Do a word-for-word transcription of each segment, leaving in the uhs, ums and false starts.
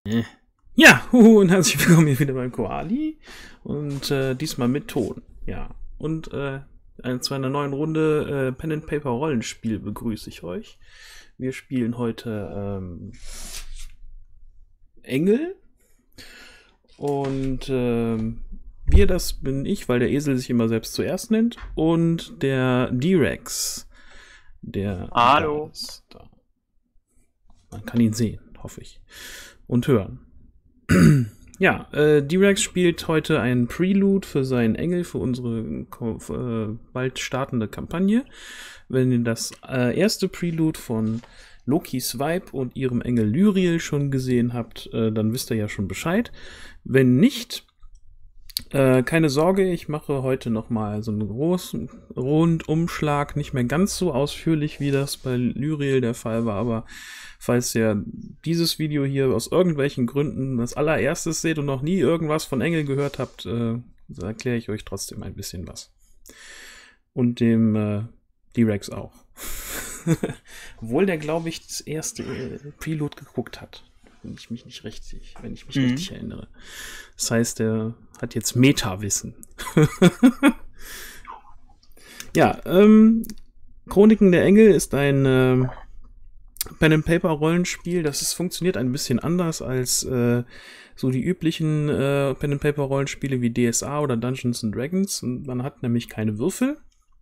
Ja, huhu, und herzlich willkommen hier wieder beim Koali und äh, diesmal mit Ton. Ja, und äh, zu einer neuen Runde äh, Pen and Paper Rollenspiel begrüße ich euch. Wir spielen heute ähm, Engel und äh, wir, das bin ich, weil der Esel sich immer selbst zuerst nennt, und der D-Rex, der Hallo. da ist, da. Man kann ihn sehen, hoffe ich, und hören. Ja, äh, D-Rex spielt heute ein Prelude für seinen Engel, für unsere äh, bald startende Kampagne. Wenn ihr das äh, erste Prelude von Lokis Weib und ihrem Engel Lyriel schon gesehen habt, äh, dann wisst ihr ja schon Bescheid. Wenn nicht, äh, keine Sorge, ich mache heute nochmal so einen großen Rundumschlag, nicht mehr ganz so ausführlich, wie das bei Lyriel der Fall war, aber falls ihr dieses Video hier aus irgendwelchen Gründen als allererstes seht und noch nie irgendwas von Engel gehört habt, äh, erkläre ich euch trotzdem ein bisschen was. Und dem äh, D-Rex auch. Obwohl der, glaube ich, das erste äh, Prelude geguckt hat. Wenn ich mich nicht richtig, wenn ich mich mhm. richtig erinnere. Das heißt, er hat jetzt Meta-Wissen. Ja, ähm, Chroniken der Engel ist ein äh, Pen-and-Paper-Rollenspiel. Das ist, funktioniert ein bisschen anders als äh, so die üblichen äh, Pen-and-Paper-Rollenspiele wie D S A oder Dungeons and Dragons. Und man hat nämlich keine Würfel,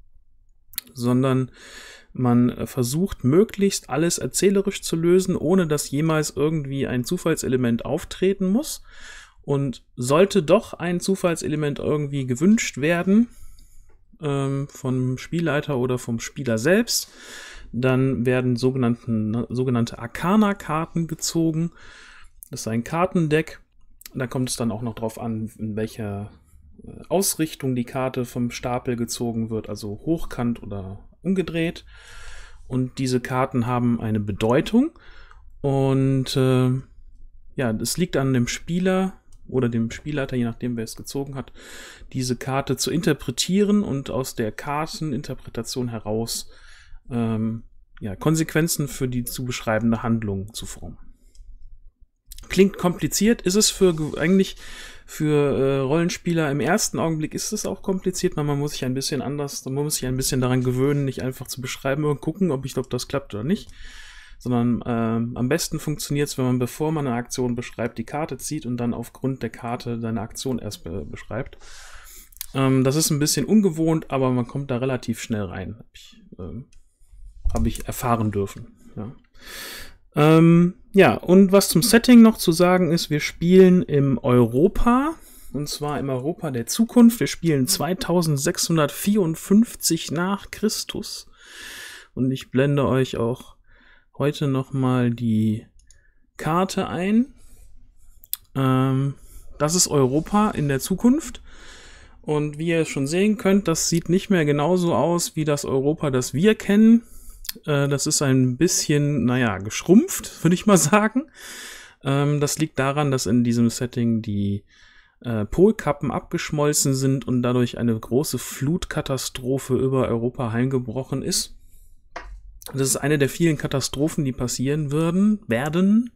sondern man versucht, möglichst alles erzählerisch zu lösen, ohne dass jemals irgendwie ein Zufallselement auftreten muss. Und sollte doch ein Zufallselement irgendwie gewünscht werden, ähm, vom Spielleiter oder vom Spieler selbst, dann werden sogenannten, sogenannte Arcana-Karten gezogen. Das ist ein Kartendeck. Da kommt es dann auch noch drauf an, in welcher Ausrichtung die Karte vom Stapel gezogen wird, also hochkant oder umgedreht. Und diese Karten haben eine Bedeutung. Und äh, ja, es liegt an dem Spieler oder dem Spielleiter, je nachdem, wer es gezogen hat, diese Karte zu interpretieren und aus der Karteninterpretation heraus ähm, ja, Konsequenzen für die zu beschreibende Handlung zu formen. Klingt kompliziert, ist es für eigentlich für äh, Rollenspieler im ersten Augenblick ist es auch kompliziert, weil man muss sich ein bisschen anders, man muss sich ein bisschen daran gewöhnen, nicht einfach zu beschreiben und gucken, ob ich glaube, das klappt oder nicht, sondern äh, am besten funktioniert es, wenn man, bevor man eine Aktion beschreibt, die Karte zieht und dann aufgrund der Karte seine Aktion erst be beschreibt. Ähm, das ist ein bisschen ungewohnt, aber man kommt da relativ schnell rein. Hab ich, äh, habe ich erfahren dürfen. Ja. Ähm, ja, und was zum Setting noch zu sagen ist, wir spielen im Europa, und zwar im Europa der Zukunft. Wir spielen zweitausendsechshundertvierundfünfzig nach Christus. Und ich blende euch auch heute nochmal die Karte ein. Ähm, das ist Europa in der Zukunft. Und wie ihr schon sehen könnt, das sieht nicht mehr genauso aus wie das Europa, das wir kennen. Das ist ein bisschen, naja, geschrumpft, würde ich mal sagen. Ähm, das liegt daran, dass in diesem Setting die äh, Polkappen abgeschmolzen sind und dadurch eine große Flutkatastrophe über Europa heimgebrochen ist. Das ist eine der vielen Katastrophen, die passieren würden, werden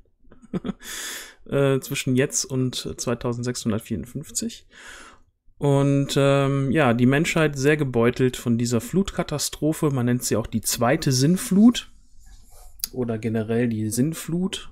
äh, zwischen jetzt und zweitausendsechshundertvierundfünfzig. Und ähm, ja, die Menschheit sehr gebeutelt von dieser Flutkatastrophe. Man nennt sie auch die zweite Sinnflut oder generell die Sinnflut.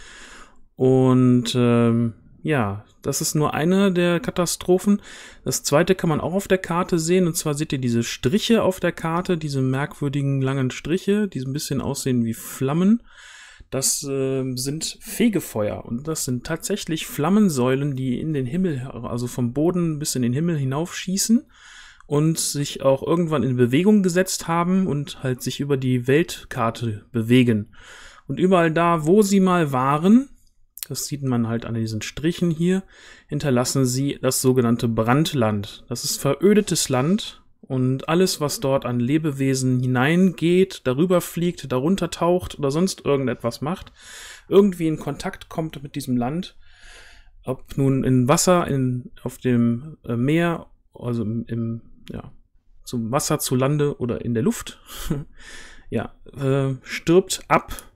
Und ähm, ja, das ist nur eine der Katastrophen. Das zweite kann man auch auf der Karte sehen. Und zwar seht ihr diese Striche auf der Karte, diese merkwürdigen langen Striche, die so ein bisschen aussehen wie Flammen. Das äh, sind Fegefeuer und das sind tatsächlich Flammensäulen, die in den Himmel, also vom Boden bis in den Himmel hinaufschießen und sich auch irgendwann in Bewegung gesetzt haben und halt sich über die Weltkarte bewegen. Und überall da, wo sie mal waren, das sieht man halt an diesen Strichen hier, hinterlassen sie das sogenannte Brandland. Das ist verödetes Land. Und alles, was dort an Lebewesen hineingeht, darüber fliegt, darunter taucht oder sonst irgendetwas macht, irgendwie in Kontakt kommt mit diesem Land, ob nun in Wasser, in, auf dem äh, Meer, also im, im, ja, zum Wasser, zu Lande oder in der Luft, ja, äh, stirbt ab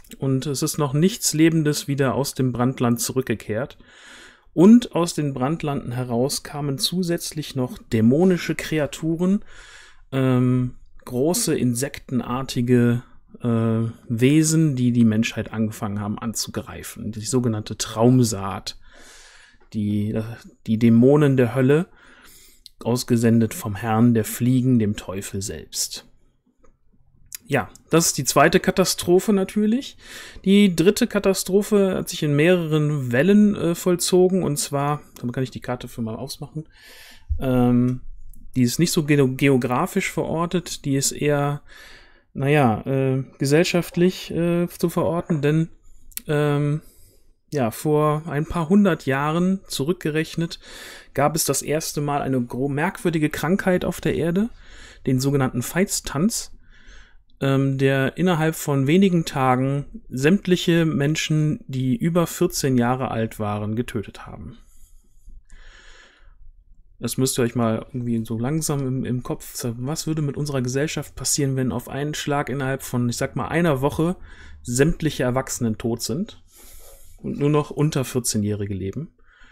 Und es ist noch nichts Lebendes wieder aus dem Brandland zurückgekehrt. Und aus den Brandlanden heraus kamen zusätzlich noch dämonische Kreaturen, ähm, große insektenartige äh, Wesen, die die Menschheit angefangen haben anzugreifen. Die sogenannte Traumsaat. Die, die Dämonen der Hölle, ausgesendet vom Herrn der Fliegen, dem Teufel selbst. Ja, das ist die zweite Katastrophe natürlich. Die dritte Katastrophe hat sich in mehreren Wellen äh, vollzogen, und zwar, damit kann ich die Karte für mal ausmachen, ähm, die ist nicht so ge- geografisch verortet, die ist eher, naja, äh, gesellschaftlich äh, zu verorten, denn ähm, ja, vor ein paar hundert Jahren zurückgerechnet gab es das erste Mal eine gro- merkwürdige Krankheit auf der Erde, den sogenannten Veitstanz, ähm, der innerhalb von wenigen Tagen sämtliche Menschen, die über vierzehn Jahre alt waren, getötet haben. Das müsst ihr euch mal irgendwie so langsam im, im Kopf sagen. Was würde mit unserer Gesellschaft passieren, wenn auf einen Schlag innerhalb von, ich sag mal, einer Woche sämtliche Erwachsenen tot sind und nur noch unter vierzehnjährige leben?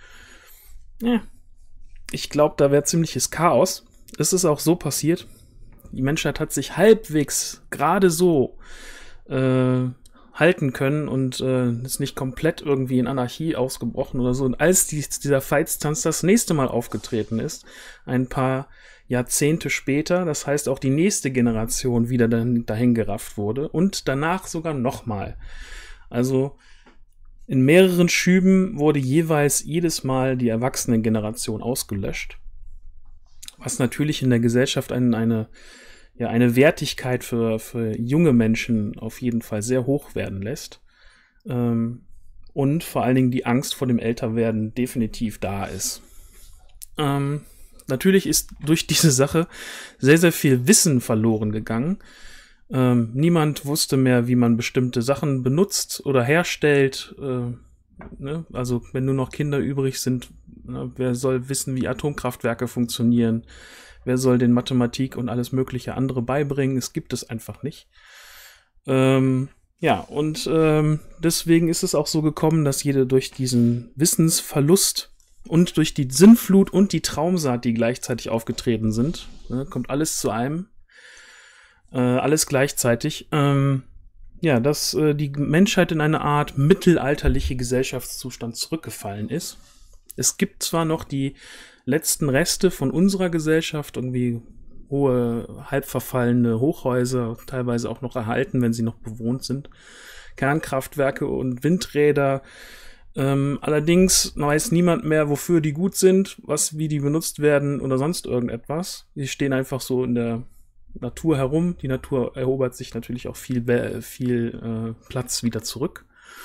Ja, ich glaube, da wäre ziemliches Chaos. Es ist auch so passiert. Die Menschheit hat sich halbwegs gerade so äh, halten können und äh, ist nicht komplett irgendwie in Anarchie ausgebrochen oder so. Und als die, dieser Veitstanz das nächste Mal aufgetreten ist, ein paar Jahrzehnte später, das heißt auch die nächste Generation wieder dahin, dahin gerafft wurde und danach sogar nochmal. Also in mehreren Schüben wurde jeweils jedes Mal die Erwachsenengeneration ausgelöscht, was natürlich in der Gesellschaft eine, eine, ja, eine Wertigkeit für, für junge Menschen auf jeden Fall sehr hoch werden lässt. Ähm, und vor allen Dingen die Angst vor dem Älterwerden definitiv da ist. Ähm, natürlich ist durch diese Sache sehr, sehr viel Wissen verloren gegangen. Ähm, niemand wusste mehr, wie man bestimmte Sachen benutzt oder herstellt. Äh, ne? Also wenn nur noch Kinder übrig sind, ne? Wer soll wissen, wie Atomkraftwerke funktionieren? Wer soll den Mathematik und alles mögliche andere beibringen? Es gibt es einfach nicht. Ähm, ja, und ähm, deswegen ist es auch so gekommen, dass jeder durch diesen Wissensverlust und durch die Sinnflut und die Traumsaat, die gleichzeitig aufgetreten sind, ne, kommt alles zu einem, äh, alles gleichzeitig, ähm, ja, dass äh, die Menschheit in eine Art mittelalterliche Gesellschaftszustand zurückgefallen ist. Es gibt zwar noch die letzten Reste von unserer Gesellschaft, irgendwie hohe, halb verfallene Hochhäuser, teilweise auch noch erhalten, wenn sie noch bewohnt sind, Kernkraftwerke und Windräder. Ähm, allerdings weiß niemand mehr, wofür die gut sind, was, wie die benutzt werden oder sonst irgendetwas. Die stehen einfach so in der Natur herum. Die Natur erobert sich natürlich auch viel, viel äh, Platz wieder zurück.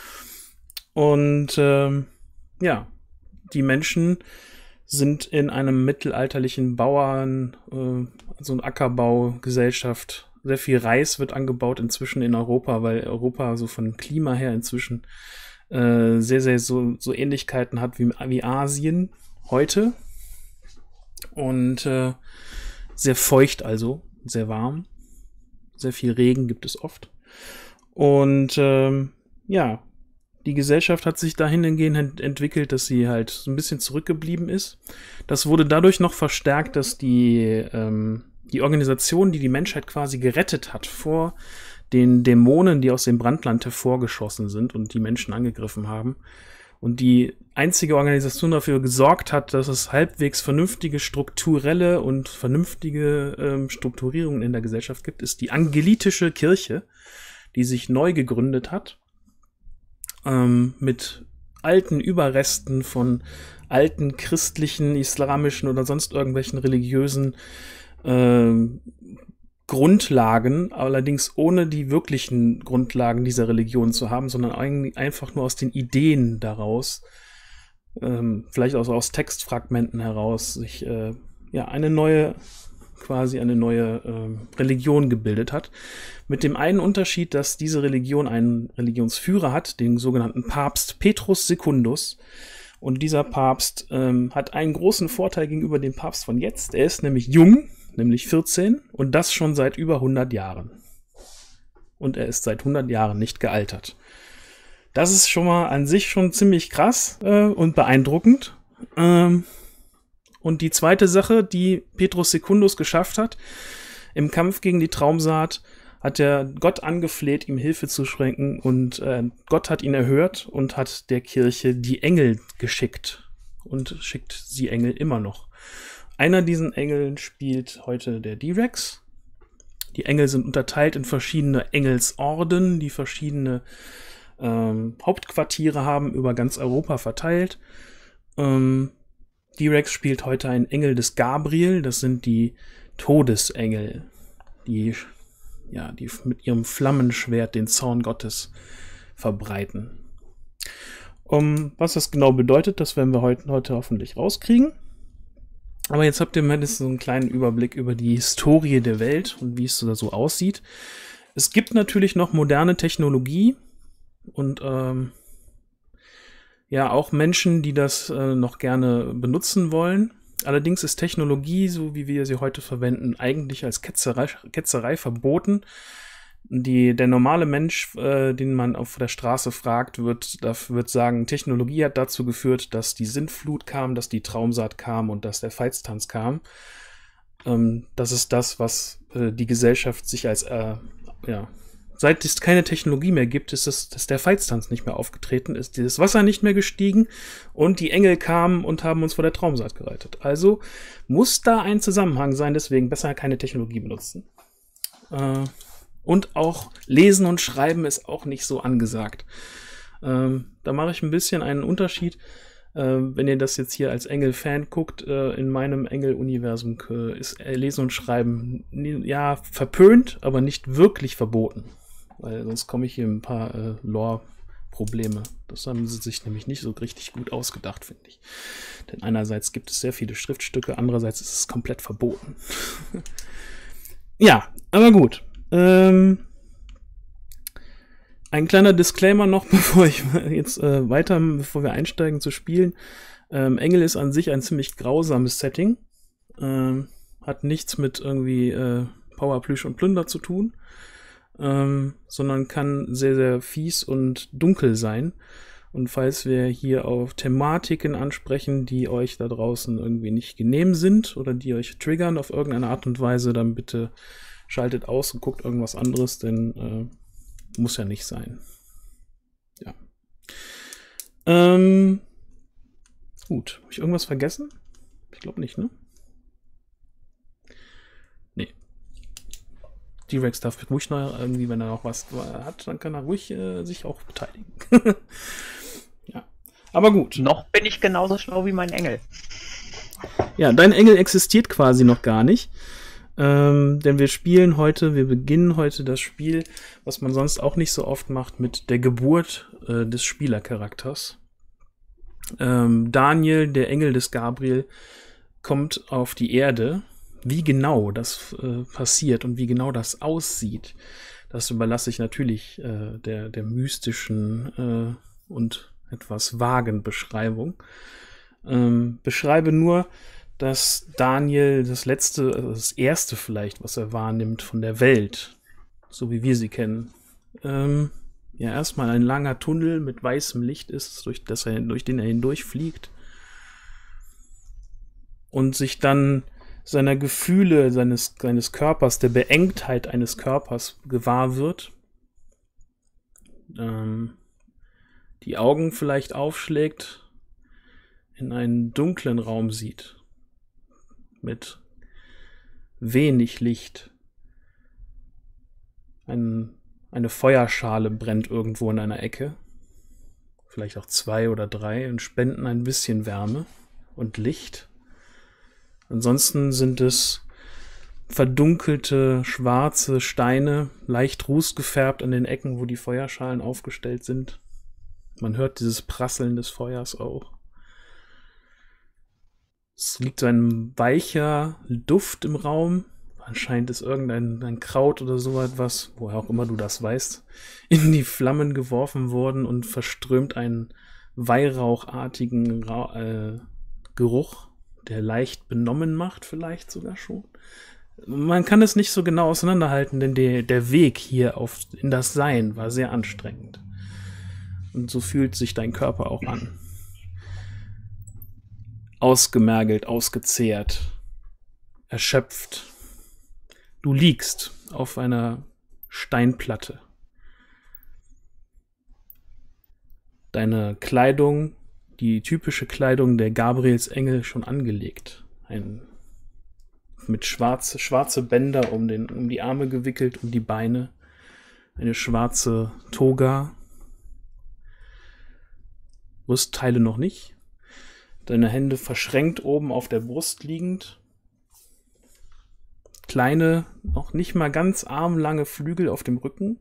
Und ähm, ja, die Menschen sind in einem mittelalterlichen Bauern, äh, so eine Ackerbaugesellschaft. Sehr viel Reis wird angebaut inzwischen in Europa, weil Europa so von Klima her inzwischen äh, sehr, sehr so, so Ähnlichkeiten hat wie, wie Asien heute. Und äh, sehr feucht also, sehr warm. Sehr viel Regen gibt es oft. Und ähm, ja, die Gesellschaft hat sich dahingehend ent- entwickelt, dass sie halt so ein bisschen zurückgeblieben ist. Das wurde dadurch noch verstärkt, dass die, ähm, die Organisation, die die Menschheit quasi gerettet hat vor den Dämonen, die aus dem Brandland hervorgeschossen sind und die Menschen angegriffen haben, und die einzige Organisation dafür gesorgt hat, dass es halbwegs vernünftige strukturelle und vernünftige ähm, Strukturierungen in der Gesellschaft gibt, ist die Angelitische Kirche, die sich neu gegründet hat. Ähm, mit alten Überresten von alten christlichen, islamischen oder sonst irgendwelchen religiösen ähm, Grundlagen, allerdings ohne die wirklichen Grundlagen dieser Religion zu haben, sondern eigentlich einfach nur aus den Ideen daraus, ähm, vielleicht auch aus Textfragmenten heraus, sich äh, ja eine neue quasi eine neue äh, Religion gebildet hat. Mit dem einen Unterschied, dass diese Religion einen Religionsführer hat, den sogenannten Papst Petrus Secundus. Und dieser Papst ähm, hat einen großen Vorteil gegenüber dem Papst von jetzt. Er ist nämlich jung, nämlich vierzehn, und das schon seit über hundert Jahren. und er ist seit hundert Jahren nicht gealtert. Das ist schon mal an sich schon ziemlich krass äh, und beeindruckend. Ähm, und die zweite Sache, die Petrus Secundus geschafft hat, im Kampf gegen die Traumsaat, hat er Gott angefleht, ihm Hilfe zu schenken, und äh, Gott hat ihn erhört und hat der Kirche die Engel geschickt und schickt sie Engel immer noch. Einer diesen Engeln spielt heute der D-Rex. Die Engel sind unterteilt in verschiedene Engelsorden, die verschiedene ähm, Hauptquartiere haben, über ganz Europa verteilt. Ähm, D-Rex spielt heute einen Engel des Gabriel, das sind die Todesengel, die, ja, die mit ihrem Flammenschwert den Zorn Gottes verbreiten. Um, was das genau bedeutet, das werden wir heute, heute hoffentlich rauskriegen. Aber jetzt habt ihr mal so einen kleinen Überblick über die Historie der Welt und wie es so aussieht. Es gibt natürlich noch moderne Technologie und ähm, ja auch Menschen, die das äh, noch gerne benutzen wollen. Allerdings ist Technologie, so wie wir sie heute verwenden, eigentlich als Ketzerei, Ketzerei verboten. Die, der normale Mensch, äh, den man auf der Straße fragt, wird, wird sagen, Technologie hat dazu geführt, dass die Sintflut kam, dass die Traumsaat kam und dass der Veitstanz kam. Ähm, das ist das, was äh, die Gesellschaft sich als, äh, ja, seit es keine Technologie mehr gibt, ist es, dass der Veitstanz nicht mehr aufgetreten ist, dieses Wasser nicht mehr gestiegen und die Engel kamen und haben uns vor der Traumsaat gerettet. Also muss da ein Zusammenhang sein, deswegen besser keine Technologie benutzen. Äh, Und auch Lesen und Schreiben ist auch nicht so angesagt. Ähm, da mache ich ein bisschen einen Unterschied. Äh, wenn ihr das jetzt hier als Engel-Fan guckt, äh, in meinem Engel-Universum äh, ist äh, Lesen und Schreiben ja verpönt, aber nicht wirklich verboten. Weil sonst komme ich hier in ein paar äh, Lore-Probleme. Das haben sie sich nämlich nicht so richtig gut ausgedacht, finde ich. Denn einerseits gibt es sehr viele Schriftstücke, andererseits ist es komplett verboten. Ja, aber gut. Ähm, ein kleiner Disclaimer noch, bevor ich jetzt äh, weiter, bevor wir einsteigen zu spielen. Ähm, Engel ist an sich ein ziemlich grausames Setting. Ähm, hat nichts mit irgendwie äh, Power, Plüsch und Plünder zu tun, ähm, sondern kann sehr, sehr fies und dunkel sein. Und falls wir hier auf Thematiken ansprechen, die euch da draußen irgendwie nicht genehm sind oder die euch triggern auf irgendeine Art und Weise, dann bitte schaltet aus und guckt irgendwas anderes, denn äh, muss ja nicht sein. Ja. Ähm, gut. Habe ich irgendwas vergessen? Ich glaube nicht, ne? Nee. D-Rex darf ruhig noch irgendwie, wenn er noch was hat, dann kann er ruhig äh, sich auch beteiligen. Ja. Aber gut. Noch bin ich genauso schlau wie mein Engel. Ja, dein Engel existiert quasi noch gar nicht. Ähm, denn wir spielen heute, wir beginnen heute das Spiel, was man sonst auch nicht so oft macht, mit der Geburt äh, des Spielercharakters. Ähm, Daniel, der Engel des Gabriel, kommt auf die Erde. Wie genau das äh, passiert und wie genau das aussieht, das überlasse ich natürlich äh, der, der mystischen äh, und etwas vagen Beschreibung. Ähm, beschreibe nur, dass Daniel das letzte, das erste vielleicht, was er wahrnimmt von der Welt, so wie wir sie kennen, ähm, ja erstmal ein langer Tunnel mit weißem Licht ist, durch, das er, durch den er hindurchfliegt und sich dann seiner Gefühle, seines, seines Körpers, der Beengtheit eines Körpers gewahr wird, ähm, die Augen vielleicht aufschlägt, in einen dunklen Raum sieht, mit wenig Licht. Ein, eine Feuerschale brennt irgendwo in einer Ecke. Vielleicht auch zwei oder drei und spenden ein bisschen Wärme und Licht. Ansonsten sind es verdunkelte, schwarze Steine, leicht rußgefärbt an den Ecken, wo die Feuerschalen aufgestellt sind. Man hört dieses Prasseln des Feuers auch. Es liegt so ein weicher Duft im Raum. Anscheinend ist irgendein ein Kraut oder so etwas, woher auch immer du das weißt, in die Flammen geworfen worden und verströmt einen weihrauchartigen Ra- äh, Geruch, der leicht benommen macht, vielleicht sogar schon. Man kann es nicht so genau auseinanderhalten, denn der, der Weg hier auf, in das Sein war sehr anstrengend. Und so fühlt sich dein Körper auch an. Ausgemergelt, ausgezehrt, erschöpft. Du liegst auf einer Steinplatte. Deine Kleidung, die typische Kleidung der Gabrielsengel, schon angelegt. Ein mit schwarze, schwarze Bänder um, den, um die Arme gewickelt, um die Beine. Eine schwarze Toga. Brustteile noch nicht. Deine Hände verschränkt oben auf der Brust liegend. Kleine, noch nicht mal ganz armlange Flügel auf dem Rücken.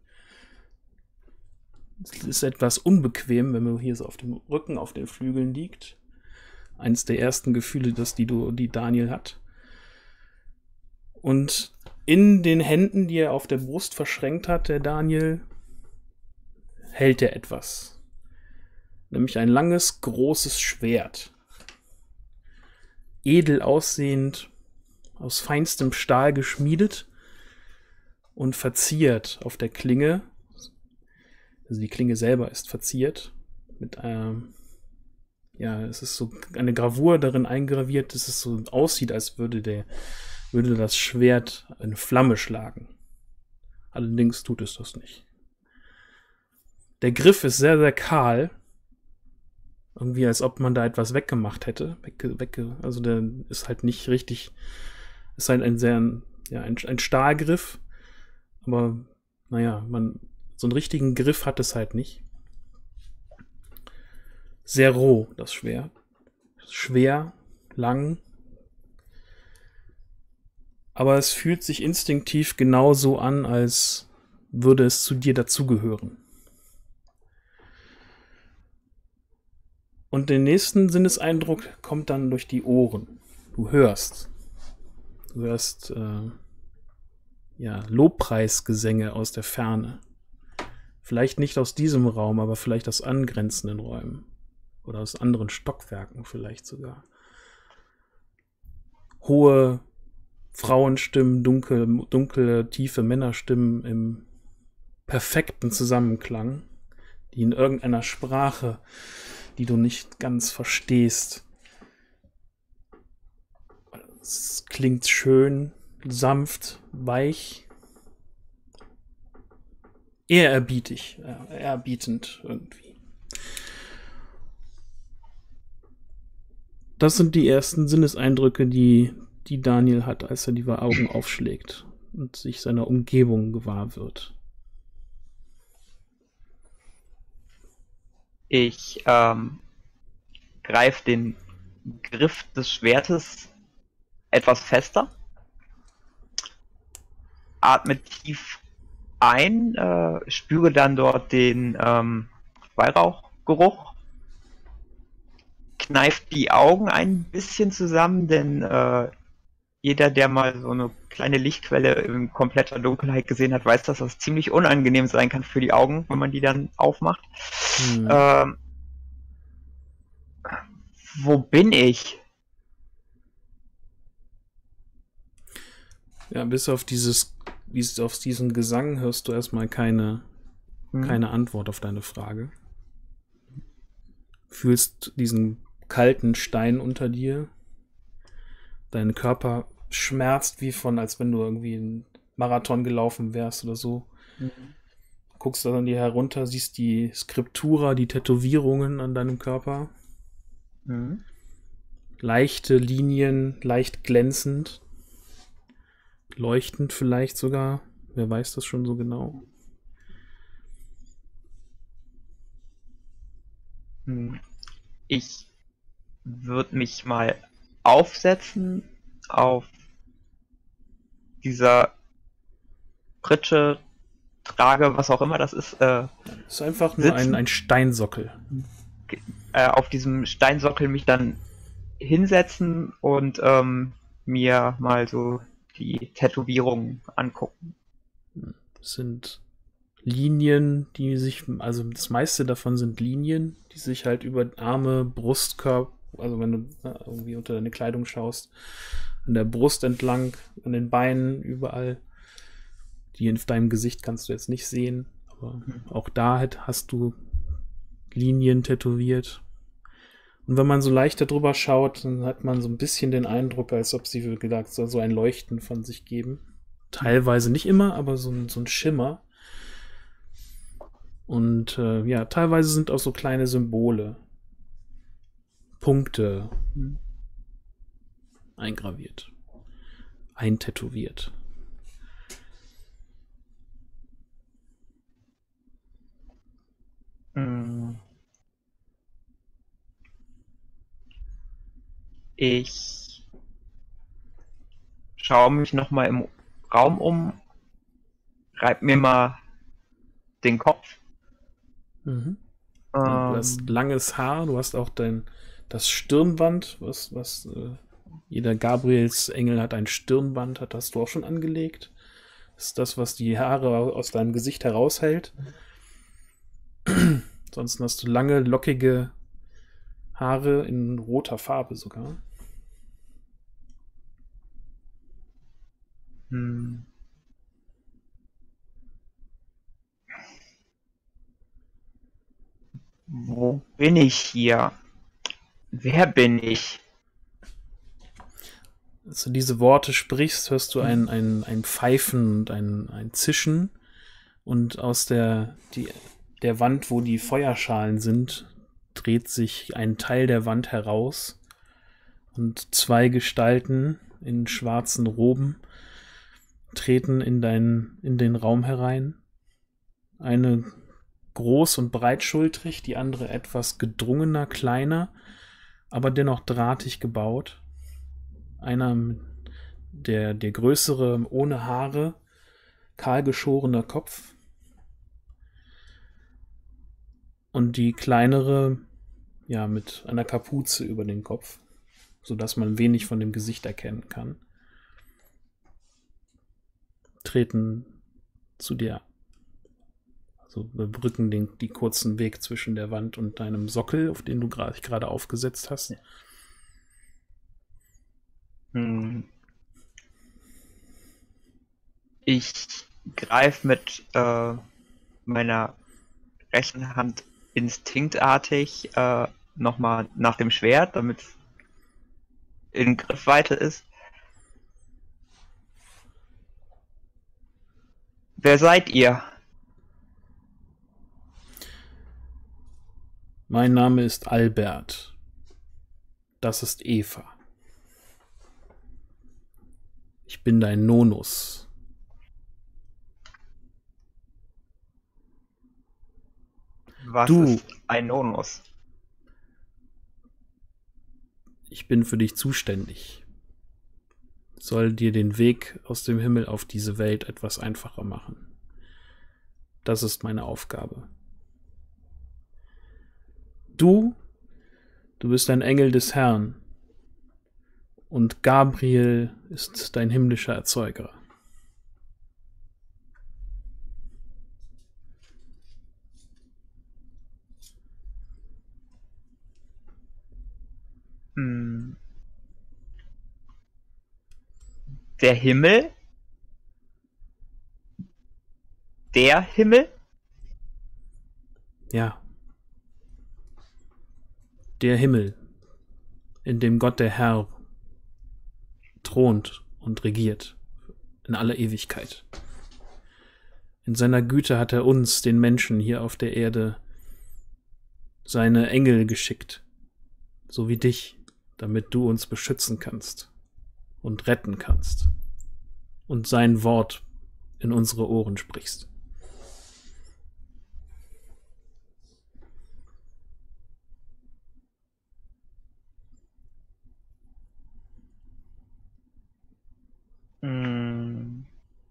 Es ist etwas unbequem, wenn man hier so auf dem Rücken auf den Flügeln liegt. Eines der ersten Gefühle, das die, die Daniel hat. Und in den Händen, die er auf der Brust verschränkt hat, der Daniel, hält er etwas. Nämlich ein langes, großes Schwert. Edel aussehend, aus feinstem Stahl geschmiedet und verziert auf der Klinge. Also die Klinge selber ist verziert. Mit einem, ja, es ist so eine Gravur darin eingraviert, dass es so aussieht, als würde der würde das Schwert eine Flamme schlagen. Allerdings tut es das nicht. Der Griff ist sehr, sehr kahl. Irgendwie, als ob man da etwas weggemacht hätte. Wegge, wegge, also der ist halt nicht richtig, ist halt ein sehr, ja, ein, ein Stahlgriff. Aber, naja, man, so einen richtigen Griff hat es halt nicht. Sehr roh, das Schwert. Schwer, lang. Aber es fühlt sich instinktiv genauso an, als würde es zu dir dazugehören. Und der nächsten Sinneseindruck kommt dann durch die Ohren. Du hörst. Du hörst äh, ja, Lobpreisgesänge aus der Ferne. Vielleicht nicht aus diesem Raum, aber vielleicht aus angrenzenden Räumen. Oder aus anderen Stockwerken vielleicht sogar. Hohe Frauenstimmen, dunkle, dunkle, tiefe Männerstimmen im perfekten Zusammenklang, die in irgendeiner Sprache, die du nicht ganz verstehst. Es klingt schön, sanft, weich, ehrerbietig, ehrerbietend irgendwie. Das sind die ersten Sinneseindrücke, die die Daniel hat, als er die Augen aufschlägt und sich seiner Umgebung gewahr wird. Ich ähm, greife den Griff des Schwertes etwas fester, atme tief ein, äh, spüre dann dort den ähm, Weihrauchgeruch, kneift die Augen ein bisschen zusammen, denn äh, jeder, der mal so eine kleine Lichtquelle in kompletter Dunkelheit gesehen hat, weiß, dass das ziemlich unangenehm sein kann für die Augen, wenn man die dann aufmacht. Hm. Ähm, wo bin ich? Ja, bis auf dieses, bis auf diesen Gesang hörst du erstmal keine, hm. keine Antwort auf deine Frage. Fühlst diesen kalten Stein unter dir. Dein Körper schmerzt wie von, als wenn du irgendwie einen Marathon gelaufen wärst oder so. Mhm. Guckst dann an dir herunter, siehst die Skriptura, die Tätowierungen an deinem Körper. Mhm. Leichte Linien, leicht glänzend. Leuchtend vielleicht sogar. Wer weiß das schon so genau? Ich würde mich mal aufsetzen auf dieser Pritsche, Trage, was auch immer das ist. Äh, das ist einfach nur ein, ein Steinsockel. Äh, auf diesem Steinsockel mich dann hinsetzen und ähm, mir mal so die Tätowierungen angucken. Das sind Linien, die sich, also das meiste davon sind Linien, die sich halt über Arme, Brustkörper, also wenn du irgendwie unter deine Kleidung schaust, an der Brust entlang, an den Beinen, überall. Die in deinem Gesicht kannst du jetzt nicht sehen, aber auch da hast du Linien tätowiert. Und wenn man so leicht darüber schaut, dann hat man so ein bisschen den Eindruck, als ob sie, wie gesagt, so ein Leuchten von sich geben. Teilweise nicht immer, aber so ein, so ein Schimmer. Und äh, ja, teilweise sind auch so kleine Symbole, Punkte eingraviert, eintätowiert. Ich schaue mich nochmal im Raum um, reib mir mal den Kopf. Mhm. Ähm, Du hast langes Haar, du hast auch dein das Stirnband, was, was äh, jeder Gabrielsengel hat ein Stirnband, hat hast du auch schon angelegt. Das ist das, was die Haare aus deinem Gesicht heraushält. Ansonsten hast du lange, lockige Haare in roter Farbe sogar. hm. Wo bin ich hier? Wer bin ich? Als du diese Worte sprichst, hörst du ein, ein, ein Pfeifen und ein, ein Zischen. Und aus der, die, der Wand, wo die Feuerschalen sind, dreht sich ein Teil der Wand heraus. Und zwei Gestalten in schwarzen Roben treten in, dein, in den Raum herein. Eine groß und breitschultrig, die andere etwas gedrungener, kleiner, aber dennoch drahtig gebaut. Einer, der, der größere, ohne Haare, kahl geschorener Kopf. Und die kleinere, ja, mit einer Kapuze über den Kopf, sodass man wenig von dem Gesicht erkennen kann, treten zu dir. Also überbrücken den, die kurzen Weg zwischen der Wand und deinem Sockel, auf den du gerade gerade aufgesetzt hast. Hm. Ich greife mit äh, meiner rechten Hand instinktartig äh, nochmal nach dem Schwert, damit es in Griffweite ist. Wer seid ihr? Mein Name ist Albert. Das ist Eva. Ich bin dein Nonus. Was Du. ist ein Nonus? Ich bin für dich zuständig. Soll dir den Weg aus dem Himmel auf diese Welt etwas einfacher machen. Das ist meine Aufgabe. Du, du bist ein Engel des Herrn und Gabriel ist dein himmlischer Erzeuger. Hm. Der Himmel? Der Himmel? Ja. Der Himmel, in dem Gott der Herr thront und regiert in aller Ewigkeit. In seiner Güte hat er uns, den Menschen hier auf der Erde, seine Engel geschickt, so wie dich, damit du uns beschützen kannst und retten kannst und sein Wort in unsere Ohren sprichst. Hm.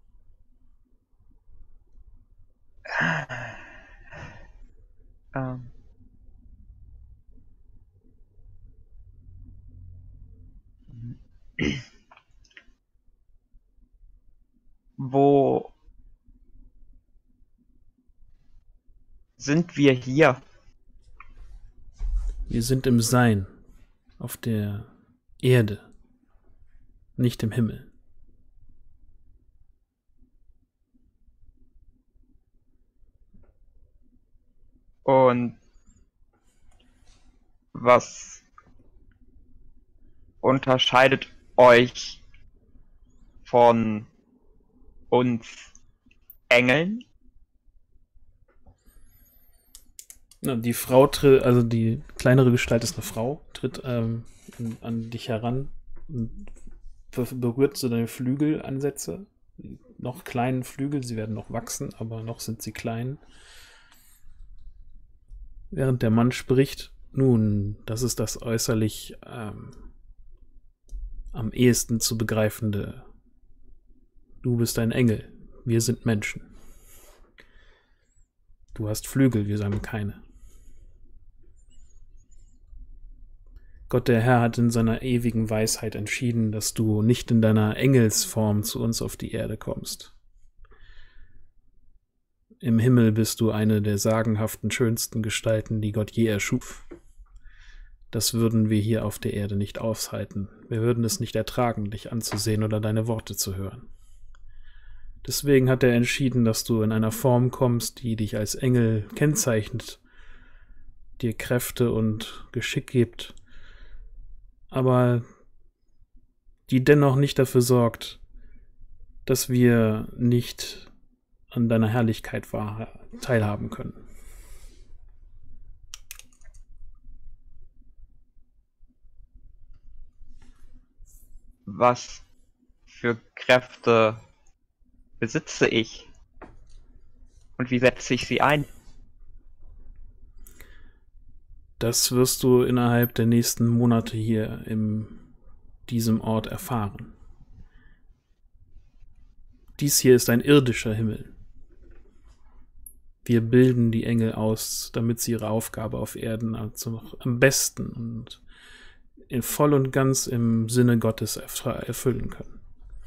Ähm. Wo sind wir hier? Wir sind im Sein, auf der Erde, nicht im Himmel. Und was unterscheidet euch von uns Engeln? Ja, die Frau tritt, also die kleinere Gestalt ist eine Frau, tritt ähm, an, an dich heran und berührt so deine Flügelansätze. Die noch kleinen Flügel, sie werden noch wachsen, aber noch sind sie klein. Während der Mann spricht, nun, das ist das äußerlich ähm, am ehesten zu begreifende. Du bist ein Engel, wir sind Menschen. Du hast Flügel, wir haben keine. Gott der Herr hat in seiner ewigen Weisheit entschieden, dass du nicht in deiner Engelsform zu uns auf die Erde kommst. Im Himmel bist du eine der sagenhaften, schönsten Gestalten, die Gott je erschuf. Das würden wir hier auf der Erde nicht aushalten. Wir würden es nicht ertragen, dich anzusehen oder deine Worte zu hören. Deswegen hat er entschieden, dass du in einer Form kommst, die dich als Engel kennzeichnet, dir Kräfte und Geschick gibt, aber die dennoch nicht dafür sorgt, dass wir nicht an deiner Herrlichkeit teilhaben können. Was für Kräfte besitze ich? Und wie setze ich sie ein? Das wirst du innerhalb der nächsten Monate hier in diesem Ort erfahren. Dies hier ist ein irdischer Himmel. Wir bilden die Engel aus, damit sie ihre Aufgabe auf Erden also noch am besten und in voll und ganz im Sinne Gottes erfüllen können.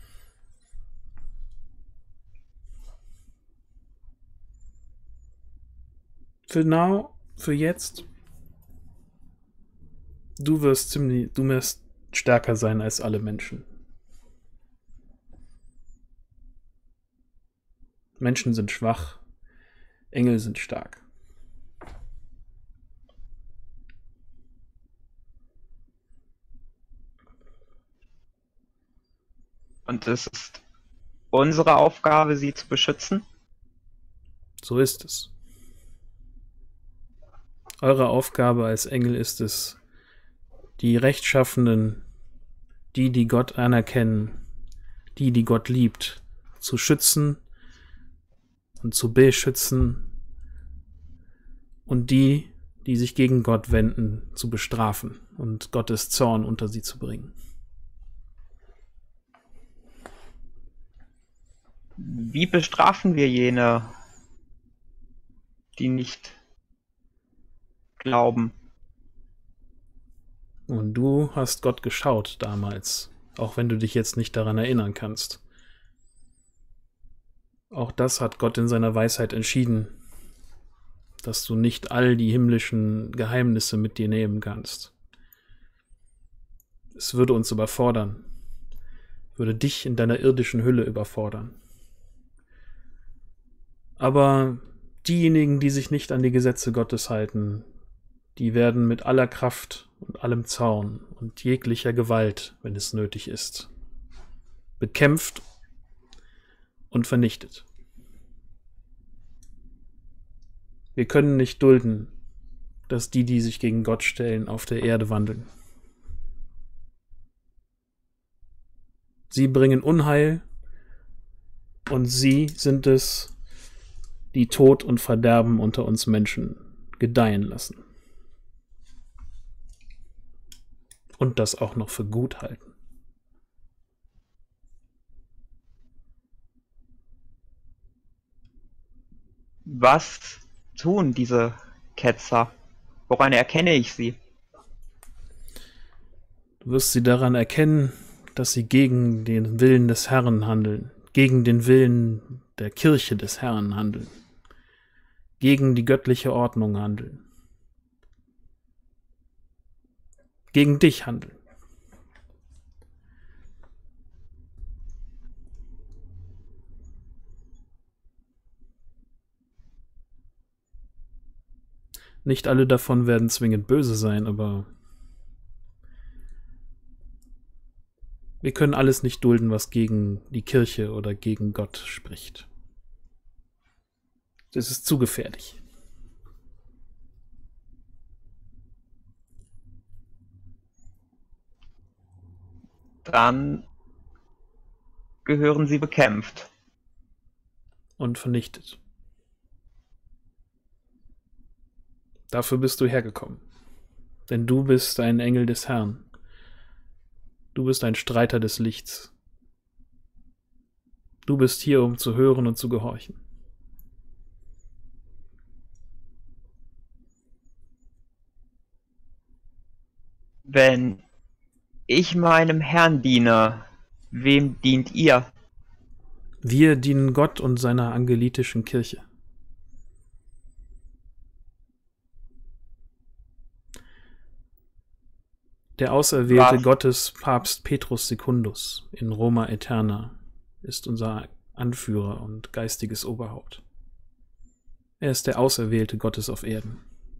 Für now, für jetzt, du wirst ziemlich, du wirst stärker sein als alle Menschen. Menschen sind schwach, Engel sind stark. Und es ist unsere Aufgabe, sie zu beschützen? So ist es. Eure Aufgabe als Engel ist es, die Rechtschaffenen, die, die Gott anerkennen, die, die Gott liebt, zu schützen und zu beschützen und die, die sich gegen Gott wenden, zu bestrafen und Gottes Zorn unter sie zu bringen. Wie bestrafen wir jene, die nicht glauben? Und du hast Gott geschaut damals, auch wenn du dich jetzt nicht daran erinnern kannst. Auch das hat Gott in seiner Weisheit entschieden, dass du nicht all die himmlischen Geheimnisse mit dir nehmen kannst. Es würde uns überfordern, würde dich in deiner irdischen Hülle überfordern. Aber diejenigen, die sich nicht an die Gesetze Gottes halten, die werden mit aller Kraft und allem Zorn und jeglicher Gewalt, wenn es nötig ist, bekämpft und vernichtet. Wir können nicht dulden, dass die, die sich gegen Gott stellen, auf der Erde wandeln. Sie bringen Unheil und sie sind es, die Tod und Verderben unter uns Menschen gedeihen lassen. Und das auch noch für gut halten. Was tun diese Ketzer? Woran erkenne ich sie? Du wirst sie daran erkennen, dass sie gegen den Willen des Herrn handeln, gegen den Willen der Kirche des Herrn handeln, gegen die göttliche Ordnung handeln, gegen dich handeln. Nicht alle davon werden zwingend böse sein, aber wir können alles nicht dulden, was gegen die Kirche oder gegen Gott spricht. Das ist zu gefährlich. Dann gehören sie bekämpft. Und vernichtet. Dafür bist du hergekommen. Denn du bist ein Engel des Herrn. Du bist ein Streiter des Lichts. Du bist hier, um zu hören und zu gehorchen. Wenn ich meinem Herrn diene, wem dient ihr? Wir dienen Gott und seiner angelitischen Kirche. Der Auserwählte Was? Gottes, Papst Petrus Secundus in Roma Aeterna, ist unser Anführer und geistiges Oberhaupt. Er ist der Auserwählte Gottes auf Erden.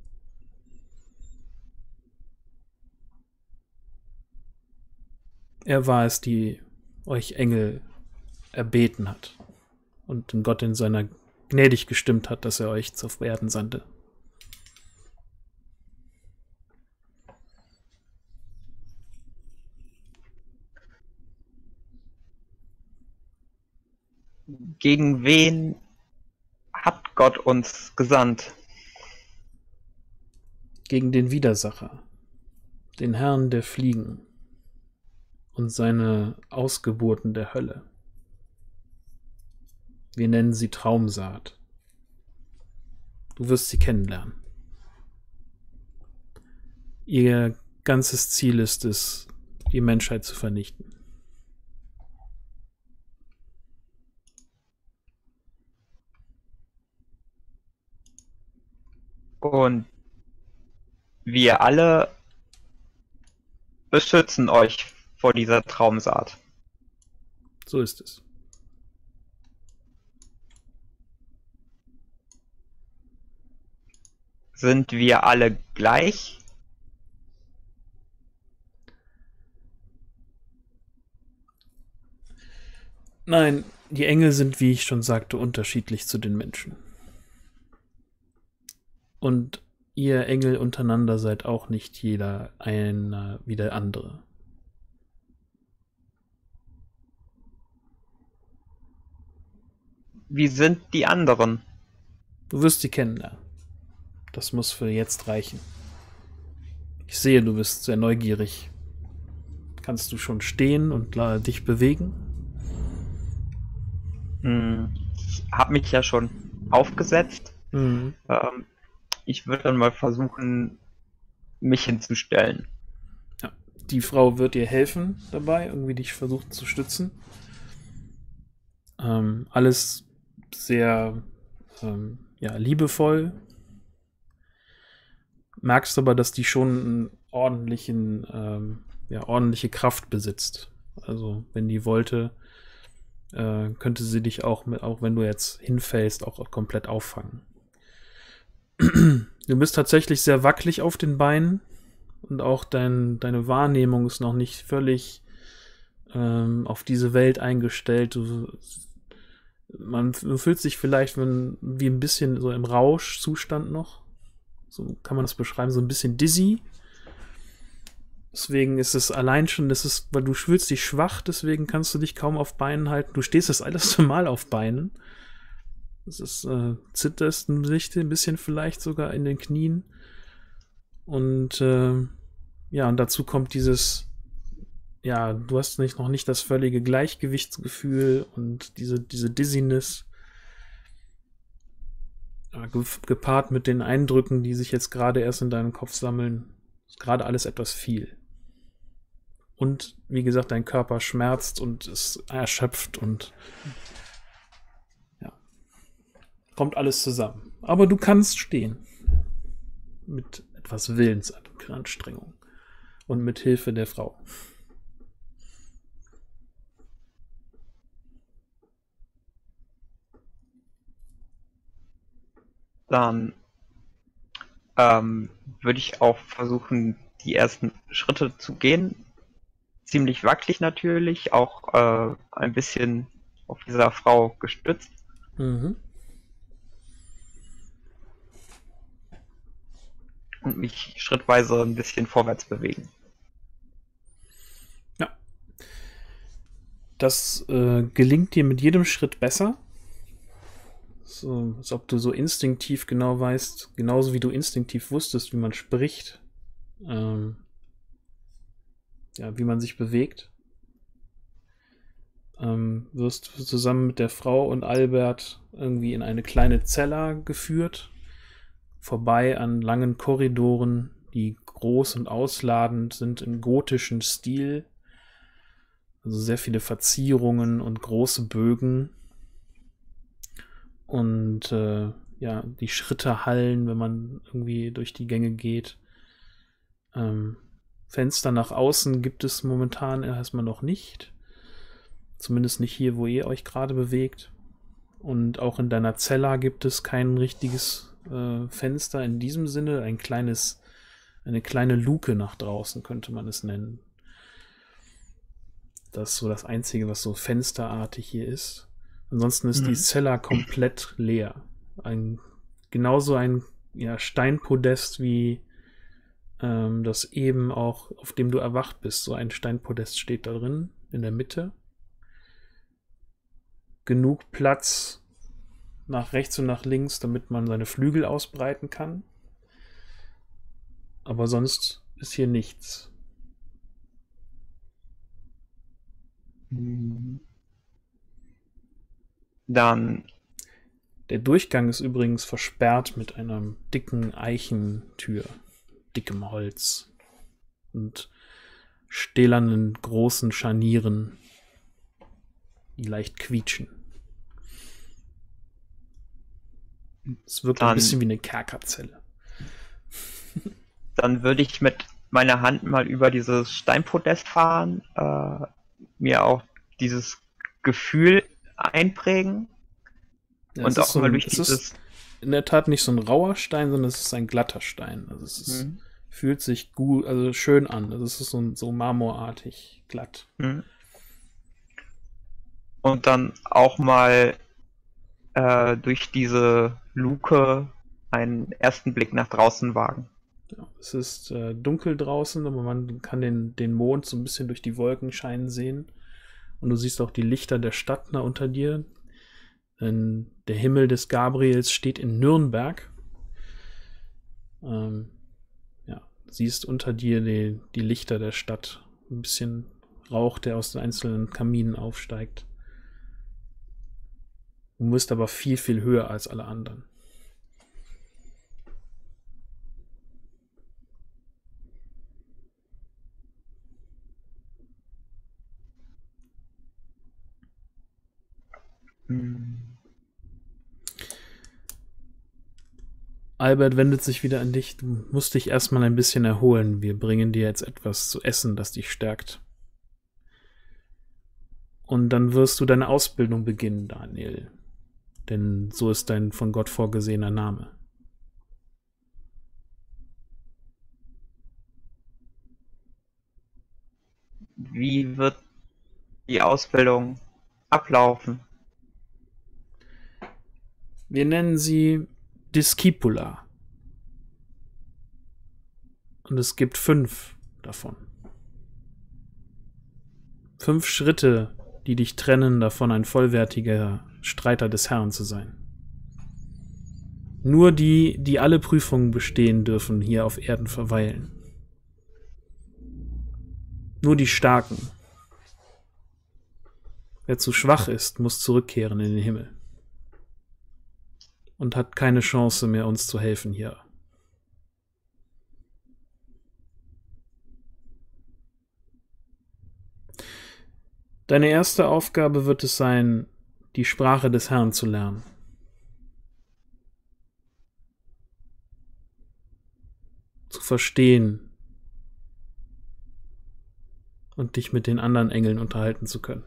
Er war es, die euch Engel erbeten hat und Gott in seiner gnädig gestimmt hat, dass er euch auf Erden sandte. Gegen wen hat Gott uns gesandt? Gegen den Widersacher, den Herrn der Fliegen und seine Ausgeburten der Hölle. Wir nennen sie Traumsaat. Du wirst sie kennenlernen. Ihr ganzes Ziel ist es, die Menschheit zu vernichten. Und wir alle beschützen euch vor dieser Traumsaat. So ist es. Sind wir alle gleich? Nein, die Engel sind, wie ich schon sagte, unterschiedlich zu den Menschen. Und ihr Engel untereinander seid auch nicht jeder einer wie der andere. Wie sind die anderen? Du wirst sie kennenlernen. Das muss für jetzt reichen. Ich sehe, du bist sehr neugierig. Kannst du schon stehen und dich bewegen? Ich habe mich ja schon aufgesetzt. Mhm. Ähm, ich würde dann mal versuchen, mich hinzustellen. Ja. Die Frau wird dir helfen dabei, irgendwie dich versuchen zu stützen. Ähm, alles sehr ähm, ja, liebevoll. Merkst aber, dass die schon einen ordentlichen, ähm, ja, ordentliche Kraft besitzt. Also wenn die wollte, äh, könnte sie dich auch, mit, auch wenn du jetzt hinfällst, auch komplett auffangen. Du bist tatsächlich sehr wackelig auf den Beinen und auch dein, deine Wahrnehmung ist noch nicht völlig ähm, auf diese Welt eingestellt. Du, man, du fühlst dich vielleicht wenn, wie ein bisschen so im Rauschzustand noch. So kann man das beschreiben, so ein bisschen dizzy. Deswegen ist es allein schon, das ist, weil du fühlst dich schwach, deswegen kannst du dich kaum auf Beinen halten. Du stehst das alles Mal auf Beinen. Das ist, äh, zitterst ein bisschen vielleicht sogar in den Knien. Und äh, ja, und dazu kommt dieses, ja, du hast nicht, noch nicht das völlige Gleichgewichtsgefühl und diese, diese Dizziness. Ja, gepaart mit den Eindrücken, die sich jetzt gerade erst in deinem Kopf sammeln, ist gerade alles etwas viel. Und wie gesagt, dein Körper schmerzt und ist erschöpft und ja, kommt alles zusammen. Aber du kannst stehen. Mit etwas Willensanstrengung und mit Hilfe der Frau. Dann ähm, würde ich auch versuchen, die ersten Schritte zu gehen. Ziemlich wackelig natürlich, auch äh, ein bisschen auf dieser Frau gestützt. Mhm. Und mich schrittweise ein bisschen vorwärts bewegen. Ja. Das äh, gelingt dir mit jedem Schritt besser. So, als ob du so instinktiv genau weißt, genauso wie du instinktiv wusstest, wie man spricht, ähm, ja, wie man sich bewegt. Ähm, wirst du zusammen mit der Frau und Albert irgendwie in eine kleine Zella geführt, vorbei an langen Korridoren, die groß und ausladend sind im gotischen Stil. Also sehr viele Verzierungen und große Bögen. Und äh, ja, die Schritte hallen, wenn man irgendwie durch die Gänge geht. Ähm, Fenster nach außen gibt es momentan erstmal noch nicht. Zumindest nicht hier, wo ihr euch gerade bewegt. Und auch in deiner Zella gibt es kein richtiges äh, Fenster in diesem Sinne. Ein kleines, eine kleine Luke nach draußen könnte man es nennen. Das ist so das Einzige, was so fensterartig hier ist. Ansonsten ist mhm. die Zella komplett leer. Ein, genauso ein ja, Steinpodest wie ähm, das eben auch, auf dem du erwacht bist. So ein Steinpodest steht da drin, in der Mitte. Genug Platz nach rechts und nach links, damit man seine Flügel ausbreiten kann. Aber sonst ist hier nichts. Dann. Der Durchgang ist übrigens versperrt mit einer dicken Eichentür, dickem Holz und stählernen großen Scharnieren, die leicht quietschen. Es wirkt dann, ein bisschen wie eine Kerkerzelle. Dann würde ich mit meiner Hand mal über dieses Steinpodest fahren, äh, mir auch dieses Gefühl einprägen. Ja, und auch so mal ein, durch es dieses... ist in der Tat nicht so ein rauer Stein, sondern es ist ein glatter Stein. Also es ist, mhm. fühlt sich gut, also schön an. Also es ist so, so marmorartig glatt. Mhm. Und dann auch mal äh, durch diese Luke einen ersten Blick nach draußen wagen. Ja, es ist äh, dunkel draußen, aber man kann den, den Mond so ein bisschen durch die Wolken scheinen sehen. Und du siehst auch die Lichter der Stadt da unter dir. Denn der Himmel des Gabriels steht in Nürnberg. Ähm, ja, siehst unter dir die, die Lichter der Stadt. Ein bisschen Rauch, der aus den einzelnen Kaminen aufsteigt. Du bist aber viel, viel höher als alle anderen. Hm. Albert wendet sich wieder an dich. Du musst dich erstmal ein bisschen erholen. Wir bringen dir jetzt etwas zu essen, das dich stärkt. Und dann wirst du deine Ausbildung beginnen, Daniel. Denn so ist dein von Gott vorgesehener Name. Wie wird die Ausbildung ablaufen? Wir nennen sie Discipula. Und es gibt fünf davon. Fünf Schritte, die dich trennen davon, ein vollwertiger Streiter des Herrn zu sein. Nur die, die alle Prüfungen bestehen, dürfen hier auf Erden verweilen. Nur die Starken. Wer zu schwach ist, muss zurückkehren in den Himmel. Und hat keine Chance mehr, uns zu helfen hier. Deine erste Aufgabe wird es sein, die Sprache des Herrn zu lernen. Zu verstehen und dich mit den anderen Engeln unterhalten zu können.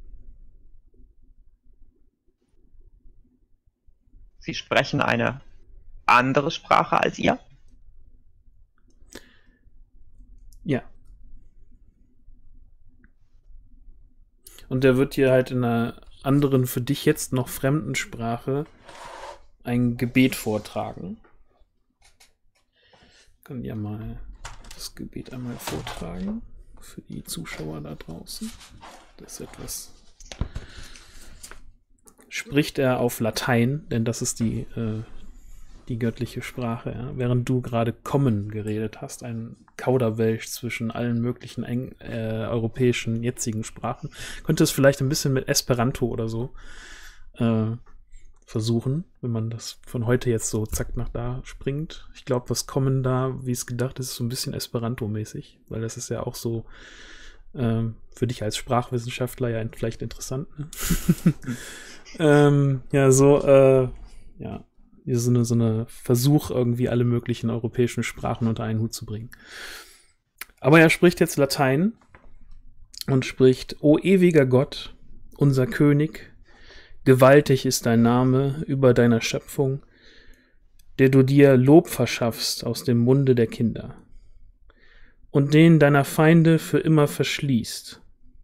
Sie sprechen eine andere Sprache als ihr? Ja. Und der wird dir halt in einer anderen, für dich jetzt noch fremden Sprache ein Gebet vortragen. Ich kann ja mal das Gebet einmal vortragen für die Zuschauer da draußen. Das ist etwas. Spricht er auf Latein, denn das ist die, äh, die göttliche Sprache. Ja? Während du gerade Kommen geredet hast, ein Kauderwelsch zwischen allen möglichen eng, äh, europäischen jetzigen Sprachen, könnte es vielleicht ein bisschen mit Esperanto oder so äh, versuchen, wenn man das von heute jetzt so zack nach da springt. Ich glaube, was Kommen da, wie es gedacht ist, ist so ein bisschen Esperanto-mäßig, weil das ist ja auch so äh, für dich als Sprachwissenschaftler ja vielleicht interessant. Ne? ähm, ja, so, äh, ja, so eine, so eine Versuch, irgendwie alle möglichen europäischen Sprachen unter einen Hut zu bringen. Aber er spricht jetzt Latein und spricht: O ewiger Gott, unser König, gewaltig ist dein Name über deiner Schöpfung, der du dir Lob verschaffst aus dem Munde der Kinder und den deiner Feinde für immer verschließt.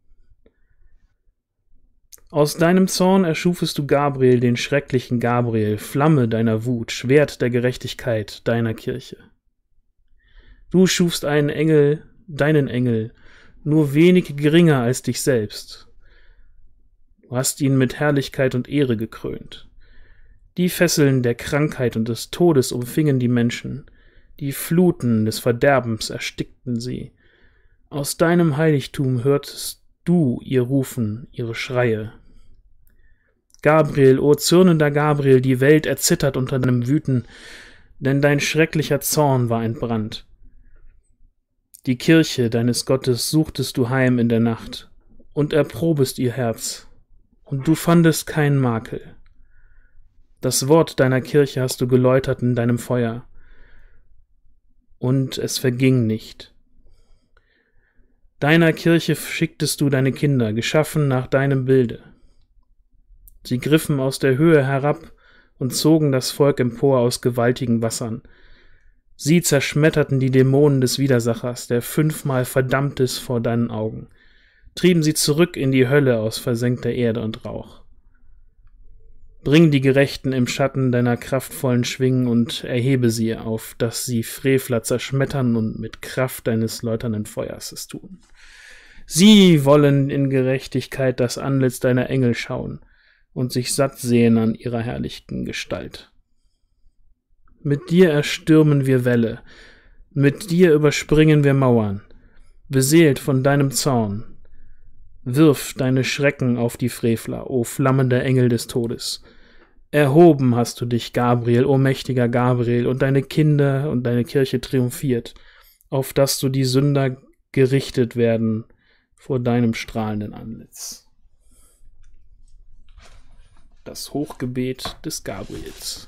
Aus deinem Zorn erschufest du Gabriel, den schrecklichen Gabriel, Flamme deiner Wut, Schwert der Gerechtigkeit deiner Kirche. Du schufst einen Engel, deinen Engel, nur wenig geringer als dich selbst. Du hast ihn mit Herrlichkeit und Ehre gekrönt. Die Fesseln der Krankheit und des Todes umfingen die Menschen, die Fluten des Verderbens erstickten sie. Aus deinem Heiligtum hörtest du ihr Rufen, ihre Schreie. Gabriel, o zürnender Gabriel, die Welt erzittert unter deinem Wüten, denn dein schrecklicher Zorn war entbrannt. Die Kirche deines Gottes suchtest du heim in der Nacht und erprobest ihr Herz, und du fandest keinen Makel. Das Wort deiner Kirche hast du geläutert in deinem Feuer, und es verging nicht. Deiner Kirche schicktest du deine Kinder, geschaffen nach deinem Bilde. Sie griffen aus der Höhe herab und zogen das Volk empor aus gewaltigen Wassern. Sie zerschmetterten die Dämonen des Widersachers, der fünfmal verdammt ist vor deinen Augen, trieben sie zurück in die Hölle aus versenkter Erde und Rauch. Bring die Gerechten im Schatten deiner kraftvollen Schwingen und erhebe sie auf, dass sie Frevler zerschmettern und mit Kraft deines läuternden Feuers es tun. Sie wollen in Gerechtigkeit das Antlitz deiner Engel schauen und sich satt sehen an ihrer herrlichen Gestalt. Mit dir erstürmen wir Wälle, mit dir überspringen wir Mauern, beseelt von deinem Zorn. Wirf deine Schrecken auf die Frevler, o flammender Engel des Todes. Erhoben hast du dich, Gabriel, o mächtiger Gabriel, und deine Kinder und deine Kirche triumphiert, auf dass du die Sünder gerichtet werden vor deinem strahlenden Antlitz. Das Hochgebet des Gabriels.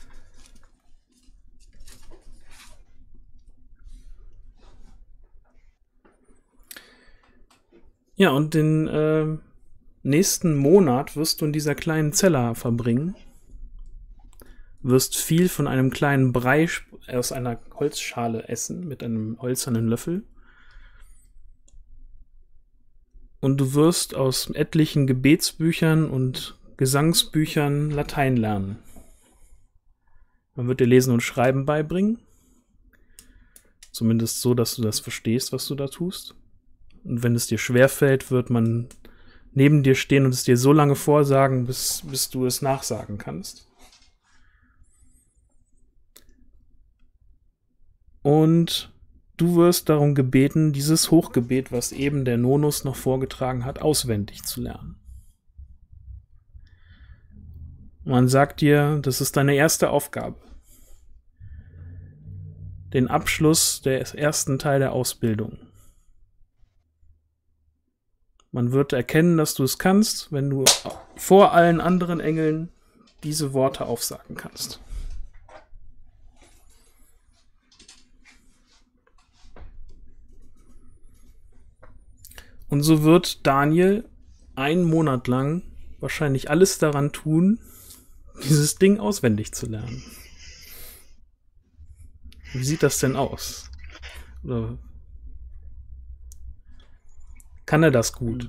Ja, und den äh, nächsten Monat wirst du in dieser kleinen Zella verbringen. Wirst viel von einem kleinen Brei aus einer Holzschale essen, mit einem hölzernen Löffel. Und du wirst aus etlichen Gebetsbüchern und Gesangsbüchern Latein lernen. Man wird dir Lesen und Schreiben beibringen. Zumindest so, dass du das verstehst, was du da tust. Und wenn es dir schwerfällt, wird man neben dir stehen und es dir so lange vorsagen, bis, bis du es nachsagen kannst. Und du wirst darum gebeten, dieses Hochgebet, was eben der Nonus noch vorgetragen hat, auswendig zu lernen. Man sagt dir, das ist deine erste Aufgabe. Den Abschluss des ersten Teil der Ausbildung. Man wird erkennen, dass du es kannst, wenn du vor allen anderen Engeln diese Worte aufsagen kannst. Und so wird Daniel einen Monat lang wahrscheinlich alles daran tun, dieses Ding auswendig zu lernen. Wie sieht das denn aus? Oder kann er das gut?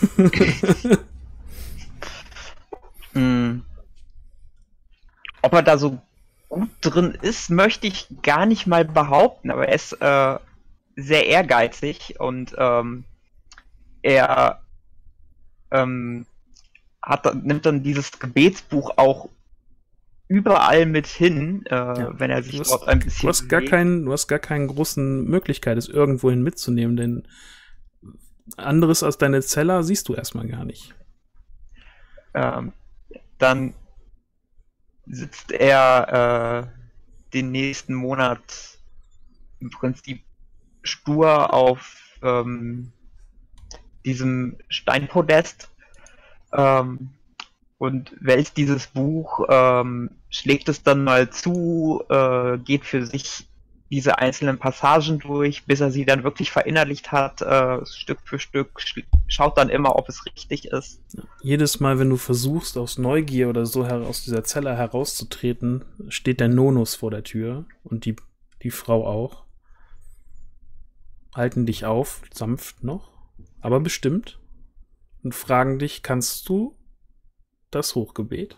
Mm. Ob er da so gut drin ist, möchte ich gar nicht mal behaupten, aber er ist äh, sehr ehrgeizig und ähm, er ähm, hat, nimmt dann dieses Gebetsbuch auch überall mit hin, äh, Ja. wenn er sich Du hast, dort ein du bisschen hast gar bewegt. keinen, du hast gar keine großen Möglichkeit, es irgendwohin mitzunehmen, denn anderes als deine Zeller siehst du erstmal gar nicht. Ähm, dann sitzt er äh, den nächsten Monat im Prinzip stur auf ähm, diesem Steinpodest ähm, und wälzt dieses Buch, ähm, schlägt es dann mal zu, äh, geht für sich diese einzelnen Passagen durch, bis er sie dann wirklich verinnerlicht hat, äh, Stück für Stück, sch- schaut dann immer, ob es richtig ist. Jedes Mal, wenn du versuchst, aus Neugier oder so her aus dieser Zelle herauszutreten, steht der Nonus vor der Tür und die, die Frau auch. Halten dich auf, sanft noch, aber bestimmt, und fragen dich, kannst du das Hochgebet?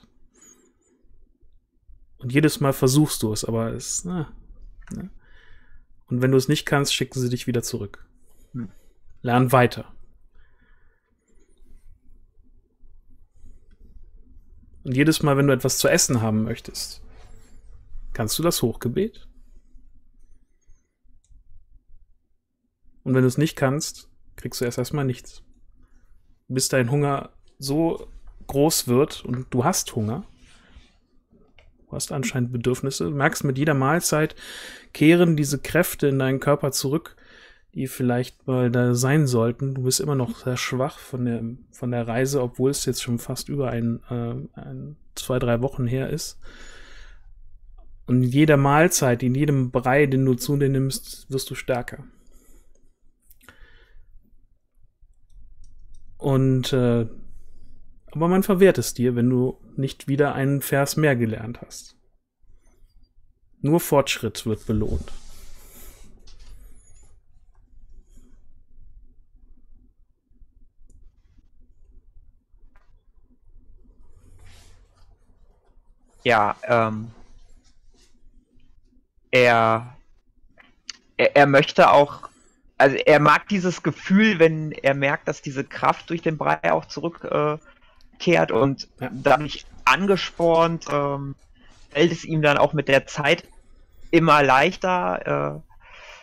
Und jedes Mal versuchst du es, aber es, na, ne? Und wenn du es nicht kannst, schicken sie dich wieder zurück. Hm. Lern weiter. Und jedes Mal, wenn du etwas zu essen haben möchtest, kannst du das Hochgebet? Und wenn du es nicht kannst, kriegst du erst erstmal nichts. Bis dein Hunger so groß wird und du hast Hunger, du hast anscheinend Bedürfnisse, du merkst, mit jeder Mahlzeit kehren diese Kräfte in deinen Körper zurück, die vielleicht mal da sein sollten. Du bist immer noch sehr schwach von der, von der Reise, obwohl es jetzt schon fast über ein, äh, ein zwei, drei Wochen her ist. Und in jeder Mahlzeit, in jedem Brei, den du zu dir nimmst, wirst du stärker. Und äh, aber man verwehrt es dir, wenn du nicht wieder einen Vers mehr gelernt hast. Nur Fortschritt wird belohnt. Ja, ähm, er, er, er möchte auch, also er mag dieses Gefühl, wenn er merkt, dass diese Kraft durch den Brei auch zurückkehrt äh, kehrt und Ja. dadurch angespornt, ähm, fällt es ihm dann auch mit der Zeit immer leichter, äh,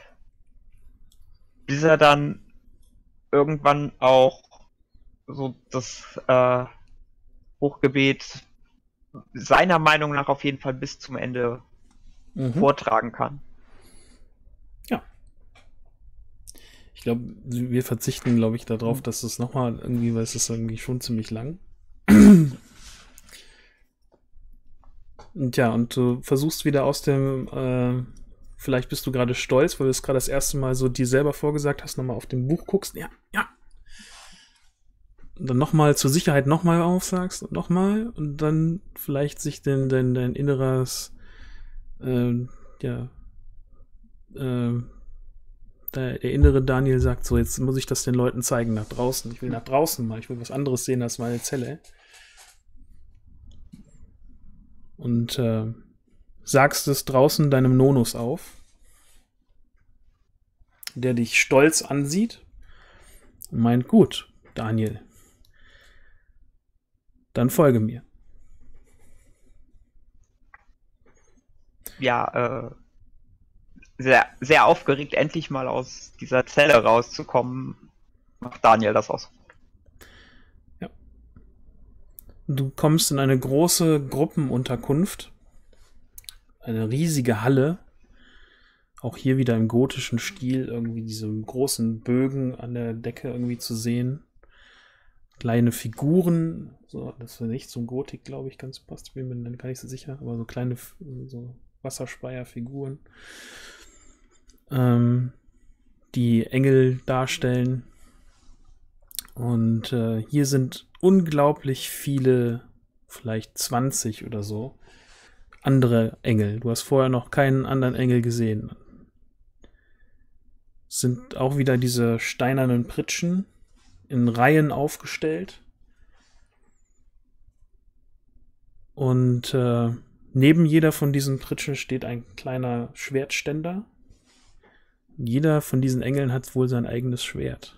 bis er dann irgendwann auch so das äh, Hochgebet seiner Meinung nach auf jeden Fall bis zum Ende Mhm. vortragen kann. Ja. Ich glaube, wir verzichten, glaube ich, darauf, dass es nochmal irgendwie, weil es ist irgendwie schon ziemlich lang. Und ja, und du versuchst wieder aus dem, äh, vielleicht bist du gerade stolz, weil du es gerade das erste Mal so dir selber vorgesagt hast, nochmal auf dem Buch guckst. Ja, ja. Und dann nochmal zur Sicherheit nochmal aufsagst und nochmal und dann vielleicht sich dein, dein, dein inneres, äh, ja, äh, der, der innere Daniel sagt so, jetzt muss ich das den Leuten zeigen nach draußen. Ich will nach draußen mal, ich will was anderes sehen als meine Zelle. Und äh, sagst es draußen deinem Nonus auf, der dich stolz ansieht und meint, gut, Daniel, dann folge mir. Ja, äh, sehr, sehr aufgeregt, endlich mal aus dieser Zelle rauszukommen, macht Daniel das aus. Ja. Du kommst in eine große Gruppenunterkunft, eine riesige Halle, auch hier wieder im gotischen Stil, irgendwie diese großen Bögen an der Decke irgendwie zu sehen. Kleine Figuren, so, das ist nicht zum Gotik, glaube ich, ganz passt, bin mir dann gar nicht so sicher, aber so kleine so Wasserspeier-Figuren, ähm, die Engel darstellen. Und äh, hier sind unglaublich viele, vielleicht zwanzig oder so, andere Engel. Du hast vorher noch keinen anderen Engel gesehen. Es sind auch wieder diese steinernen Pritschen in Reihen aufgestellt. Und äh, neben jeder von diesen Pritschen steht ein kleiner Schwertständer. Jeder von diesen Engeln hat wohl sein eigenes Schwert.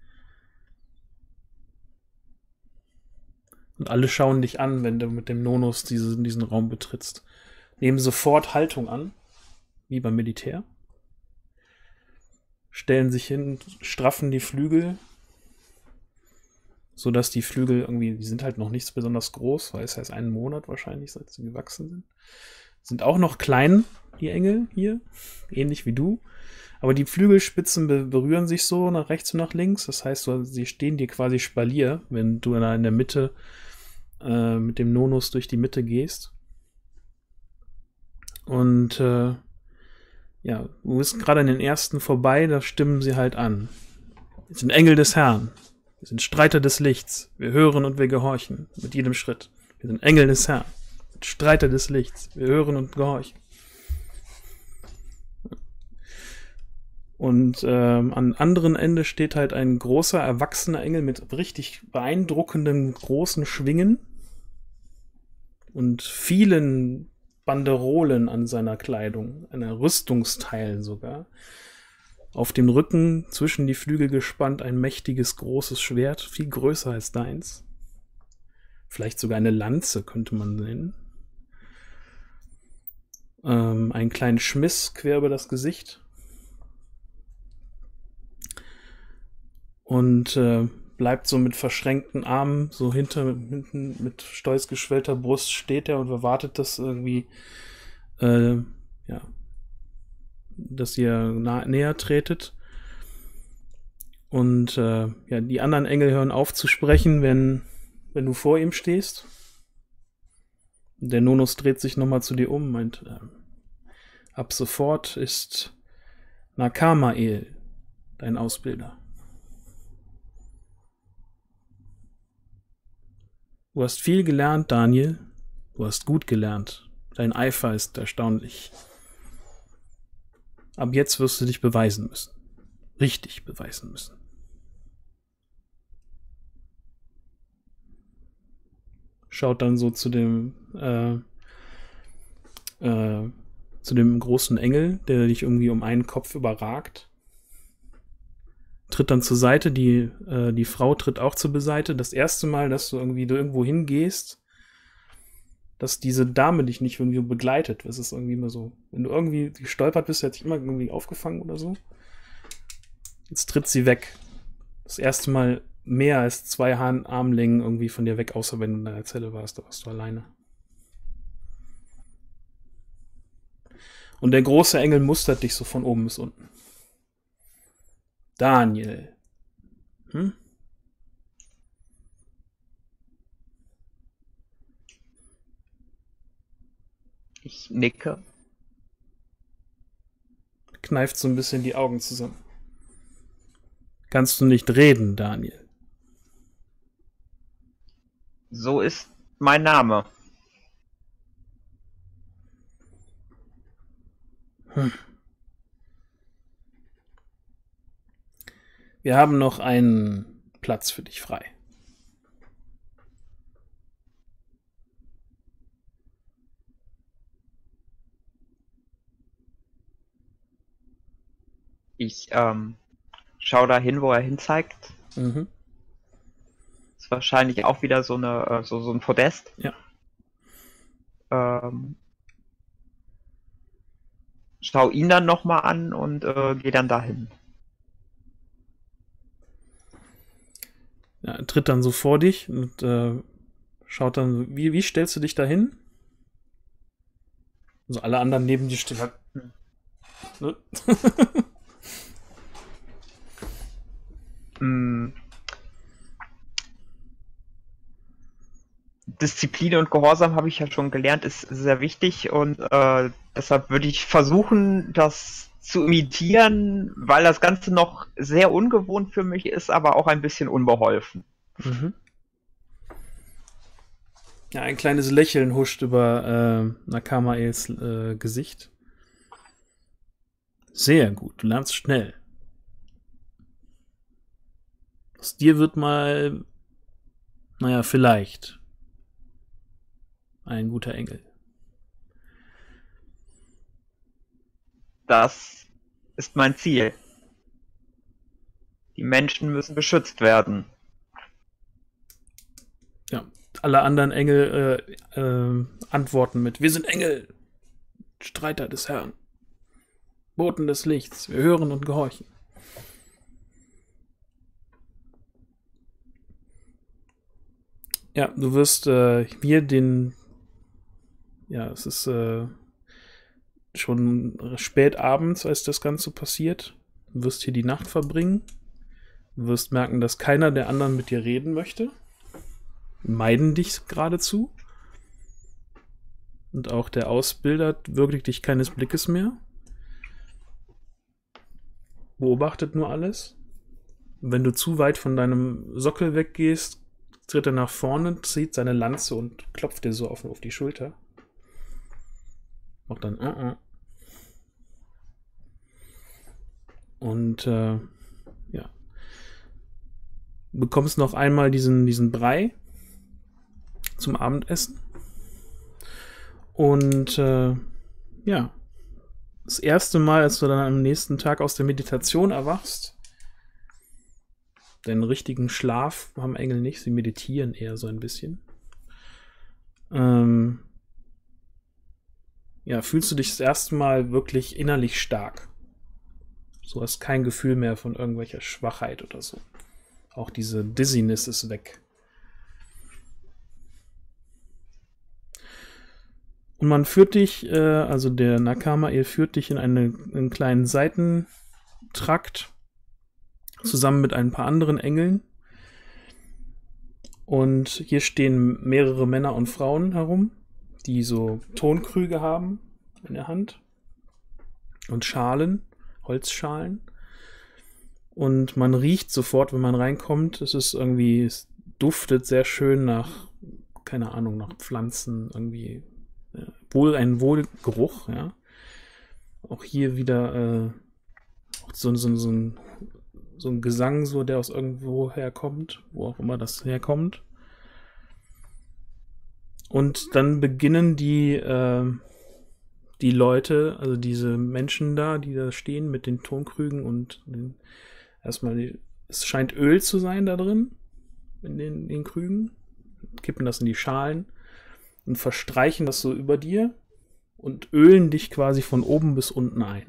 Und alle schauen dich an, wenn du mit dem Nonus diese, diesen Raum betrittst. Nehmen sofort Haltung an, wie beim Militär. Stellen sich hin, straffen die Flügel, sodass die Flügel irgendwie, die sind halt noch nicht besonders groß, weil es erst einen Monat wahrscheinlich, seit sie gewachsen sind. Sind auch noch klein, die Engel hier, ähnlich wie du. Aber die Flügelspitzen be- berühren sich so nach rechts und nach links. Das heißt, so, sie stehen dir quasi Spalier, wenn du da in der Mitte äh, mit dem Nonus durch die Mitte gehst. Und äh, ja, du bist gerade an den ersten vorbei, da stimmen sie halt an. Wir sind Engel des Herrn. Wir sind Streiter des Lichts. Wir hören und wir gehorchen mit jedem Schritt. Wir sind Engel des Herrn. Streiter des Lichts. Wir hören und gehorchen. Und ähm, am anderen Ende steht halt ein großer, erwachsener Engel mit richtig beeindruckenden, großen Schwingen und vielen Banderolen an seiner Kleidung, einer Rüstungsteil sogar. Auf dem Rücken zwischen die Flügel gespannt ein mächtiges, großes Schwert, viel größer als deins. Vielleicht sogar eine Lanze, könnte man nennen. Ähm, einen kleinen Schmiss quer über das Gesicht. Und äh, bleibt so mit verschränkten Armen, so hinter, hinten mit stolz geschwellter Brust steht er und erwartet das irgendwie, äh, ja, dass ihr nah, näher tretet. Und äh, ja, die anderen Engel hören auf zu sprechen, wenn, wenn du vor ihm stehst. Der Nonus dreht sich nochmal zu dir um und meint, äh, ab sofort ist Nakamael dein Ausbilder. Du hast viel gelernt, Daniel. Du hast gut gelernt. Dein Eifer ist erstaunlich. Ab jetzt wirst du dich beweisen müssen. Richtig beweisen müssen. Schaut dann so zu dem äh, äh, zu dem großen Engel, der dich irgendwie um einen Kopf überragt. Tritt dann zur Seite, die, äh, die Frau tritt auch zur Seite. Das erste Mal, dass du irgendwie irgendwo hingehst, dass diese Dame dich nicht irgendwie begleitet. Das ist irgendwie immer so, wenn du irgendwie gestolpert bist, hat dich immer irgendwie aufgefangen oder so. Jetzt tritt sie weg. Das erste Mal mehr als zwei Armlängen irgendwie von dir weg, außer wenn du in deiner Zelle warst, da warst du alleine. Und der große Engel mustert dich so von oben bis unten. Daniel. Hm? Ich nicke. Kneift so ein bisschen die Augen zusammen. Kannst du nicht reden, Daniel? So ist mein Name. Hm. Wir haben noch einen Platz für dich frei. Ich ähm, schaue da hin, wo er hin zeigt. Mhm. Ist wahrscheinlich auch wieder so eine äh, so, so ein Podest. Ja. Ähm, schau ihn dann nochmal an und äh, gehe dann dahin. Ja, er tritt dann so vor dich und äh, schaut dann, wie, wie stellst du dich da hin? Also alle anderen neben dir stehen halt. Ne? Mm. Disziplin und Gehorsam, habe ich ja schon gelernt, ist sehr wichtig und äh, deshalb würde ich versuchen, das zu imitieren, weil das Ganze noch sehr ungewohnt für mich ist, aber auch ein bisschen unbeholfen. Mhm. Ja, ein kleines Lächeln huscht über äh, Nakamaels äh, Gesicht. Sehr gut, du lernst schnell. Aus dir wird mal, naja, vielleicht ein guter Engel. Das ist mein Ziel. Die Menschen müssen beschützt werden. Ja, alle anderen Engel äh, äh, antworten mit: Wir sind Engel, Streiter des Herrn, Boten des Lichts, wir hören und gehorchen. Ja, du wirst äh, hier den, ja, es ist äh, schon spät abends, als das Ganze passiert. Du wirst hier die Nacht verbringen. Du wirst merken, dass keiner der anderen mit dir reden möchte. Meiden dich geradezu. Und auch der Ausbilder würdigt dich keines Blickes mehr. Beobachtet nur alles. Und wenn du zu weit von deinem Sockel weggehst, tritt er nach vorne, zieht seine Lanze und klopft dir so auf, auf die Schulter. Macht dann uh -uh. Und äh, ja. Du bekommst noch einmal diesen, diesen Brei zum Abendessen. Und äh, ja. Das erste Mal, als du dann am nächsten Tag aus der Meditation erwachst, den richtigen Schlaf haben Engel nicht, sie meditieren eher so ein bisschen. Ähm, ja, fühlst du dich das erste Mal wirklich innerlich stark. Du hast kein Gefühl mehr von irgendwelcher Schwachheit oder so. Auch diese Dizziness ist weg. Und man führt dich, äh, also der Nakamael führt dich in eine, einen kleinen Seitentrakt zusammen mit ein paar anderen Engeln. Und hier stehen mehrere Männer und Frauen herum, die so Tonkrüge haben in der Hand und Schalen, Holzschalen. Und man riecht sofort, wenn man reinkommt, es ist irgendwie, es duftet sehr schön nach, keine Ahnung, nach Pflanzen, irgendwie äh, wohl ein Wohlgeruch, ja. Auch hier wieder äh, so, so, so ein so ein Gesang, so der aus irgendwo herkommt, wo auch immer das herkommt. Und dann beginnen die äh, die Leute, also diese Menschen da, die da stehen mit den Tonkrügen und den, erstmal, die, es scheint Öl zu sein da drin, in den, in den Krügen, kippen das in die Schalen und verstreichen das so über dir und ölen dich quasi von oben bis unten ein.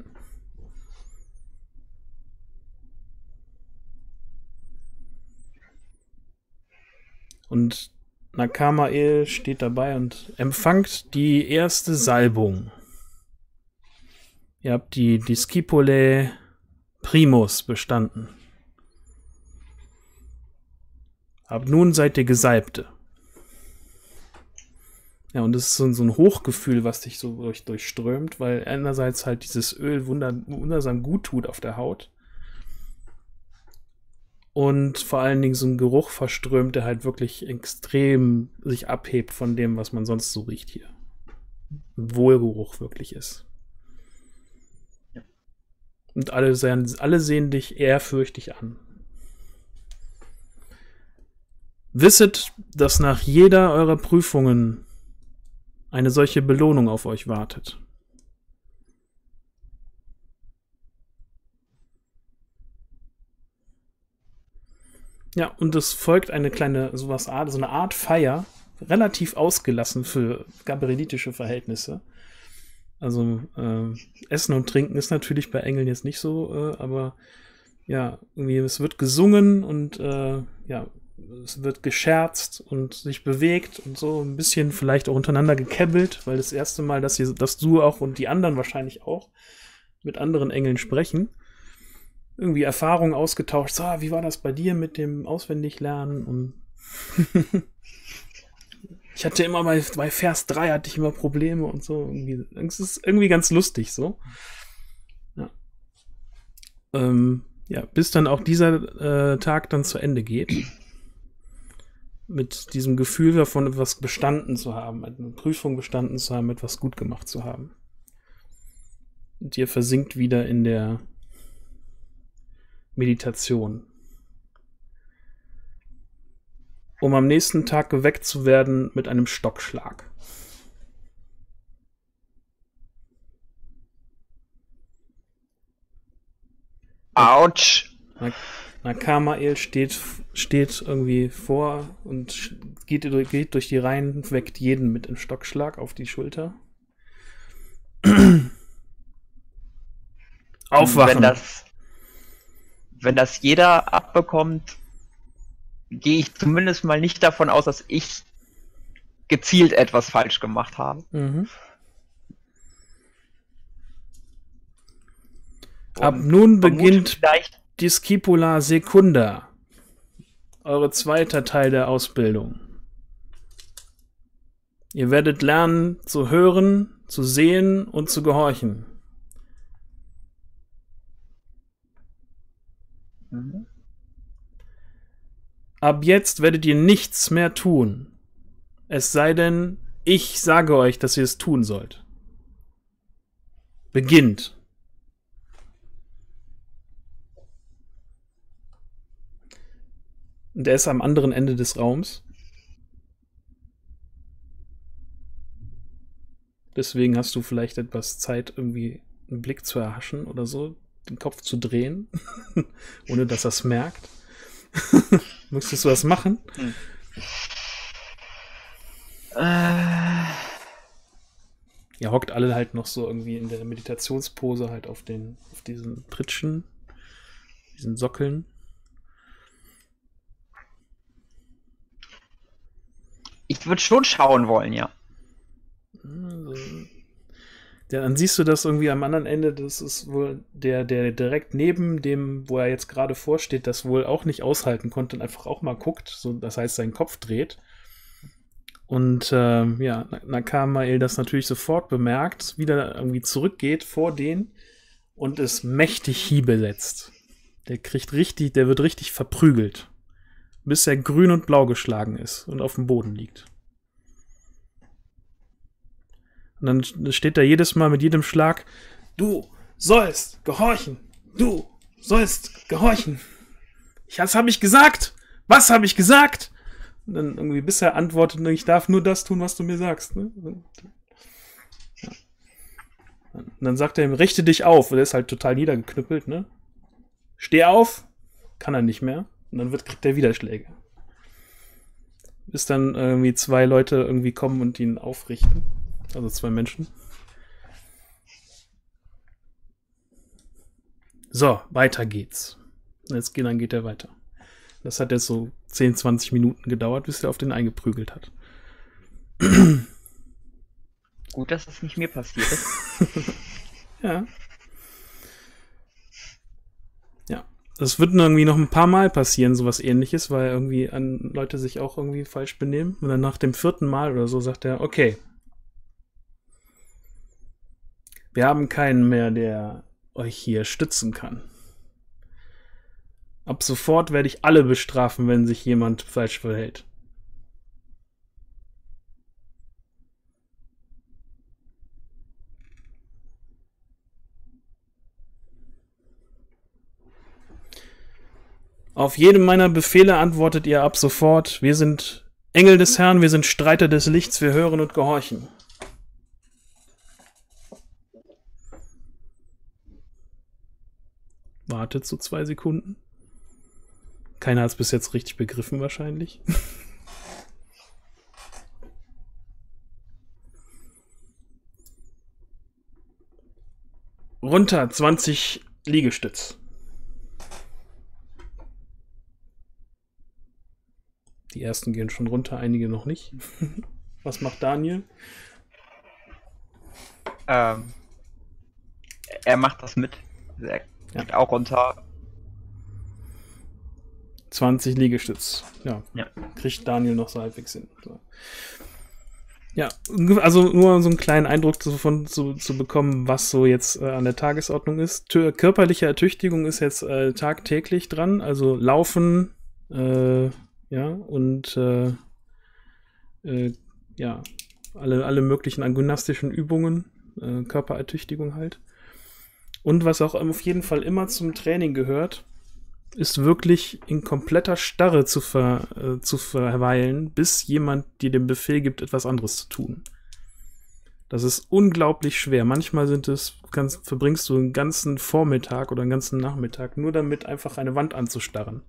Und Nakamael steht dabei und empfangt die erste Salbung. Ihr habt die Discipulae Primus bestanden. Ab nun seid ihr Gesalbte. Ja, und das ist so, so ein Hochgefühl, was dich so durch, durchströmt, weil einerseits halt dieses Öl wunder, wundersam gut tut auf der Haut. Und vor allen Dingen so ein Geruch verströmt, der halt wirklich extrem sich abhebt von dem, was man sonst so riecht hier. Ein Wohlgeruch wirklich ist. Ja. Und alle sehen, alle sehen dich ehrfürchtig an. Wisset, dass nach jeder eurer Prüfungen eine solche Belohnung auf euch wartet. Ja, und es folgt eine kleine, sowas, so eine Art Feier, relativ ausgelassen für gabrielitische Verhältnisse. Also äh, Essen und Trinken ist natürlich bei Engeln jetzt nicht so, äh, aber ja, irgendwie, es wird gesungen und äh, ja, es wird gescherzt und sich bewegt und so ein bisschen vielleicht auch untereinander gekäbbelt, weil das erste Mal, dass, ihr, dass du auch und die anderen wahrscheinlich auch mit anderen Engeln sprechen. Irgendwie Erfahrungen ausgetauscht. So, wie war das bei dir mit dem Auswendiglernen? Und ich hatte immer bei, bei Vers drei hatte ich immer Probleme und so. Irgendwie, es ist irgendwie ganz lustig so. Ja. Ähm, ja, bis dann auch dieser äh, Tag dann zu Ende geht. mit diesem Gefühl davon, etwas bestanden zu haben, eine Prüfung bestanden zu haben, etwas gut gemacht zu haben. Und ihr versinkt wieder in der Meditation. Um am nächsten Tag geweckt zu werden mit einem Stockschlag. Autsch! Nakamael steht, steht irgendwie vor und geht, geht durch die Reihen, weckt jeden mit einem Stockschlag auf die Schulter. Aufwachen! Wenn das, wenn das jeder abbekommt, gehe ich zumindest mal nicht davon aus, dass ich gezielt etwas falsch gemacht habe. Mhm. Ab nun beginnt die Scipula Secunda, eure zweiter Teil der Ausbildung. Ihr werdet lernen zu hören, zu sehen und zu gehorchen. Mhm. Ab jetzt werdet ihr nichts mehr tun. Es sei denn, ich sage euch, dass ihr es tun sollt. Beginnt. Und er ist am anderen Ende des Raums. Deswegen hast du vielleicht etwas Zeit, irgendwie einen Blick zu erhaschen oder so, den Kopf zu drehen, ohne dass er es merkt. Möchtest du was machen? Hm. Äh. Ihr hockt alle halt noch so irgendwie in der Meditationspose halt auf den, auf diesen Pritschen, diesen Sockeln. Ich würde schon schauen wollen, ja. Also, ja, dann siehst du das irgendwie am anderen Ende, das ist wohl der, der direkt neben dem, wo er jetzt gerade vorsteht, das wohl auch nicht aushalten konnte und einfach auch mal guckt, so, das heißt, seinen Kopf dreht. Und äh, ja, Nakamael das natürlich sofort bemerkt, wieder irgendwie zurückgeht vor den und es mächtig Hiebe setzt. Der kriegt richtig, der wird richtig verprügelt, bis er grün und blau geschlagen ist und auf dem Boden liegt. Und dann steht da jedes Mal mit jedem Schlag, du sollst gehorchen, du sollst gehorchen. Was habe ich gesagt? Was habe ich gesagt? Und dann irgendwie, bis er antwortet, ich darf nur das tun, was du mir sagst. Ne? Und dann sagt er ihm, richte dich auf. Und er ist halt total niedergeknüppelt. Ne? Steh auf. Kann er nicht mehr. Und dann wird, kriegt er wieder Schläge. Bis dann irgendwie zwei Leute irgendwie kommen und ihn aufrichten. Also zwei Menschen. So, weiter geht's. Jetzt geht, dann geht er weiter. Das hat jetzt so zehn, zwanzig Minuten gedauert, bis er auf den eingeprügelt hat. Gut, dass das nicht mir passiert ist. Ja. Ja. Das wird irgendwie noch ein paar Mal passieren, sowas Ähnliches, weil irgendwie an Leute sich auch irgendwie falsch benehmen. Und dann nach dem vierten Mal oder so sagt er, okay, wir haben keinen mehr, der euch hier stützen kann. Ab sofort werde ich alle bestrafen, wenn sich jemand falsch verhält. Auf jedem meiner Befehle antwortet ihr ab sofort, wir sind Engel des Herrn, wir sind Streiter des Lichts, wir hören und gehorchen. Wartet so zwei Sekunden. Keiner hat es bis jetzt richtig begriffen wahrscheinlich. Runter, zwanzig Liegestütz. Die ersten gehen schon runter, einige noch nicht. Was macht Daniel? Ähm, er macht das mit. Er geht ja auch runter. zwanzig Liegestütz. Ja. Ja. Kriegt Daniel noch so halbwegs hin. So. Ja, also nur so einen kleinen Eindruck davon zu, zu bekommen, was so jetzt äh, an der Tagesordnung ist. Tö- körperliche Ertüchtigung ist jetzt äh, tagtäglich dran. Also Laufen, äh, ja, und äh, äh, ja, alle, alle möglichen gymnastischen Übungen, äh, Körperertüchtigung halt. Und was auch auf jeden Fall immer zum Training gehört, ist wirklich in kompletter Starre zu, ver, äh, zu verweilen, bis jemand dir den Befehl gibt, etwas anderes zu tun. Das ist unglaublich schwer. Manchmal sind es, kannst, verbringst du einen ganzen Vormittag oder einen ganzen Nachmittag nur damit, einfach eine Wand anzustarren.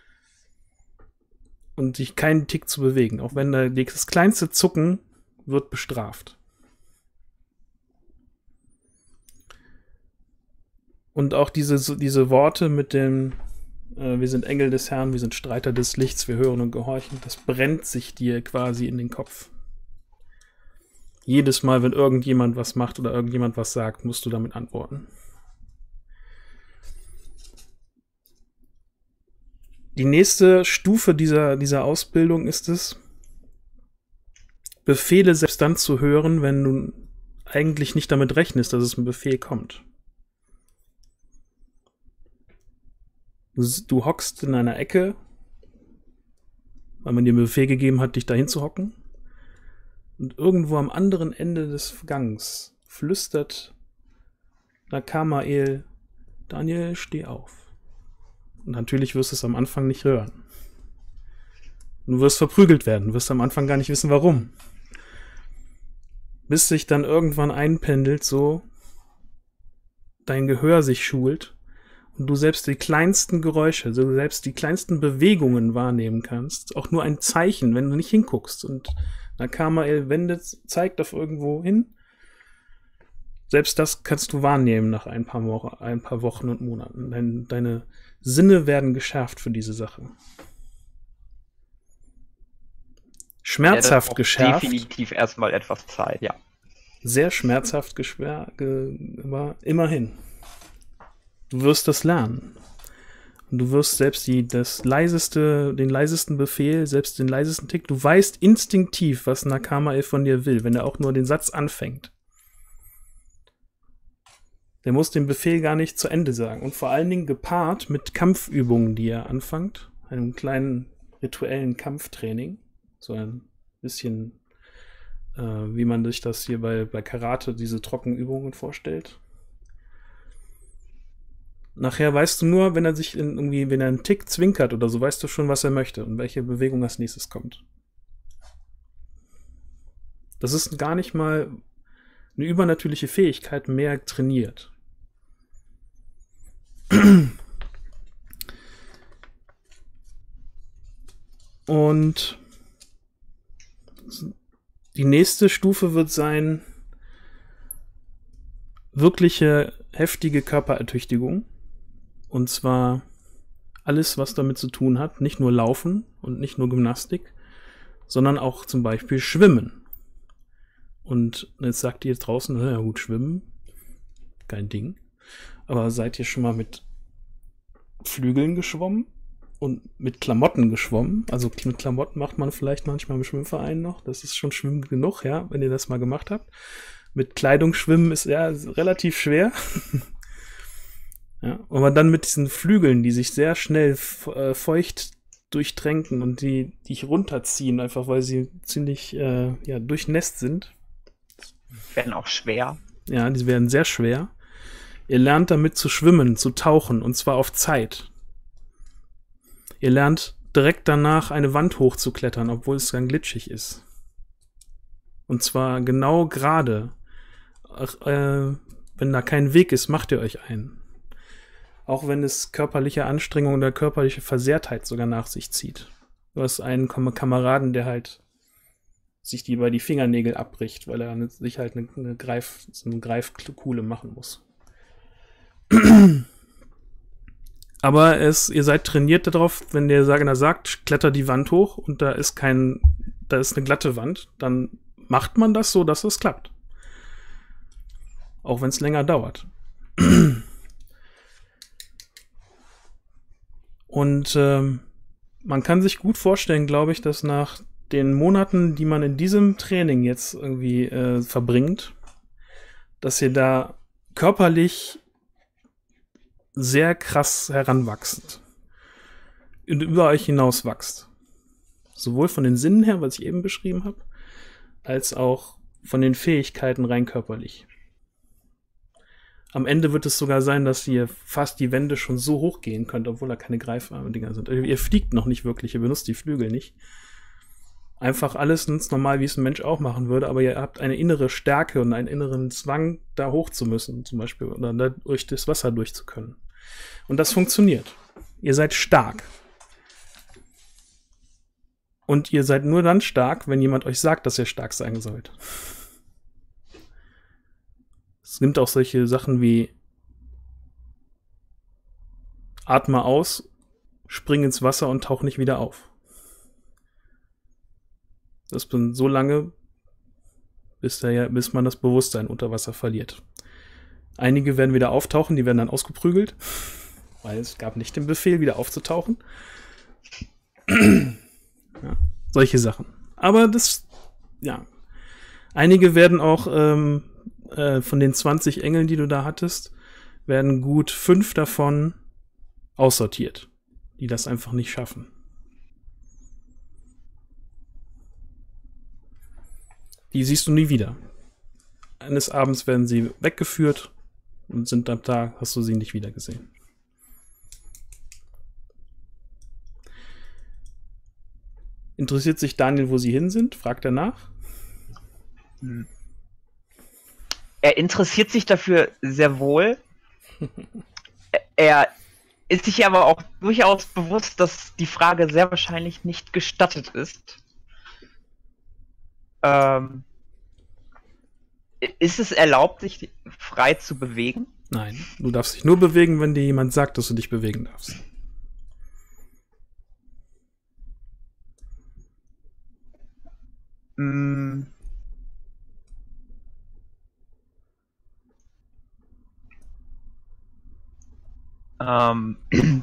Und dich keinen Tick zu bewegen. Auch wenn da das kleinste Zucken wird bestraft. Und auch diese, diese Worte mit dem äh, wir sind Engel des Herrn, wir sind Streiter des Lichts, wir hören und gehorchen, das brennt sich dir quasi in den Kopf. Jedes Mal, wenn irgendjemand was macht oder irgendjemand was sagt, musst du damit antworten. Die nächste Stufe dieser, dieser Ausbildung ist es, Befehle selbst dann zu hören, wenn du eigentlich nicht damit rechnest, dass es ein Befehl kommt. Du, du hockst in einer Ecke, weil man dir einen Befehl gegeben hat, dich dahin zu hocken. Und irgendwo am anderen Ende des Gangs flüstert Nakamael, Daniel, steh auf. Und natürlich wirst du es am Anfang nicht hören. Du wirst verprügelt werden, du wirst am Anfang gar nicht wissen, warum. Bis sich dann irgendwann einpendelt, so dein Gehör sich schult und du selbst die kleinsten Geräusche, so selbst die kleinsten Bewegungen wahrnehmen kannst. Auch nur ein Zeichen, wenn du nicht hinguckst. Und Nakamael wendet, zeigt auf irgendwo hin. Selbst das kannst du wahrnehmen nach ein paar, Wo- ein paar Wochen und Monaten. Dein, deine Sinne werden geschärft für diese Sache. Schmerzhaft Ja, das braucht geschärft. definitiv erstmal etwas Zeit, ja. Sehr schmerzhaft geschwer, ge, aber immerhin. Du wirst das lernen. Und du wirst selbst die, das leiseste, den leisesten Befehl, selbst den leisesten Tick, du weißt instinktiv, was Nakamael von dir will, wenn er auch nur den Satz anfängt. Der muss den Befehl gar nicht zu Ende sagen. Und vor allen Dingen gepaart mit Kampfübungen, die er anfängt, einem kleinen rituellen Kampftraining. So ein bisschen, äh, wie man sich das hier bei, bei Karate, diese Trockenübungen vorstellt. Nachher weißt du nur, wenn er sich in, irgendwie, wenn er einen Tick zwinkert oder so, weißt du schon, was er möchte und welche Bewegung als nächstes kommt. Das ist gar nicht mal eine übernatürliche Fähigkeit, mehr trainiert. Und die nächste Stufe wird sein, wirkliche heftige Körperertüchtigung. Und zwar alles, was damit zu tun hat, nicht nur Laufen und nicht nur Gymnastik, sondern auch zum Beispiel Schwimmen. Und jetzt sagt ihr draußen, ja gut, Schwimmen, kein Ding. Aber seid ihr schon mal mit Flügeln geschwommen und mit Klamotten geschwommen? Also mit Klamotten macht man vielleicht manchmal im Schwimmverein noch. Das ist schon Schwimmen genug, ja, wenn ihr das mal gemacht habt. Mit Kleidung schwimmen ist ja relativ schwer. Ja, aber dann mit diesen Flügeln, die sich sehr schnell äh, feucht durchtränken und die dich runterziehen, einfach weil sie ziemlich äh, ja, durchnässt sind. Werden auch schwer. Ja, die werden sehr schwer. Ihr lernt damit zu schwimmen, zu tauchen, und zwar auf Zeit. Ihr lernt direkt danach eine Wand hochzuklettern, obwohl es dann glitschig ist. Und zwar genau gerade. Ach, äh, wenn da kein Weg ist, macht ihr euch einen. Auch wenn es körperliche Anstrengung oder körperliche Versehrtheit sogar nach sich zieht. Du hast einen Kam- Kameraden, der halt sich die bei die Fingernägel abbricht, weil er eine, sich halt eine, eine Greif, so eine Greifkuhle machen muss. Aber es, ihr seid trainiert darauf, wenn der Sagner sagt, kletter die Wand hoch und da ist kein, da ist eine glatte Wand, dann macht man das so, dass es klappt. Auch wenn es länger dauert. Und ähm, man kann sich gut vorstellen, glaube ich, dass nach den Monaten, die man in diesem Training jetzt irgendwie äh, verbringt, dass ihr da körperlich sehr krass heranwachst und über euch hinaus wächst. Sowohl von den Sinnen her, was ich eben beschrieben habe, als auch von den Fähigkeiten rein körperlich. Am Ende wird es sogar sein, dass ihr fast die Wände schon so hoch gehen könnt, obwohl da keine Greifarme-Dinger sind. Ihr fliegt noch nicht wirklich, ihr benutzt die Flügel nicht. Einfach alles ganz normal, wie es ein Mensch auch machen würde, aber ihr habt eine innere Stärke und einen inneren Zwang, da hoch zu müssen, zum Beispiel, oder da durch das Wasser durch zu können. Und das funktioniert. Ihr seid stark. Und ihr seid nur dann stark, wenn jemand euch sagt, dass ihr stark sein sollt. Es gibt auch solche Sachen wie atme aus, spring ins Wasser und tauch nicht wieder auf. Das bin so lange, bis, der, bis man das Bewusstsein unter Wasser verliert. Einige werden wieder auftauchen, die werden dann ausgeprügelt, weil es gab nicht den Befehl, wieder aufzutauchen. Ja, solche Sachen. Aber das, ja. Einige werden auch ähm, äh, von den zwanzig Engeln, die du da hattest, werden gut fünf davon aussortiert, die das einfach nicht schaffen. Die siehst du nie wieder. Eines Abends werden sie weggeführt und sind ab da, hast du sie nicht wieder gesehen. Interessiert sich Daniel, wo sie hin sind? Fragt er nach. Er interessiert sich dafür sehr wohl. Er ist sich aber auch durchaus bewusst, dass die Frage sehr wahrscheinlich nicht gestattet ist. Ähm, ist es erlaubt, sich frei zu bewegen? Nein, du darfst dich nur bewegen, wenn dir jemand sagt, dass du dich bewegen darfst. Mm. Ähm,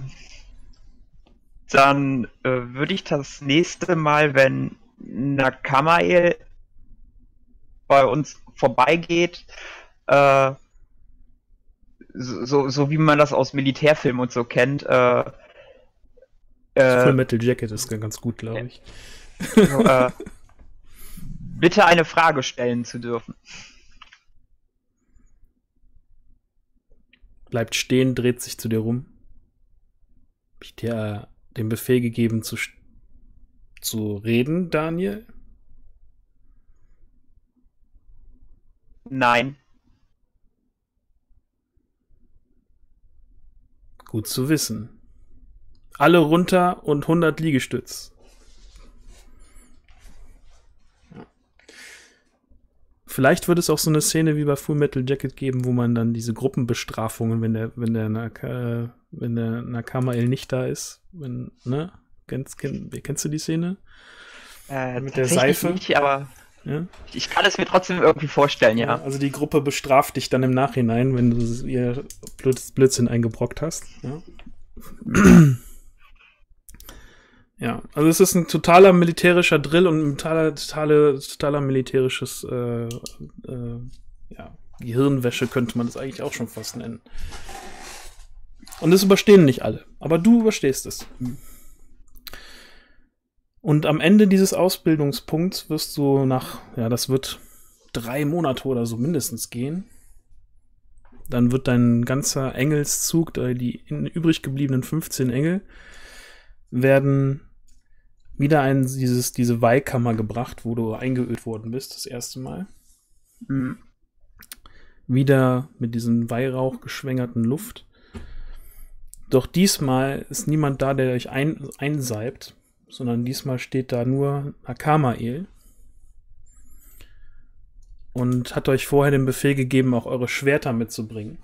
dann äh, würde ich das nächste Mal, wenn Nakamael bei uns vorbeigeht, äh, so, so wie man das aus Militärfilmen und so kennt, äh, äh, Full Metal Jacket ist ganz gut, glaube ich. so, äh, bitte eine Frage stellen zu dürfen. Bleibt stehen, dreht sich zu dir rum. Hab ich dir äh, den Befehl gegeben, zu, zu reden, Daniel? Nein. Gut zu wissen. Alle runter und hundert Liegestütz. Vielleicht wird es auch so eine Szene wie bei Full Metal Jacket geben, wo man dann diese Gruppenbestrafungen, wenn der, wenn der, Naka, wenn der Nakamael nicht da ist, wenn, ne? Kennst, kenn, kennst du die Szene? Äh, Mit der Seife? Nicht, aber ja? Ich kann es mir trotzdem irgendwie vorstellen, ja. Ja. Also die Gruppe bestraft dich dann im Nachhinein, wenn du ihr Blödsinn eingebrockt hast. Ja. Ja, also es ist ein totaler militärischer Drill und ein totaler, totaler, totaler militärisches äh, äh, ja, Gehirnwäsche könnte man das eigentlich auch schon fast nennen. Und das überstehen nicht alle, aber du überstehst es. Und am Ende dieses Ausbildungspunkts wirst du nach, ja, das wird drei Monate oder so mindestens gehen. Dann wird dein ganzer Engelszug, die übrig gebliebenen fünfzehn Engel, werden wieder in dieses, diese Weihkammer gebracht, wo du eingeölt worden bist, das erste Mal. Mhm. Wieder mit diesem Weihrauch geschwängerten Luft. Doch diesmal ist niemand da, der euch ein, einseibt, sondern diesmal steht da nur Nakamael und hat euch vorher den Befehl gegeben, auch eure Schwerter mitzubringen.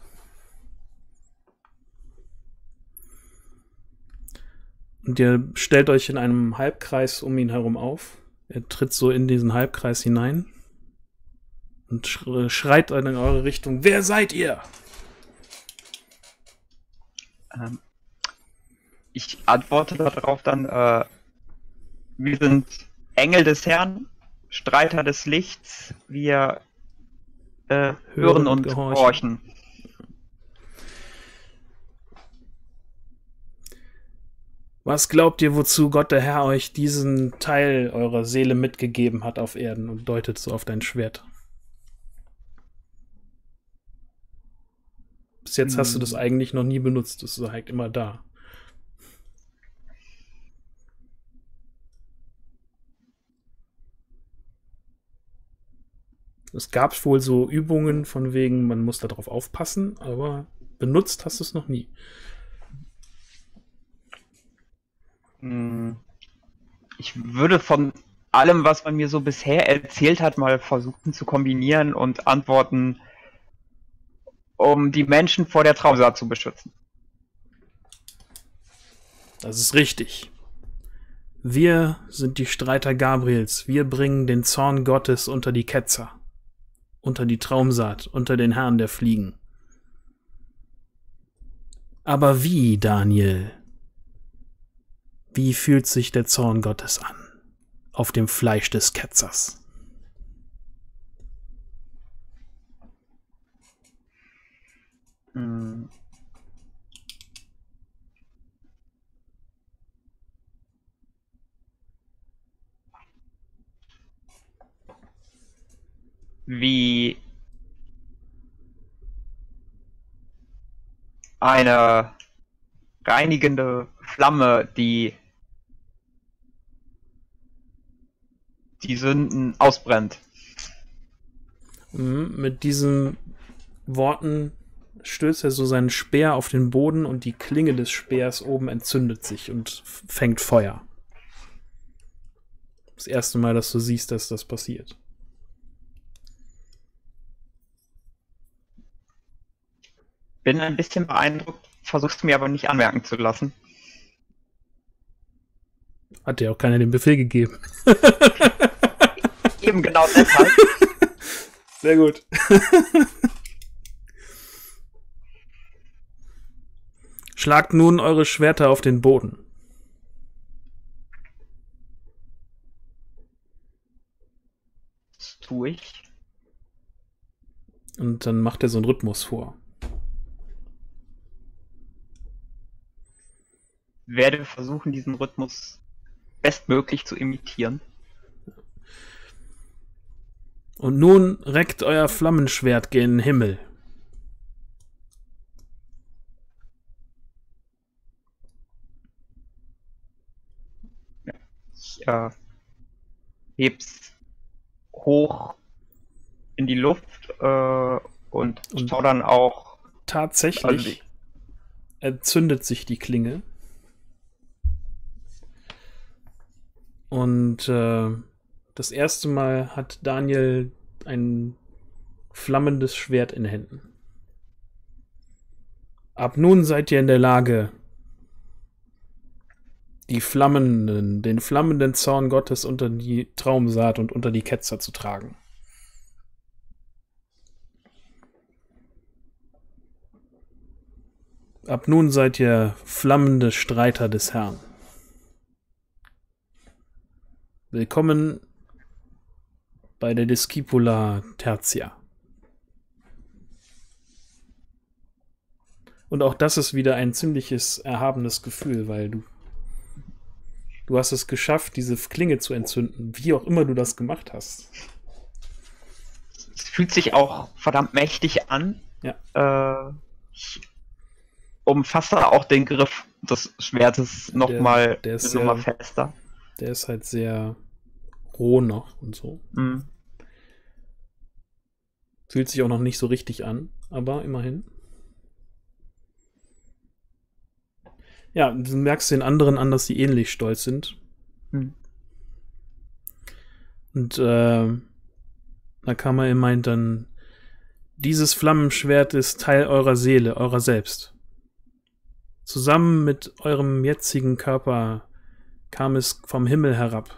Und ihr stellt euch in einem Halbkreis um ihn herum auf. Er tritt so in diesen Halbkreis hinein und schreit in eure Richtung: Wer seid ihr? Ähm, ich antworte darauf dann, äh, wir sind Engel des Herrn, Streiter des Lichts, wir äh, hören, hören und gehorchen. gehorchen. Was glaubt ihr, wozu Gott der Herr euch diesen Teil eurer Seele mitgegeben hat auf Erden? Und deutet so auf dein Schwert. Bis jetzt hm. hast du das eigentlich noch nie benutzt. Das ist halt immer da. Es gab wohl so Übungen von wegen, man muss darauf aufpassen, aber benutzt hast du es noch nie. Ich würde von allem, was man mir so bisher erzählt hat, mal versuchen zu kombinieren und antworten, um die Menschen vor der Traumsaat zu beschützen. Das ist richtig. Wir sind die Streiter Gabriels. Wir bringen den Zorn Gottes unter die Ketzer, unter die Traumsaat, unter den Herrn der Fliegen. Aber wie, Daniel? Wie fühlt sich der Zorn Gottes an auf dem Fleisch des Ketzers? Hm. Wie eine reinigende Flamme, die die Sünden ausbrennt. Mhm, mit diesen Worten stößt er so seinen Speer auf den Boden und die Klinge des Speers oben entzündet sich und fängt Feuer. Das erste Mal, dass du siehst, dass das passiert. Bin ein bisschen beeindruckt, versuchst mir aber nicht anmerken zu lassen. Hat dir auch keiner den Befehl gegeben. Eben genau deshalb. Sehr gut. Schlagt nun eure Schwerter auf den Boden. Das tue ich. Und dann macht er so einen Rhythmus vor. Werde versuchen, diesen Rhythmus bestmöglich zu imitieren. Und nun reckt euer Flammenschwert gen Himmel. Ich äh, heb's hoch in die Luft äh, und, und schau dann auch. Tatsächlich also entzündet sich die Klinge. Und äh, das erste Mal hat Daniel ein flammendes Schwert in Händen. Ab nun seid ihr in der Lage, die flammenden, den flammenden Zorn Gottes unter die Traumsaat und unter die Ketzer zu tragen. Ab nun seid ihr flammende Streiter des Herrn. Willkommen bei der Discipula Tertia. Und auch das ist wieder ein ziemliches erhabenes Gefühl, weil du du hast es geschafft, diese Klinge zu entzünden, wie auch immer du das gemacht hast. Es fühlt sich auch verdammt mächtig an. Ja. Äh, ich umfasse auch den Griff des Schwertes nochmal noch fester. Der ist halt sehr roh noch und so. Mhm. Fühlt sich auch noch nicht so richtig an, aber immerhin. Ja, du merkst den anderen an, dass sie ähnlich stolz sind. Mhm. Und äh, Nakama meint dann, dieses Flammenschwert ist Teil eurer Seele, eurer selbst. Zusammen mit eurem jetzigen Körper kam es vom Himmel herab.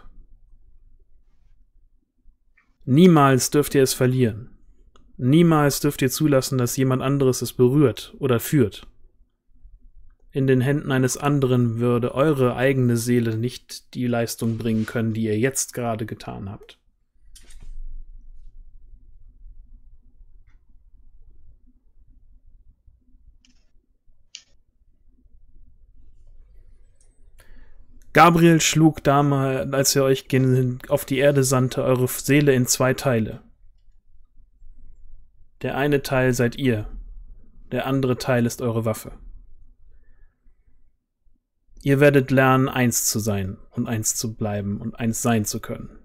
Niemals dürft ihr es verlieren. Niemals dürft ihr zulassen, dass jemand anderes es berührt oder führt. In den Händen eines anderen würde eure eigene Seele nicht die Leistung bringen können, die ihr jetzt gerade getan habt. Gabriel schlug damals, als er euch auf die Erde sandte, eure Seele in zwei Teile. Der eine Teil seid ihr, der andere Teil ist eure Waffe. Ihr werdet lernen, eins zu sein und eins zu bleiben und eins sein zu können.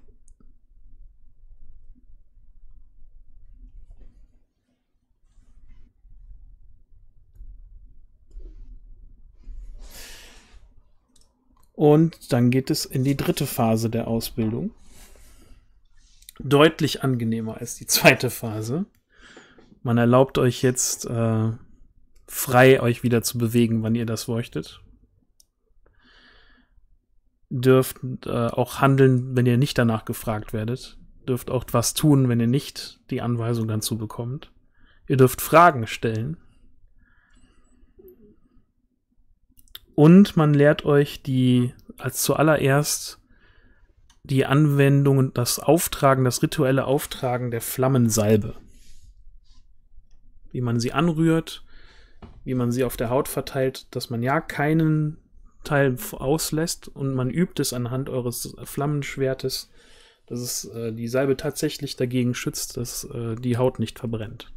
Und dann geht es in die dritte Phase der Ausbildung. Deutlich angenehmer als die zweite Phase. Man erlaubt euch jetzt äh, frei, euch wieder zu bewegen, wann ihr das möchtet. Dürft äh, auch handeln, wenn ihr nicht danach gefragt werdet. Dürft auch was tun, wenn ihr nicht die Anweisung dazu bekommt. Ihr dürft Fragen stellen. Und man lehrt euch die als zuallererst die Anwendung und das Auftragen, das rituelle Auftragen der Flammensalbe. Wie man sie anrührt, wie man sie auf der Haut verteilt, dass man ja keinen Teil auslässt und man übt es anhand eures Flammenschwertes, dass es äh, die Salbe tatsächlich dagegen schützt, dass äh, die Haut nicht verbrennt.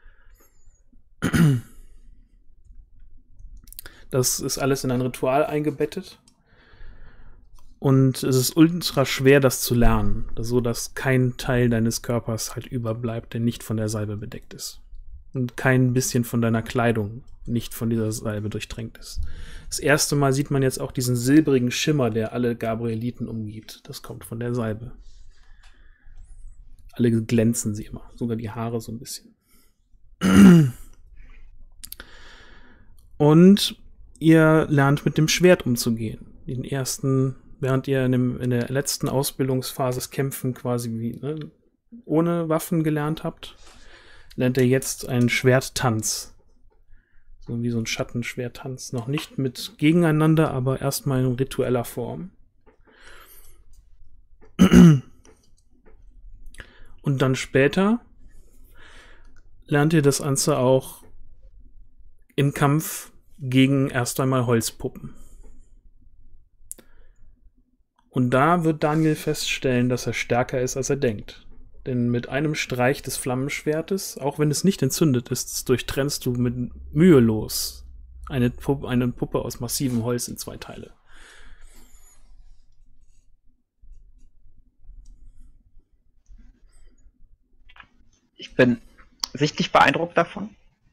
Das ist alles in ein Ritual eingebettet. Und es ist ultra schwer, das zu lernen, so dass kein Teil deines Körpers halt überbleibt, der nicht von der Salbe bedeckt ist. Und kein bisschen von deiner Kleidung nicht von dieser Salbe durchtränkt ist. Das erste Mal sieht man jetzt auch diesen silbrigen Schimmer, der alle Gabrieliten umgibt. Das kommt von der Salbe. Alle glänzen sie immer, sogar die Haare so ein bisschen. Und ihr lernt mit dem Schwert umzugehen. Den ersten, während ihr in, dem, in der letzten Ausbildungsphase das Kämpfen quasi wie, ne, ohne Waffen gelernt habt, lernt ihr jetzt einen Schwerttanz. So wie so ein Schattenschwerttanz. Noch nicht mit gegeneinander, aber erstmal in ritueller Form. Und dann später lernt ihr das Ganze auch im Kampf gegen erst einmal Holzpuppen. Und da wird Daniel feststellen, dass er stärker ist, als er denkt. Denn mit einem Streich des Flammenschwertes, auch wenn es nicht entzündet ist, durchtrennst du mit mühelos eine Puppe, eine Puppe aus massivem Holz in zwei Teile. Ich bin sichtlich beeindruckt davon.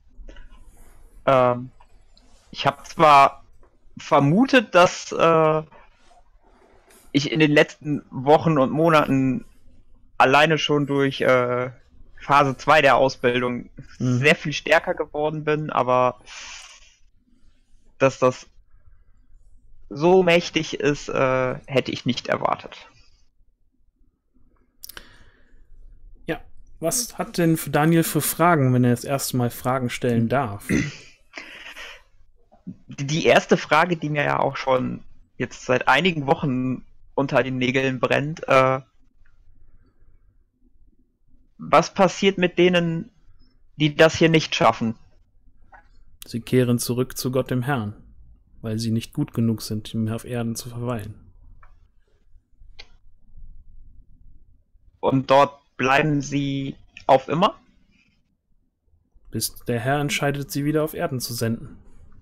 Ähm, ich habe zwar vermutet, dass äh, ich in den letzten Wochen und Monaten alleine schon durch äh, Phase zwei der Ausbildung mhm. sehr viel stärker geworden bin, aber dass das so mächtig ist, äh, hätte ich nicht erwartet. Ja, was hat denn Daniel für Fragen, wenn er das erste Mal Fragen stellen darf? Die erste Frage, die mir ja auch schon jetzt seit einigen Wochen unter den Nägeln brennt, äh, was passiert mit denen, die das hier nicht schaffen? Sie kehren zurück zu Gott dem Herrn, weil sie nicht gut genug sind, um auf Erden zu verweilen. Und dort bleiben sie auf immer? Bis der Herr entscheidet, sie wieder auf Erden zu senden.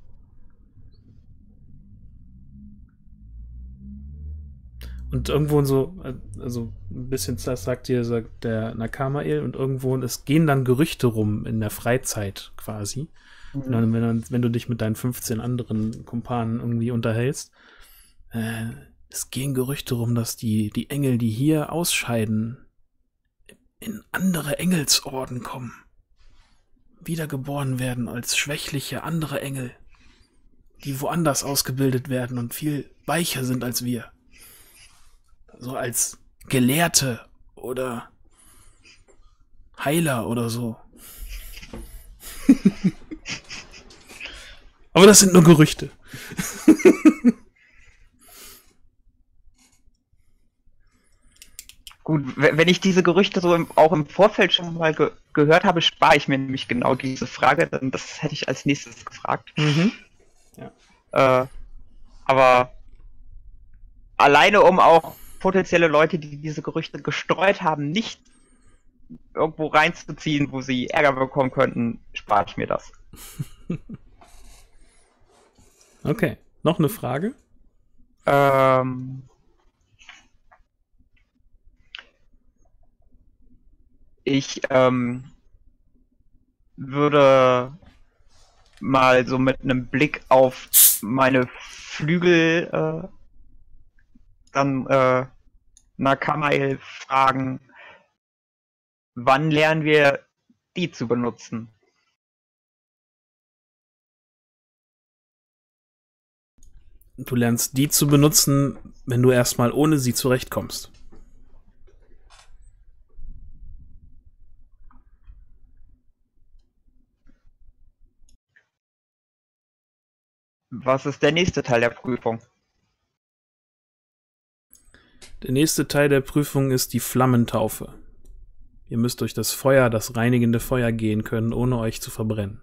Und irgendwo so, also ein bisschen, das sagt dir, sagt der Nakamael, und irgendwo, es gehen dann Gerüchte rum in der Freizeit quasi. Mhm. Wenn, wenn, wenn du dich mit deinen fünfzehn anderen Kumpanen irgendwie unterhältst. Äh, es gehen Gerüchte rum, dass die, die Engel, die hier ausscheiden, in andere Engelsorden kommen. Wiedergeboren werden als schwächliche andere Engel, die woanders ausgebildet werden und viel weicher sind als wir. So als Gelehrte oder Heiler oder so. Aber das sind nur Gerüchte. Gut, wenn ich diese Gerüchte so im, auch im Vorfeld schon mal ge gehört habe, spare ich mir nämlich genau diese Frage, denn das hätte ich als nächstes gefragt. Mhm. Ja. Äh, aber alleine um auch potenzielle Leute, die diese Gerüchte gestreut haben, nicht irgendwo reinzuziehen, wo sie Ärger bekommen könnten, spare ich mir das. Okay, noch eine Frage? Ähm, ich ähm, würde mal so mit einem Blick auf meine Flügel äh, dann äh, Nakamail fragen, wann lernen wir die zu benutzen? Du lernst die zu benutzen, wenn du erstmal ohne sie zurechtkommst. Was ist der nächste Teil der Prüfung? Der nächste Teil der Prüfung ist die Flammentaufe. Ihr müsst durch das Feuer, das reinigende Feuer gehen können, ohne euch zu verbrennen.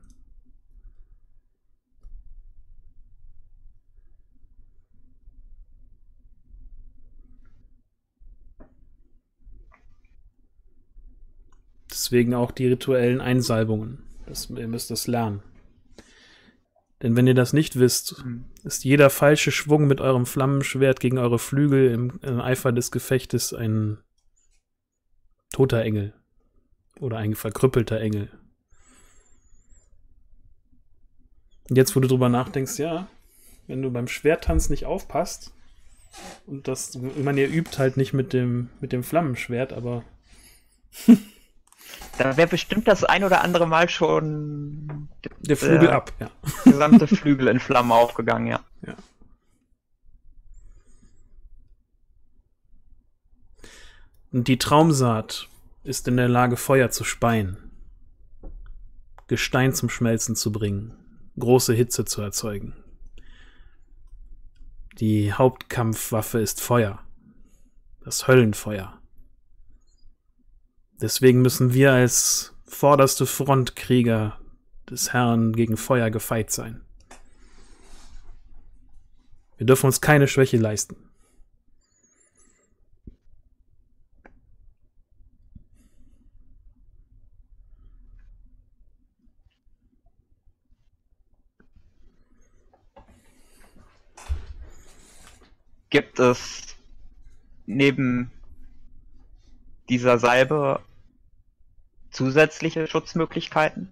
Deswegen auch die rituellen Einsalbungen. Das, ihr müsst das lernen. Denn wenn ihr das nicht wisst, ist jeder falsche Schwung mit eurem Flammenschwert gegen eure Flügel im, im Eifer des Gefechtes ein toter Engel. Oder ein verkrüppelter Engel. Und jetzt, wo du drüber nachdenkst, ja, wenn du beim Schwerttanz nicht aufpasst, und das, ich meine, ihr übt halt nicht mit dem, mit dem Flammenschwert, aber Da wäre bestimmt das ein oder andere Mal schon der Flügel äh, ab, ja. gesamte Flügel in Flammen aufgegangen, ja. ja. Und die Traumsaat ist in der Lage, Feuer zu speien, Gestein zum Schmelzen zu bringen, große Hitze zu erzeugen. Die Hauptkampfwaffe ist Feuer, das Höllenfeuer. Deswegen müssen wir als vorderste Frontkrieger des Herrn gegen Feuer gefeit sein. Wir dürfen uns keine Schwäche leisten. Gibt es neben dieser Salbe zusätzliche Schutzmöglichkeiten?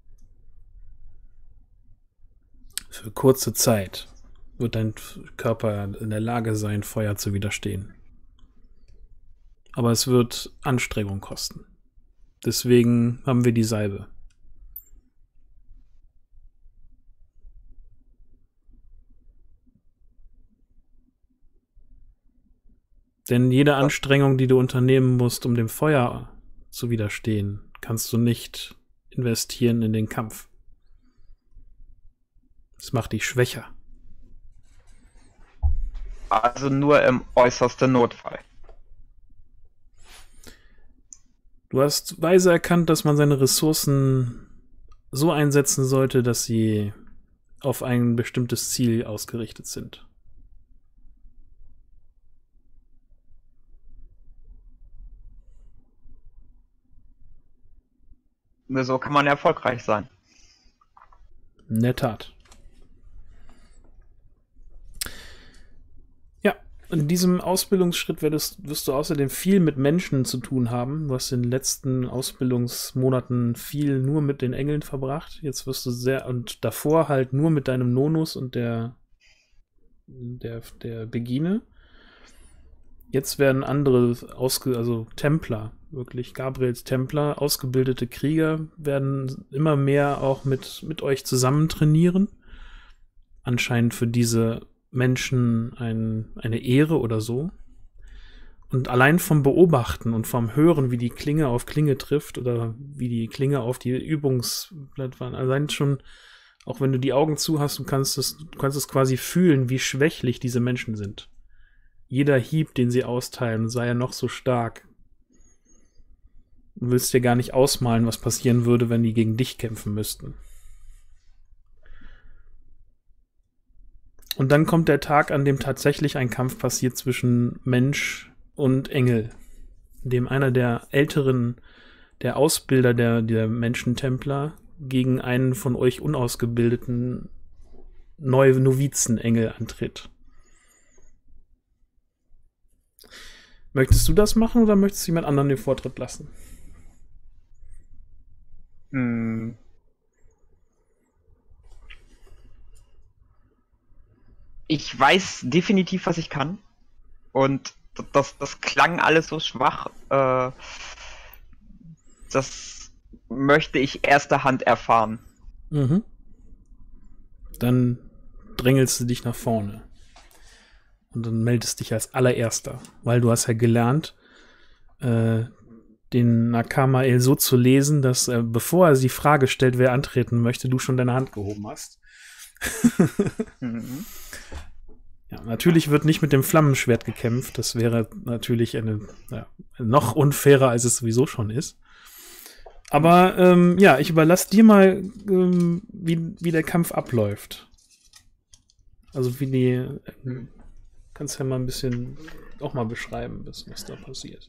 Für kurze Zeit wird dein Körper in der Lage sein, Feuer zu widerstehen. Aber es wird Anstrengung kosten. Deswegen haben wir die Salbe. Denn jede Anstrengung, die du unternehmen musst, um dem Feuer zu widerstehen, kannst du nicht investieren in den Kampf. Es macht dich schwächer. Also nur im äußersten Notfall. Du hast weise erkannt, dass man seine Ressourcen so einsetzen sollte, dass sie auf ein bestimmtes Ziel ausgerichtet sind. Nur so kann man erfolgreich sein. In der Tat. Ja, in diesem Ausbildungsschritt wirst, wirst du außerdem viel mit Menschen zu tun haben. Du hast in den letzten Ausbildungsmonaten viel nur mit den Engeln verbracht. Jetzt wirst du sehr, und davor halt nur mit deinem Nonus und der, der, der Begine. Jetzt werden andere, ausge, also Templer, wirklich Gabriels Templer, ausgebildete Krieger, werden immer mehr auch mit, mit euch zusammen trainieren. Anscheinend für diese Menschen ein, eine Ehre oder so. Und allein vom Beobachten und vom Hören, wie die Klinge auf Klinge trifft oder wie die Klinge auf die Übungsplattform, allein schon, auch wenn du die Augen zu hast, du kannst es, du kannst es quasi fühlen, wie schwächlich diese Menschen sind. Jeder Hieb, den sie austeilen, sei er noch so stark. Du willst dir gar nicht ausmalen, was passieren würde, wenn die gegen dich kämpfen müssten. Und dann kommt der Tag, an dem tatsächlich ein Kampf passiert zwischen Mensch und Engel, in dem einer der älteren, der Ausbilder der, der Menschentempler gegen einen von euch unausgebildeten neuen Novizenengel antritt. Möchtest du das machen oder möchtest du jemand anderen den Vortritt lassen? Hm. Ich weiß definitiv, was ich kann. Und das, das klang alles so schwach. Äh, das möchte ich erster Hand erfahren. Mhm. Dann drängelst du dich nach vorne. Und dann meldest dich als allererster. Weil du hast ja gelernt, äh, den Nakamael so zu lesen, dass äh, bevor er die Frage stellt, wer antreten möchte, du schon deine Hand gehoben hast. mhm. Ja, natürlich wird nicht mit dem Flammenschwert gekämpft. Das wäre natürlich eine, ja, noch unfairer, als es sowieso schon ist. Aber ähm, ja, ich überlasse dir mal, ähm, wie, wie der Kampf abläuft. Also wie die, äh, kannst ja mal ein bisschen auch mal beschreiben, was, was da passiert.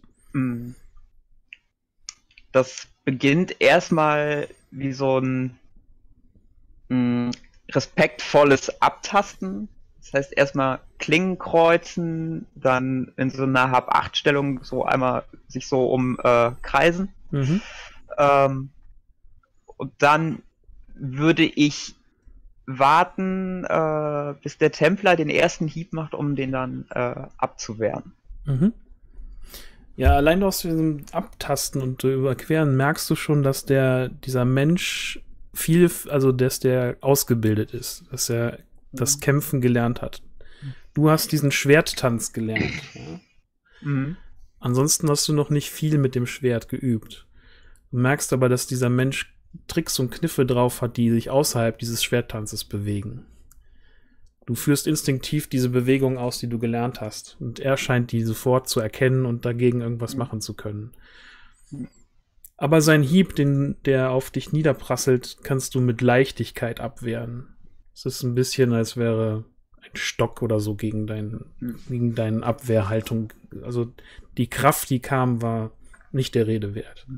Das beginnt erstmal wie so ein mh, respektvolles Abtasten. Das heißt erstmal Klingen kreuzen, dann in so einer Hab-acht-Stellung so einmal sich so umkreisen. Äh, mhm. ähm, und dann würde ich warten, äh, bis der Templer den ersten Hieb macht, um den dann äh, abzuwehren. Mhm. Ja, allein aus diesem Abtasten und Überqueren merkst du schon, dass der dieser Mensch viel, also dass der ausgebildet ist, dass er das Kämpfen gelernt hat. Du hast diesen Schwerttanz gelernt. Ja? Mhm. Ansonsten hast du noch nicht viel mit dem Schwert geübt. Du merkst aber, dass dieser Mensch Tricks und Kniffe drauf hat, die sich außerhalb dieses Schwerttanzes bewegen. Du führst instinktiv diese Bewegung aus, die du gelernt hast. Und er scheint die sofort zu erkennen und dagegen irgendwas mhm. machen zu können. Aber sein Hieb, den, der auf dich niederprasselt, kannst du mit Leichtigkeit abwehren. Es ist ein bisschen, als wäre ein Stock oder so gegen, dein, gegen deine Abwehrhaltung. Also die Kraft, die kam, war nicht der Rede wert.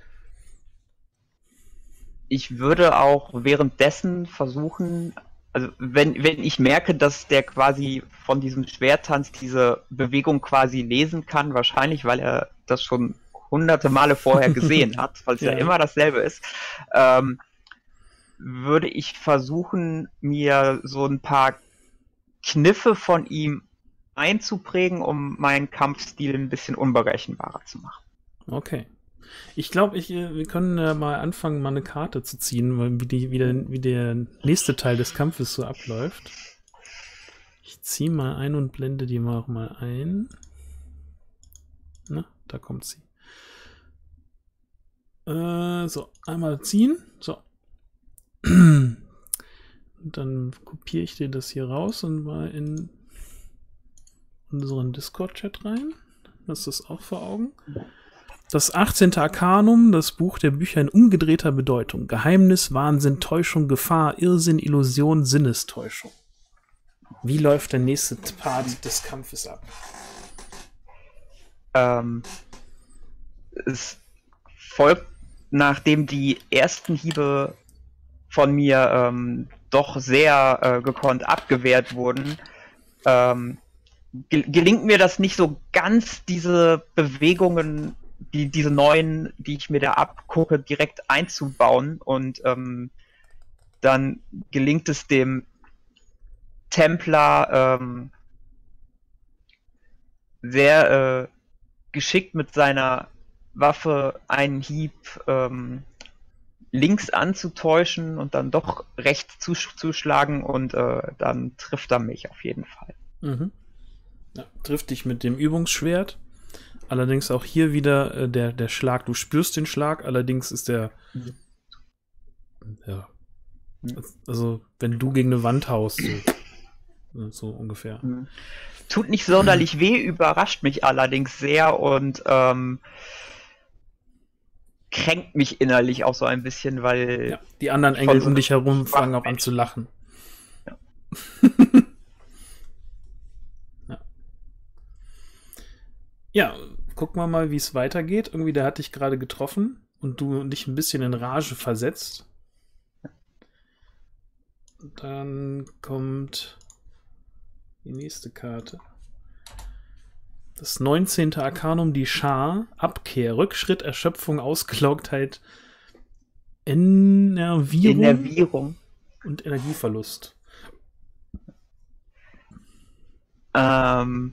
Ich würde auch währenddessen versuchen, also wenn, wenn ich merke, dass der quasi von diesem Schwerttanz diese Bewegung quasi lesen kann, wahrscheinlich, weil er das schon hunderte Male vorher gesehen hat, weil es ja. ja immer dasselbe ist, ähm, würde ich versuchen, mir so ein paar Kniffe von ihm einzuprägen, um meinen Kampfstil ein bisschen unberechenbarer zu machen. Okay. Ich glaube, ich, wir können äh, mal anfangen, mal eine Karte zu ziehen, weil wie, die, wie, der, wie der nächste Teil des Kampfes so abläuft. Ich ziehe mal ein und blende die mal auch mal ein. Na, da kommt sie. Äh, so, einmal ziehen. So. Und dann kopiere ich dir das hier raus und mal in unseren Discord-Chat rein. Hast du das auch vor Augen? Das achtzehnte Arkanum, das Buch der Bücher in umgedrehter Bedeutung. Geheimnis, Wahnsinn, Täuschung, Gefahr, Irrsinn, Illusion, Sinnestäuschung. Wie läuft der nächste Part des Kampfes ab? Ähm, es folgt, nachdem die ersten Hiebe von mir ähm, doch sehr äh, gekonnt abgewehrt wurden, ähm, gel gelingt mir das nicht so ganz, diese Bewegungen, die diese neuen, die ich mir da abgucke, direkt einzubauen, und ähm, dann gelingt es dem Templer ähm, sehr äh, geschickt mit seiner Waffe einen Hieb ähm, links anzutäuschen und dann doch rechts zuschlagen, und äh, dann trifft er mich auf jeden Fall. Mhm. Ja, trifft dich mit dem Übungsschwert. Allerdings auch hier wieder äh, der, der Schlag. Du spürst den Schlag, allerdings ist der mhm. ja. Also, wenn du gegen eine Wand haust, so, so ungefähr. Mhm. Tut nicht sonderlich weh, überrascht mich allerdings sehr und ähm, kränkt mich innerlich auch so ein bisschen, weil ja, die anderen Engel um dich herum fangen auch an zu lachen. Ja. Ja, gucken wir mal, wie es weitergeht. Irgendwie, der hat dich gerade getroffen und du dich ein bisschen in Rage versetzt. Dann kommt die nächste Karte. Das neunzehnte Arkanum, die Schar, Abkehr, Rückschritt, Erschöpfung, Ausgelaugtheit, Enervierung, Enervierung. Und Energieverlust. Ähm,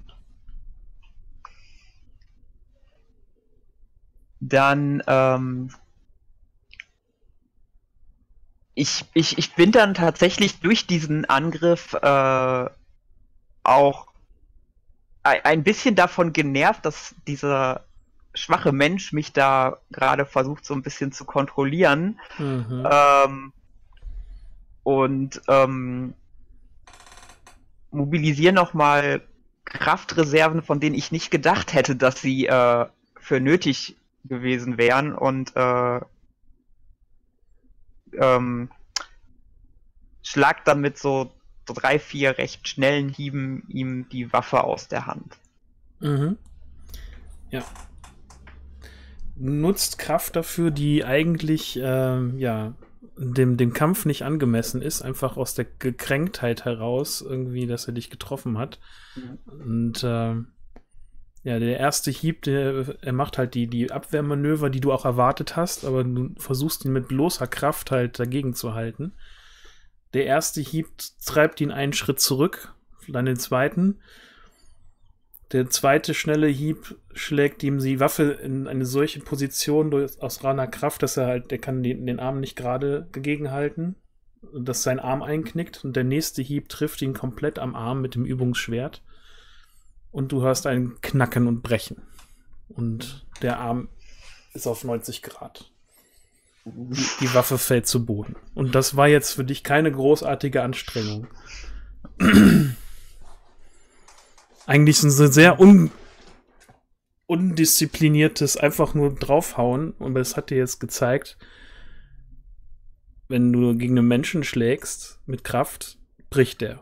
dann, ähm, ich, ich, ich bin dann tatsächlich durch diesen Angriff äh, auch ein, ein bisschen davon genervt, dass dieser schwache Mensch mich da gerade versucht, so ein bisschen zu kontrollieren. Mhm. Ähm, und ähm, mobilisiere nochmal Kraftreserven, von denen ich nicht gedacht hätte, dass sie äh, für nötig gewesen wären und äh, ähm, schlag dann mit so drei, vier recht schnellen Hieben ihm die Waffe aus der Hand. Mhm. Ja. Nutzt Kraft dafür, die eigentlich ähm, ja dem, dem Kampf nicht angemessen ist, einfach aus der Gekränktheit heraus, irgendwie, dass er dich getroffen hat. Mhm. Und äh, ja, der erste Hieb, der, er macht halt die, die Abwehrmanöver, die du auch erwartet hast, aber du versuchst ihn mit bloßer Kraft halt dagegen zu halten. Der erste Hieb treibt ihn einen Schritt zurück, dann den zweiten. Der zweite schnelle Hieb schlägt ihm die Waffe in eine solche Position durch, aus reiner Kraft, dass er halt, der kann den, den Arm nicht gerade gegenhalten, dass sein Arm einknickt und der nächste Hieb trifft ihn komplett am Arm mit dem Übungsschwert und du hörst ein Knacken und Brechen und der Arm ist auf neunzig Grad. Die, die Waffe fällt zu Boden. Und das war jetzt für dich keine großartige Anstrengung. Eigentlich ist es ein sehr un undiszipliniertes einfach nur draufhauen, aber es hat dir jetzt gezeigt, wenn du gegen einen Menschen schlägst mit Kraft, bricht der.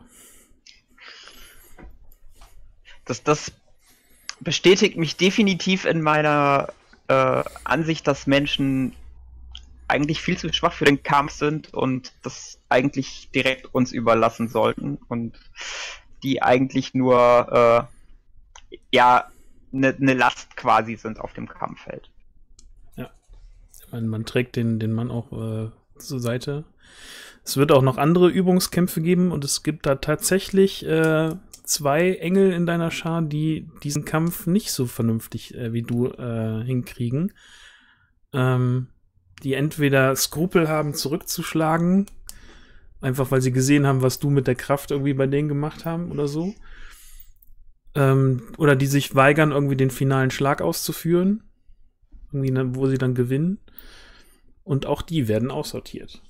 Das, das bestätigt mich definitiv in meiner äh, Ansicht, dass Menschen eigentlich viel zu schwach für den Kampf sind und das eigentlich direkt uns überlassen sollten und die eigentlich nur äh, ja eine ne Last quasi sind auf dem Kampffeld. Ja, man, man trägt den, den Mann auch äh, zur Seite. Es wird auch noch andere Übungskämpfe geben und es gibt da tatsächlich äh, zwei Engel in deiner Schar, die diesen Kampf nicht so vernünftig äh, wie du äh, hinkriegen. Ähm, die entweder Skrupel haben, zurückzuschlagen, einfach weil sie gesehen haben, was du mit der Kraft irgendwie bei denen gemacht haben oder so. Ähm, oder die sich weigern, irgendwie den finalen Schlag auszuführen, irgendwie, wo sie dann gewinnen. Und auch die werden aussortiert.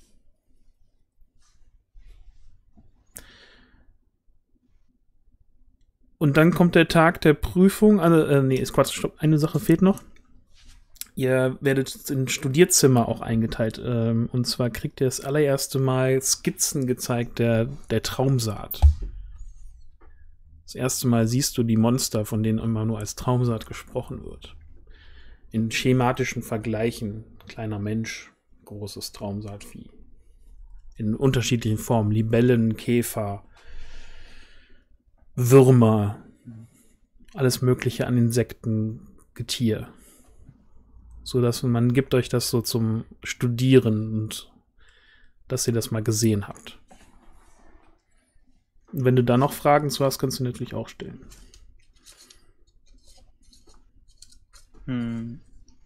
Und dann kommt der Tag der Prüfung. Also, äh, nee, ist Quatsch, stopp. Eine Sache fehlt noch. Ihr werdet in Studierzimmer auch eingeteilt. Ähm, und zwar kriegt ihr das allererste Mal Skizzen gezeigt der, der Traumsaat. Das erste Mal siehst du die Monster, von denen immer nur als Traumsaat gesprochen wird. In schematischen Vergleichen. Kleiner Mensch, großes Traumsaatvieh. In unterschiedlichen Formen. Libellen, Käfer, Würmer, alles Mögliche an Insekten, Getier. So dass man gibt euch das so zum Studieren und dass ihr das mal gesehen habt. Und wenn du da noch Fragen zu hast, kannst du natürlich auch stellen. Hm.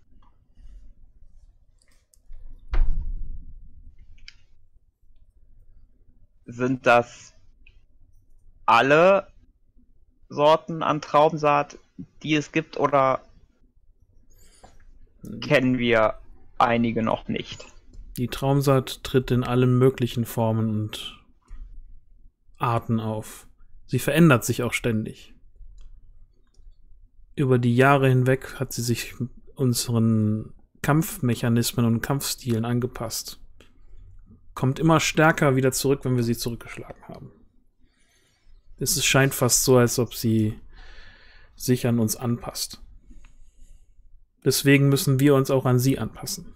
Sind das alle Sorten an Traumsaat, die es gibt, oder kennen wir einige noch nicht? Die Traumsaat tritt in allen möglichen Formen und Arten auf. Sie verändert sich auch ständig. Über die Jahre hinweg hat sie sich unseren Kampfmechanismen und Kampfstilen angepasst. Kommt immer stärker wieder zurück, wenn wir sie zurückgeschlagen haben. Es scheint fast so, als ob sie sich an uns anpasst. Deswegen müssen wir uns auch an sie anpassen.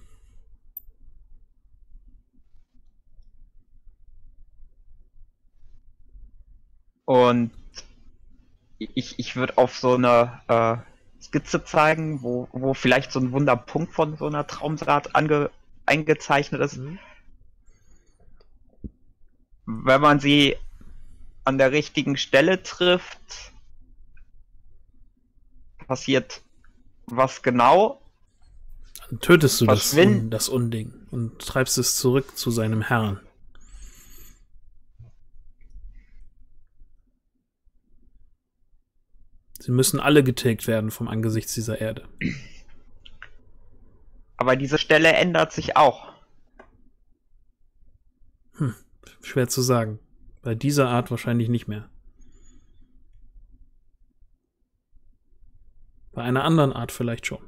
Und ich, ich würde auf so eine äh, Skizze zeigen, wo, wo vielleicht so ein Wunderpunkt von so einer Traumsaat ange, eingezeichnet ist. Mhm. Wenn man sie an der richtigen Stelle trifft, passiert was genau? Dann tötest du das, Un das Unding und treibst es zurück zu seinem Herrn. Sie müssen alle getilgt werden vom Angesicht dieser Erde. Aber diese Stelle ändert sich auch. Hm, schwer zu sagen. Bei dieser Art wahrscheinlich nicht mehr. Bei einer anderen Art vielleicht schon.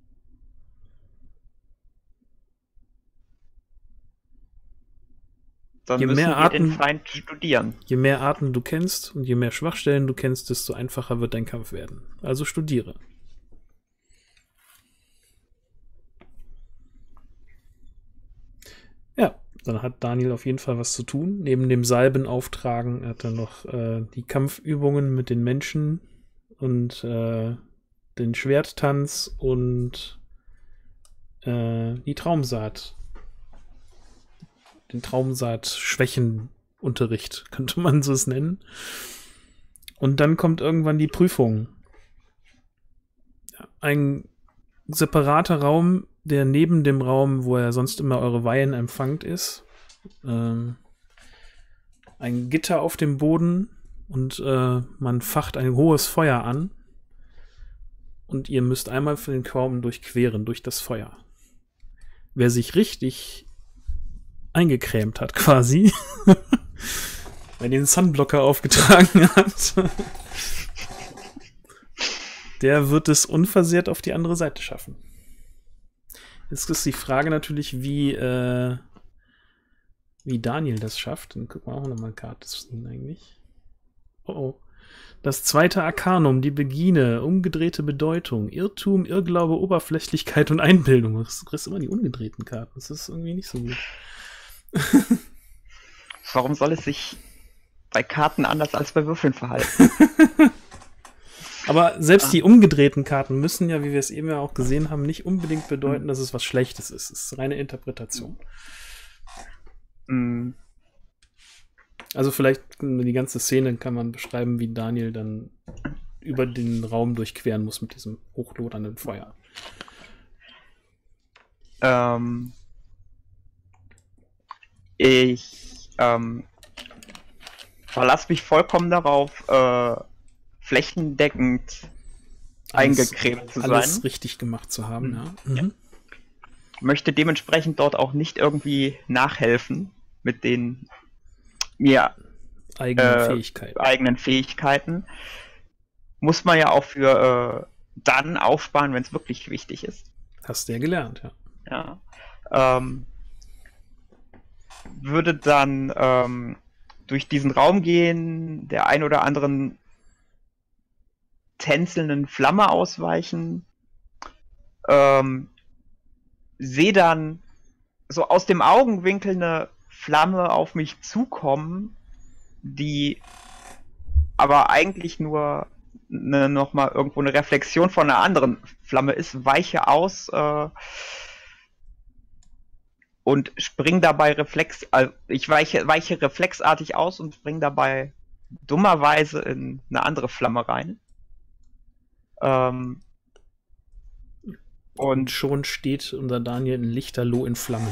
Dann je müssen mehr wir Arten, den Feind studieren. Je mehr Arten du kennst und je mehr Schwachstellen du kennst, desto einfacher wird dein Kampf werden. Also studiere. Ja, dann hat Daniel auf jeden Fall was zu tun. Neben dem Salben auftragen hat er noch äh, die Kampfübungen mit den Menschen und äh, den Schwerttanz und äh, die Traumsaat. Den Traumsaat-Schwächenunterricht, könnte man so es nennen. Und dann kommt irgendwann die Prüfung. Ein separater Raum, der neben dem Raum, wo er sonst immer eure Weihen empfangt, ist. Ähm, ein Gitter auf dem Boden und äh, man facht ein hohes Feuer an. Und ihr müsst einmal für den Raum durchqueren, durch das Feuer. Wer sich richtig eingecremt hat, quasi. Wenn den Sunblocker aufgetragen hat. Der wird es unversehrt auf die andere Seite schaffen. Jetzt ist die Frage natürlich, wie äh, wie Daniel das schafft. Dann gucken wir auch nochmal eine Karte ziehen eigentlich. Oh oh. Das zweite Arkanum, die Begine, umgedrehte Bedeutung, Irrtum, Irrglaube, Oberflächlichkeit und Einbildung. Du kriegst immer die umgedrehten Karten. Das ist irgendwie nicht so gut. Warum soll es sich bei Karten anders als bei Würfeln verhalten? Aber selbst ah. die umgedrehten Karten müssen ja, wie wir es eben ja auch gesehen haben, nicht unbedingt bedeuten, dass es was Schlechtes ist. Es ist reine Interpretation. Mm. Also vielleicht die ganze Szene kann man beschreiben, wie Daniel dann über den Raum durchqueren muss mit diesem hochlodernden Feuer. Ähm... Ich ähm, verlasse mich vollkommen darauf, äh, flächendeckend alles, eingecremt zu sein. Alles richtig gemacht zu haben, mhm. ja. Mhm. ja. Möchte dementsprechend dort auch nicht irgendwie nachhelfen mit den mir eigenen, äh, Fähigkeiten. eigenen Fähigkeiten. Muss man ja auch für äh, dann aufsparen, wenn es wirklich wichtig ist. Hast du ja gelernt, ja. Ja. Ähm, würde dann ähm, durch diesen Raum gehen, der ein oder anderen tänzelnden Flamme ausweichen, ähm, sehe dann so aus dem Augenwinkel eine Flamme auf mich zukommen, die aber eigentlich nur eine, nochmal irgendwo eine Reflexion von einer anderen Flamme ist, weiche aus, äh, und spring dabei reflex, also ich weiche, weiche reflexartig aus und spring dabei dummerweise in eine andere Flamme rein. Ähm, und, und schon steht unser Daniel in Lichterloh in Flammen.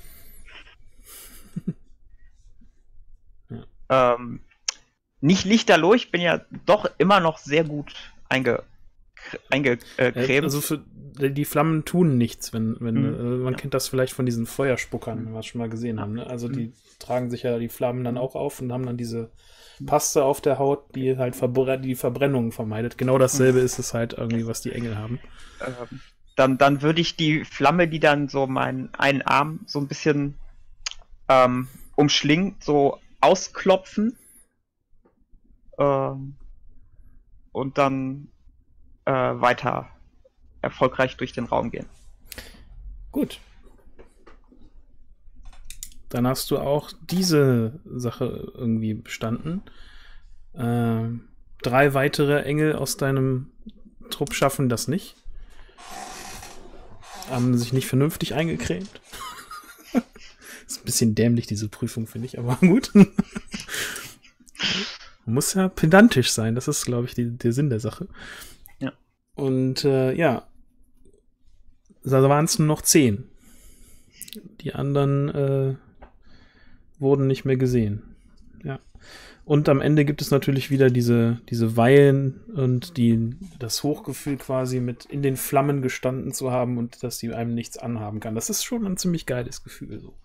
ja. ähm, nicht Lichterloh, ich bin ja doch immer noch sehr gut einge eingecremt. Also für, die Flammen tun nichts, wenn, wenn mhm. äh, man ja. kennt das vielleicht von diesen Feuerspuckern, wenn wir es schon mal gesehen haben. Ne? Also die mhm. tragen sich ja die Flammen dann auch auf und haben dann diese Paste auf der Haut, die halt Verbr die Verbrennungen vermeidet. Genau dasselbe mhm. ist es halt irgendwie, was die Engel haben. Ähm, dann, dann würde ich die Flamme, die dann so meinen einen Arm so ein bisschen ähm, umschlingt, so ausklopfen. Ähm, und dann Äh, weiter erfolgreich durch den Raum gehen. Gut. Dann hast du auch diese Sache irgendwie bestanden. Ähm, drei weitere Engel aus deinem Trupp schaffen das nicht. Haben sich nicht vernünftig eingecremt. Ist ein bisschen dämlich, diese Prüfung, finde ich, aber gut. Muss ja pedantisch sein, das ist, glaube ich, die, der Sinn der Sache. Ja. Und äh, ja, da waren es nur noch zehn. Die anderen äh, wurden nicht mehr gesehen. Ja. Und am Ende gibt es natürlich wieder diese, diese Weihen und die, das Hochgefühl quasi mit in den Flammen gestanden zu haben und dass die einem nichts anhaben kann. Das ist schon ein ziemlich geiles Gefühl. So.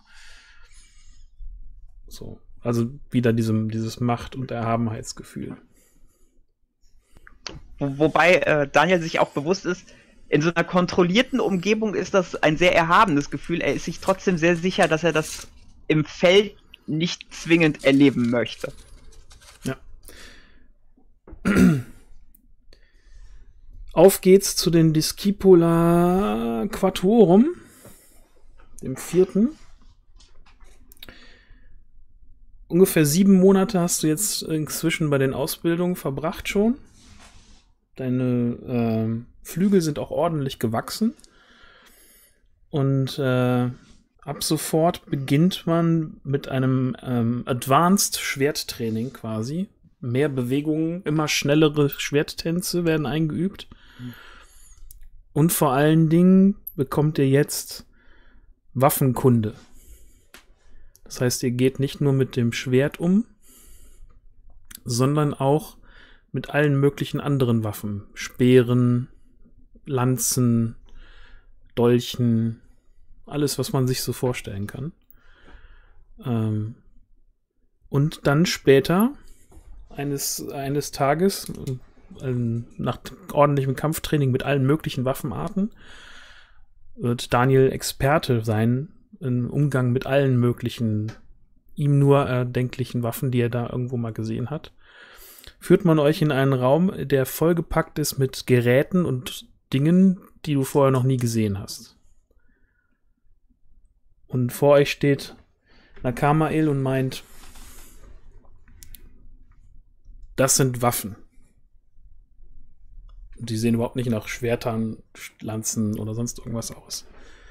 So. Also wieder diesem, dieses Macht- und Erhabenheitsgefühl. Wo, wobei äh, Daniel sich auch bewusst ist, in so einer kontrollierten Umgebung ist das ein sehr erhabenes Gefühl. Er ist sich trotzdem sehr sicher, dass er das im Feld nicht zwingend erleben möchte. Ja. Auf geht's zu den Discipola Quatuorum, dem vierten. Ungefähr sieben Monate hast du jetzt inzwischen bei den Ausbildungen verbracht schon. Deine äh, Flügel sind auch ordentlich gewachsen. Und äh, ab sofort beginnt man mit einem ähm, Advanced Schwerttraining quasi. Mehr Bewegungen, immer schnellere Schwerttänze werden eingeübt. Mhm. Und vor allen Dingen bekommt ihr jetzt Waffenkunde. Das heißt, ihr geht nicht nur mit dem Schwert um, sondern auch mit allen möglichen anderen Waffen. Speeren, Lanzen, Dolchen, alles, was man sich so vorstellen kann. Ähm, und dann später, eines, eines Tages, äh, nach ordentlichem Kampftraining mit allen möglichen Waffenarten, wird Daniel Experte sein im Umgang mit allen möglichen, ihm nur erdenklichen Waffen, die er da irgendwo mal gesehen hat. Führt man euch in einen Raum, der vollgepackt ist mit Geräten und Dingen, die du vorher noch nie gesehen hast. Und vor euch steht Nakamael und meint, das sind Waffen. Und die sehen überhaupt nicht nach Schwertern, Lanzen oder sonst irgendwas aus.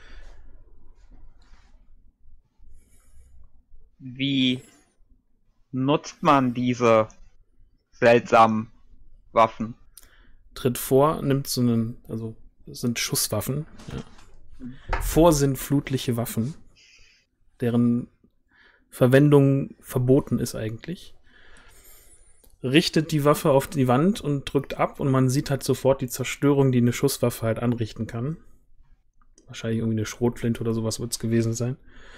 Wie nutzt man diese seltsamen Waffen? Tritt vor, nimmt so einen, also das sind Schusswaffen, ja. Vorsinnflutliche Waffen, deren Verwendung verboten ist eigentlich. Richtet die Waffe auf die Wand und drückt ab und man sieht halt sofort die Zerstörung, die eine Schusswaffe halt anrichten kann. Wahrscheinlich irgendwie eine Schrotflinte oder sowas wird es gewesen sein.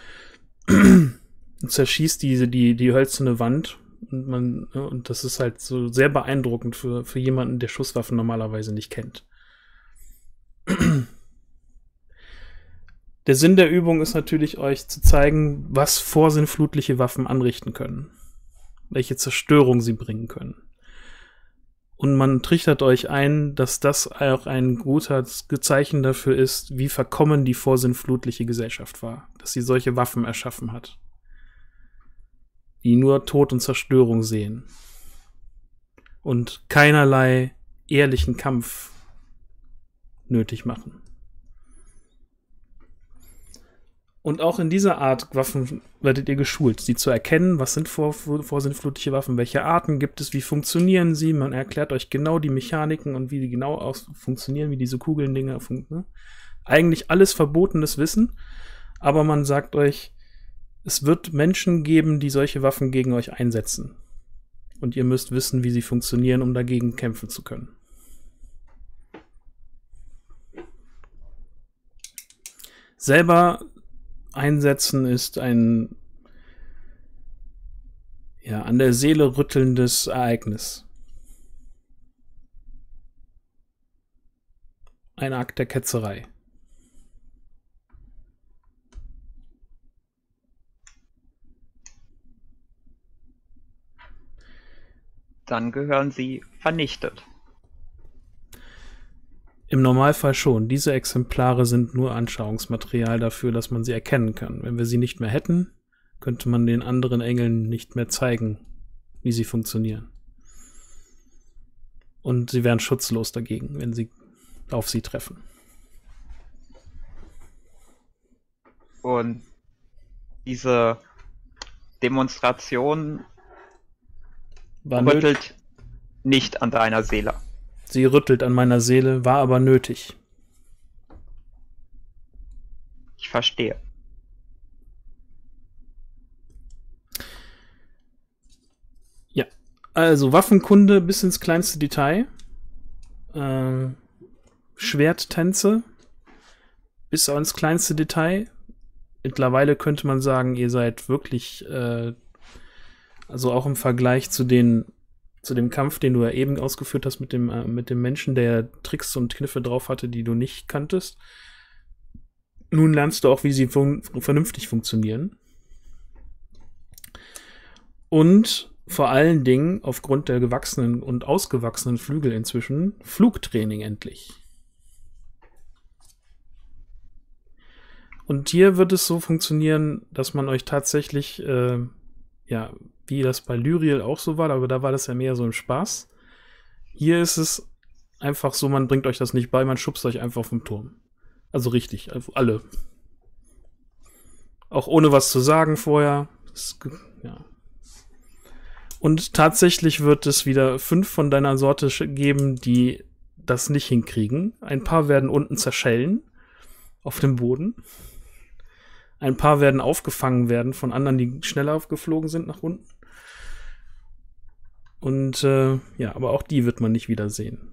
Und zerschießt diese, die, die hölzerne Wand und man, und das ist halt so sehr beeindruckend für, für jemanden, der Schusswaffen normalerweise nicht kennt. Der Sinn der Übung ist natürlich, euch zu zeigen, was vorsinnflutliche Waffen anrichten können. Welche Zerstörung sie bringen können. Und man trichtert euch ein, dass das auch ein guter Zeichen dafür ist, wie verkommen die vorsinnflutliche Gesellschaft war. Dass sie solche Waffen erschaffen hat. Die nur Tod und Zerstörung sehen. Und keinerlei ehrlichen Kampf nötig machen. Und auch in dieser Art Waffen werdet ihr geschult, sie zu erkennen, was sind vor, vorsinnflutliche Waffen, welche Arten gibt es, wie funktionieren sie, man erklärt euch genau die Mechaniken und wie die genau aus funktionieren, wie diese Kugeln-Dinger funktionieren. Eigentlich alles verbotenes Wissen, aber man sagt euch, es wird Menschen geben, die solche Waffen gegen euch einsetzen. Und ihr müsst wissen, wie sie funktionieren, um dagegen kämpfen zu können. Selber einsetzen ist ein ja, an der Seele rüttelndes Ereignis. Ein Akt der Ketzerei. Dann gehören sie vernichtet. Im Normalfall schon. Diese Exemplare sind nur Anschauungsmaterial dafür, dass man sie erkennen kann. Wenn wir sie nicht mehr hätten, könnte man den anderen Engeln nicht mehr zeigen, wie sie funktionieren. Und sie wären schutzlos dagegen, wenn sie auf sie treffen. Und diese Demonstration War rüttelt nötig. nicht an deiner Seele. Sie rüttelt an meiner Seele, war aber nötig. Ich verstehe. Ja, also Waffenkunde bis ins kleinste Detail. Ähm, Schwerttänze bis ins kleinste Detail. Mittlerweile könnte man sagen, ihr seid wirklich, äh, also auch im Vergleich zu den zu dem Kampf, den du ja eben ausgeführt hast mit dem, äh, mit dem Menschen, der Tricks und Kniffe drauf hatte, die du nicht kanntest. Nun lernst du auch, wie sie fun- vernünftig funktionieren. Und vor allen Dingen, aufgrund der gewachsenen und ausgewachsenen Flügel inzwischen, Flugtraining endlich. Und hier wird es so funktionieren, dass man euch tatsächlich, äh, ja, wie das bei Lyriel auch so war, aber da war das ja mehr so ein Spaß. Hier ist es einfach so, man bringt euch das nicht bei, man schubst euch einfach vom Turm. Also richtig, also alle. Auch ohne was zu sagen vorher. Das, ja. Und tatsächlich wird es wieder fünf von deiner Sorte geben, die das nicht hinkriegen. Ein paar werden unten zerschellen auf dem Boden. Ein paar werden aufgefangen werden von anderen, die schneller aufgeflogen sind nach unten. Und äh, ja, aber auch die wird man nicht wiedersehen.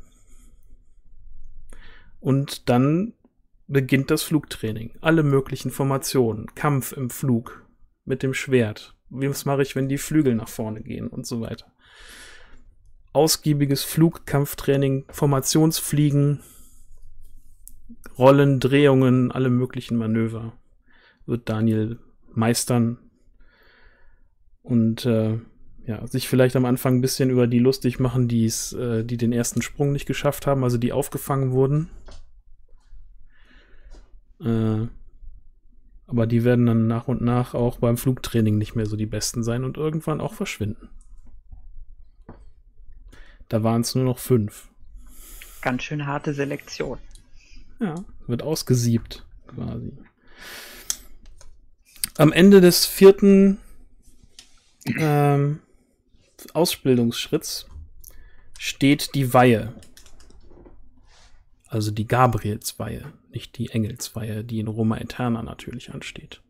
Und dann beginnt das Flugtraining. Alle möglichen Formationen. Kampf im Flug mit dem Schwert. Was mache ich, wenn die Flügel nach vorne gehen und so weiter. Ausgiebiges Flugkampftraining, Formationsfliegen, Rollen, Drehungen, alle möglichen Manöver wird Daniel meistern und äh, ja, sich vielleicht am Anfang ein bisschen über die lustig machen, die's, äh, die den ersten Sprung nicht geschafft haben, also die aufgefangen wurden. Äh, aber die werden dann nach und nach auch beim Flugtraining nicht mehr so die Besten sein und irgendwann auch verschwinden. Da waren es nur noch fünf. Ganz schön harte Selektion. Ja, wird ausgesiebt quasi. Am Ende des vierten ähm, Ausbildungsschritts steht die Weihe. Also die Gabrielsweihe, nicht die Engelsweihe, die in Roma Aeterna natürlich ansteht.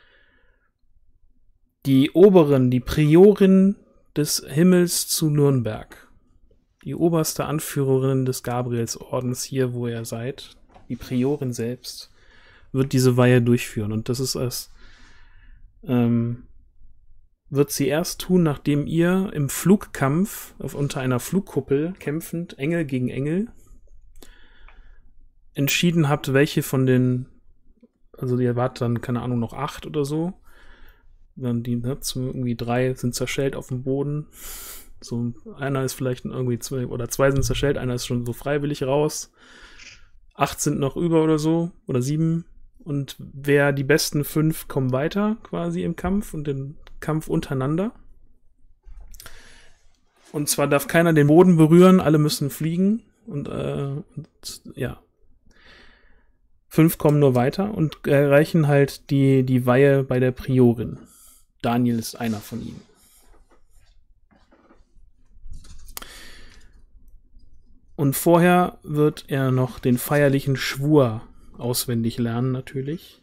Die Oberen, die Priorin des Himmels zu Nürnberg, die oberste Anführerin des Gabrielsordens hier, wo ihr seid, die Priorin selbst, wird diese Weihe durchführen. Und das ist es, ähm, wird sie erst tun, nachdem ihr im Flugkampf auf, unter einer Flugkuppel kämpfend, Engel gegen Engel, entschieden habt, welche von den, also ihr wart dann, keine Ahnung, noch acht oder so, dann die, ne, irgendwie drei sind zerschellt auf dem Boden, so einer ist vielleicht irgendwie zwei, oder zwei sind zerschellt, einer ist schon so freiwillig raus, acht sind noch über oder so, oder sieben, und wer die besten fünf kommen weiter quasi im Kampf und den Kampf untereinander. Und zwar darf keiner den Boden berühren, alle müssen fliegen und, äh, und ja, fünf kommen nur weiter und erreichen halt die, die Weihe bei der Priorin. Daniel ist einer von ihnen. Und vorher wird er noch den feierlichen Schwur auswendig lernen, natürlich.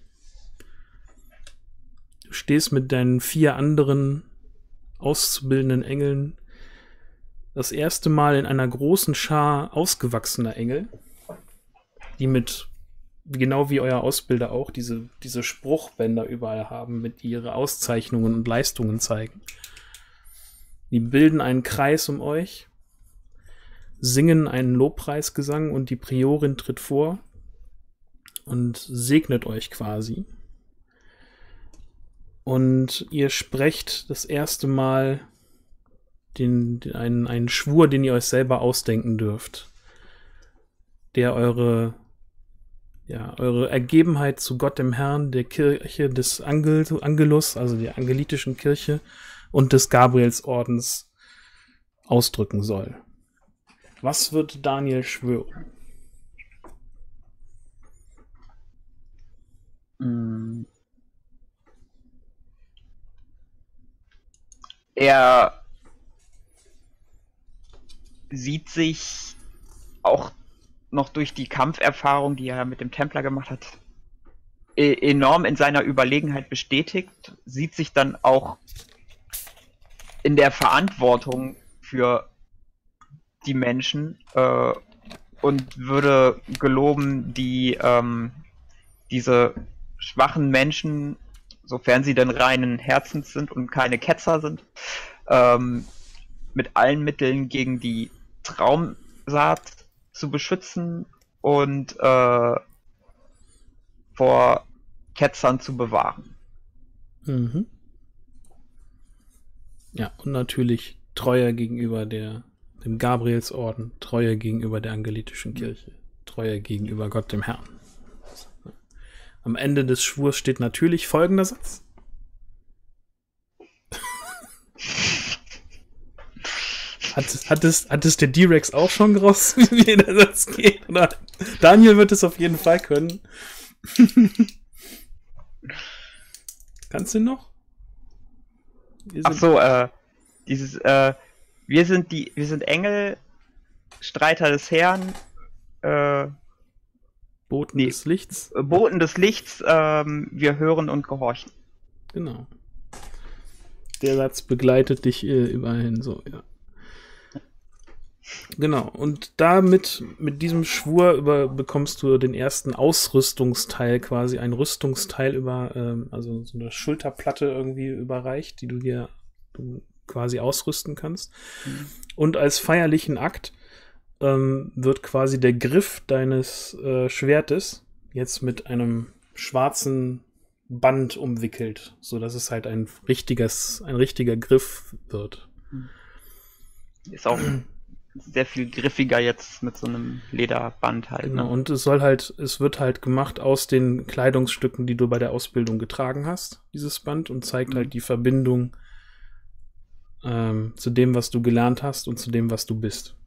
Du stehst mit deinen vier anderen auszubildenden Engeln das erste Mal in einer großen Schar ausgewachsener Engel, die mit, genau wie euer Ausbilder auch, diese, diese Spruchbänder überall haben, mit die ihre Auszeichnungen und Leistungen zeigen. Die bilden einen Kreis um euch, singen einen Lobpreisgesang und die Priorin tritt vor und segnet euch quasi. Und ihr sprecht das erste Mal den, den, einen, einen Schwur, den ihr euch selber ausdenken dürft. der eure, ja, eure Ergebenheit zu Gott dem Herrn, der Kirche des Angel, Angelus, also der angelitischen Kirche und des Gabrielsordens ausdrücken soll. Was wird Daniel schwören? Er sieht sich auch noch durch die Kampferfahrung, die er mit dem Templer gemacht hat, e- enorm in seiner Überlegenheit bestätigt, sieht sich dann auch in der Verantwortung für die Menschen äh, und würde geloben, die ähm, diese schwachen Menschen, sofern sie denn reinen Herzens sind und keine Ketzer sind, ähm, mit allen Mitteln gegen die Traumsaat zu beschützen und äh, vor Ketzern zu bewahren. Mhm. Ja, und natürlich treuer gegenüber der, dem Gabrielsorden, treuer gegenüber der angelitischen Kirche, treuer gegenüber Gott dem Herrn. Am Ende des Schwurs steht natürlich folgender Satz. Hat, hat, es, hat es der D-Rex auch schon geraus, wie der Satz geht? Oder? Daniel wird es auf jeden Fall können. Kannst du noch? Ach so, äh, dieses, äh, wir sind die, wir sind Engel, Streiter des Herrn, äh, Boten nee, des Lichts. Boten des Lichts, ähm, wir hören und gehorchen. Genau. Der Satz begleitet dich äh, überall hin, so, ja. Genau, und damit, mit diesem Schwur über, bekommst du den ersten Ausrüstungsteil quasi, ein Rüstungsteil über, ähm, also so eine Schulterplatte irgendwie überreicht, die du dir du quasi ausrüsten kannst. Mhm. Und als feierlichen Akt ähm, wird quasi der Griff deines äh, Schwertes jetzt mit einem schwarzen Band umwickelt, so dass es halt ein richtiges, ein richtiger Griff wird. Ist auch sehr viel griffiger jetzt mit so einem Lederband halt. Genau, ne? und es soll halt, es wird halt gemacht aus den Kleidungsstücken, die du bei der Ausbildung getragen hast, dieses Band, und zeigt mhm. halt die Verbindung ähm, zu dem, was du gelernt hast und zu dem, was du bist.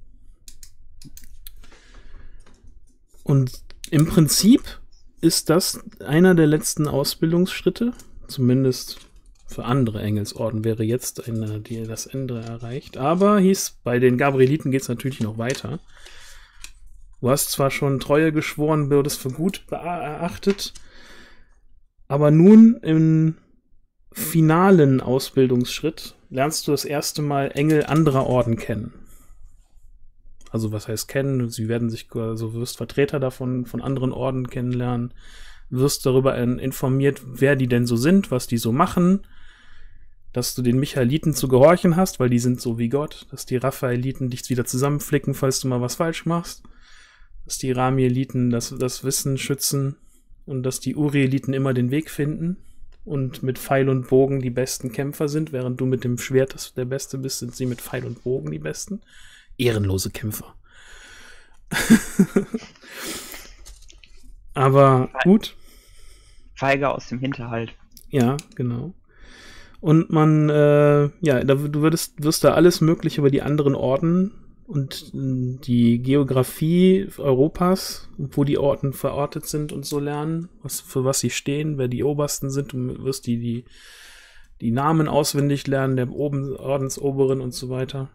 Und im Prinzip ist das einer der letzten Ausbildungsschritte, zumindest für andere Engelsorden wäre jetzt eine, die das Ende erreicht. Aber hieß, bei den Gabrieliten geht es natürlich noch weiter. Du hast zwar schon Treue geschworen, würdest für gut erachtet, aber nun im finalen Ausbildungsschritt lernst du das erste Mal Engel anderer Orden kennen. Also was heißt kennen? Sie werden sich, also wirst Vertreter davon von anderen Orden kennenlernen, wirst darüber informiert, wer die denn so sind, was die so machen, dass du den Michaeliten zu gehorchen hast, weil die sind so wie Gott, dass die Raphaeliten dich wieder zusammenflicken, falls du mal was falsch machst, dass die Ramieliten das, das Wissen schützen und dass die Urieliten immer den Weg finden und mit Pfeil und Bogen die besten Kämpfer sind, während du mit dem Schwert der Beste bist, sind sie mit Pfeil und Bogen die Besten. Ehrenlose Kämpfer. Aber gut. Feige aus dem Hinterhalt. Ja, genau. Und man, äh, ja, da, du würdest, wirst da alles Mögliche über die anderen Orden und äh, die Geografie Europas, wo die Orden verortet sind und so lernen, was, für was sie stehen, wer die Obersten sind. Du wirst die, die, die Namen auswendig lernen, der Oben, Ordensoberen und so weiter.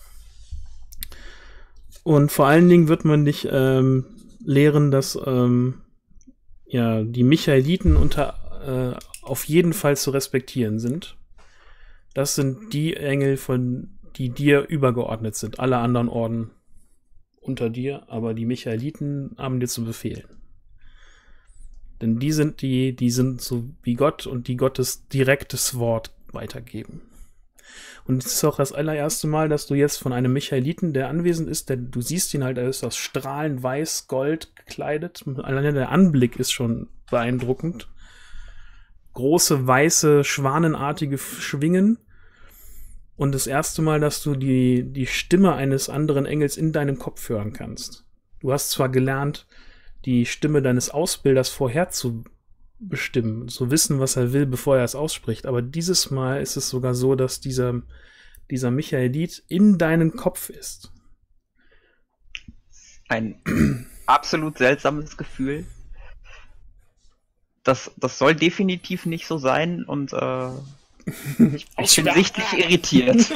Und vor allen Dingen wird man dich ähm, lehren, dass ähm, ja, die Michaeliten unter äh, auf jeden Fall zu respektieren sind. Das sind die Engel, von die dir übergeordnet sind. Alle anderen Orden unter dir, aber die Michaeliten haben dir zu befehlen. Denn die sind die, die sind so wie Gott und die Gottes direktes Wort weitergeben. Und es ist auch das allererste Mal, dass du jetzt von einem Michaeliten, der anwesend ist, denn du siehst ihn halt, er ist aus strahlend weiß, Gold gekleidet. Alleine der Anblick ist schon beeindruckend. Große, weiße, schwanenartige Schwingen. Und das erste Mal, dass du die, die Stimme eines anderen Engels in deinem Kopf hören kannst. Du hast zwar gelernt, die Stimme deines Ausbilders vorherzubestimmen, zu wissen, was er will, bevor er es ausspricht, aber dieses Mal ist es sogar so, dass dieser, dieser Michaelit in deinem Kopf ist. Ein absolut seltsames Gefühl. Das, das soll definitiv nicht so sein und äh, ich, ich bin sichtlich irritiert.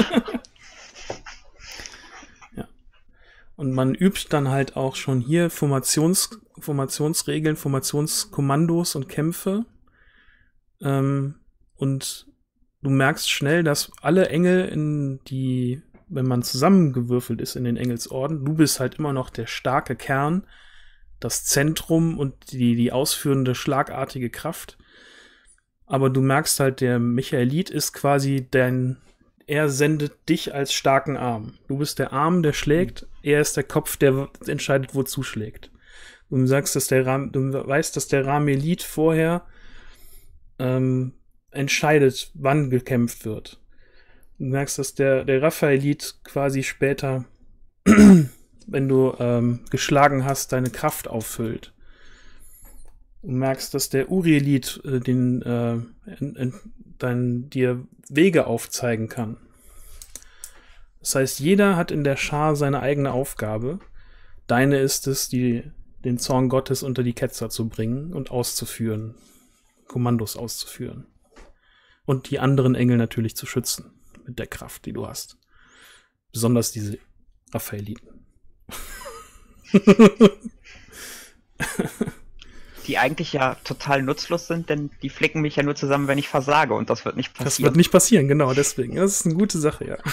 Ja. Und man übt dann halt auch schon hier Formations, Formationsregeln, Formationskommandos und Kämpfe. Ähm, und du merkst schnell, dass alle Engel in die, wenn man zusammengewürfelt ist in den Engelsorden, du bist halt immer noch der starke Kern, das Zentrum und die, die ausführende, schlagartige Kraft. Aber du merkst halt, der Michaelit ist quasi dein, er sendet dich als starken Arm. Du bist der Arm, der schlägt, er ist der Kopf, der entscheidet, wozu schlägt. Du sagst, dass der Ram, du weißt, dass der Ramelit vorher ähm, entscheidet, wann gekämpft wird. Du merkst, dass der, der Raphaelit quasi später, wenn du ähm, geschlagen hast, deine Kraft auffüllt. Du merkst, dass der Urielit äh, den, äh, in, in, dein, dir Wege aufzeigen kann. Das heißt, jeder hat in der Schar seine eigene Aufgabe. Deine ist es, die, den Zorn Gottes unter die Ketzer zu bringen und auszuführen. Kommandos auszuführen. Und die anderen Engel natürlich zu schützen. Mit der Kraft, die du hast. Besonders diese Raphaeliten. Die eigentlich ja total nutzlos sind, denn die flicken mich ja nur zusammen, wenn ich versage, und das wird nicht passieren. Das wird nicht passieren, genau, deswegen. Das ist eine gute Sache, ja.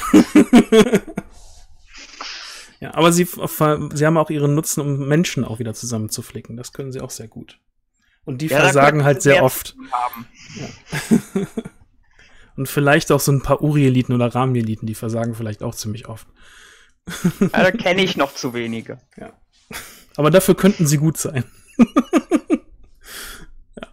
Ja, aber sie, sie haben auch ihren Nutzen, um Menschen auch wieder zusammenzuflicken. Das können sie auch sehr gut. Und die ja, versagen halt sehr oft. Ja. Und vielleicht auch so ein paar Urieliten oder Ramieliten, die versagen vielleicht auch ziemlich oft. Ja, da kenne ich noch zu wenige. Ja. Aber dafür könnten sie gut sein. Ja.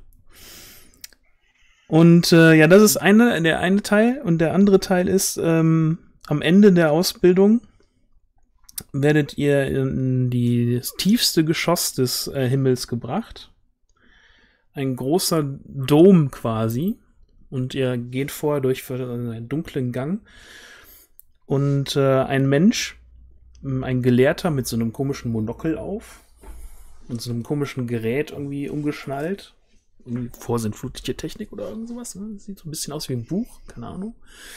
Und äh, ja, das ist eine, der eine Teil. Und der andere Teil ist, ähm, am Ende der Ausbildung werdet ihr in die, das tiefste Geschoss des äh, Himmels gebracht. Ein großer Dom quasi. Und ihr geht vorher durch einen dunklen Gang. Und äh, ein Mensch, ein Gelehrter mit so einem komischen Monokel auf und so einem komischen Gerät irgendwie umgeschnallt. Irgendwie vorsintflutliche Technik oder irgend sowas. Ne? Das sieht so ein bisschen aus wie ein Buch, keine Ahnung.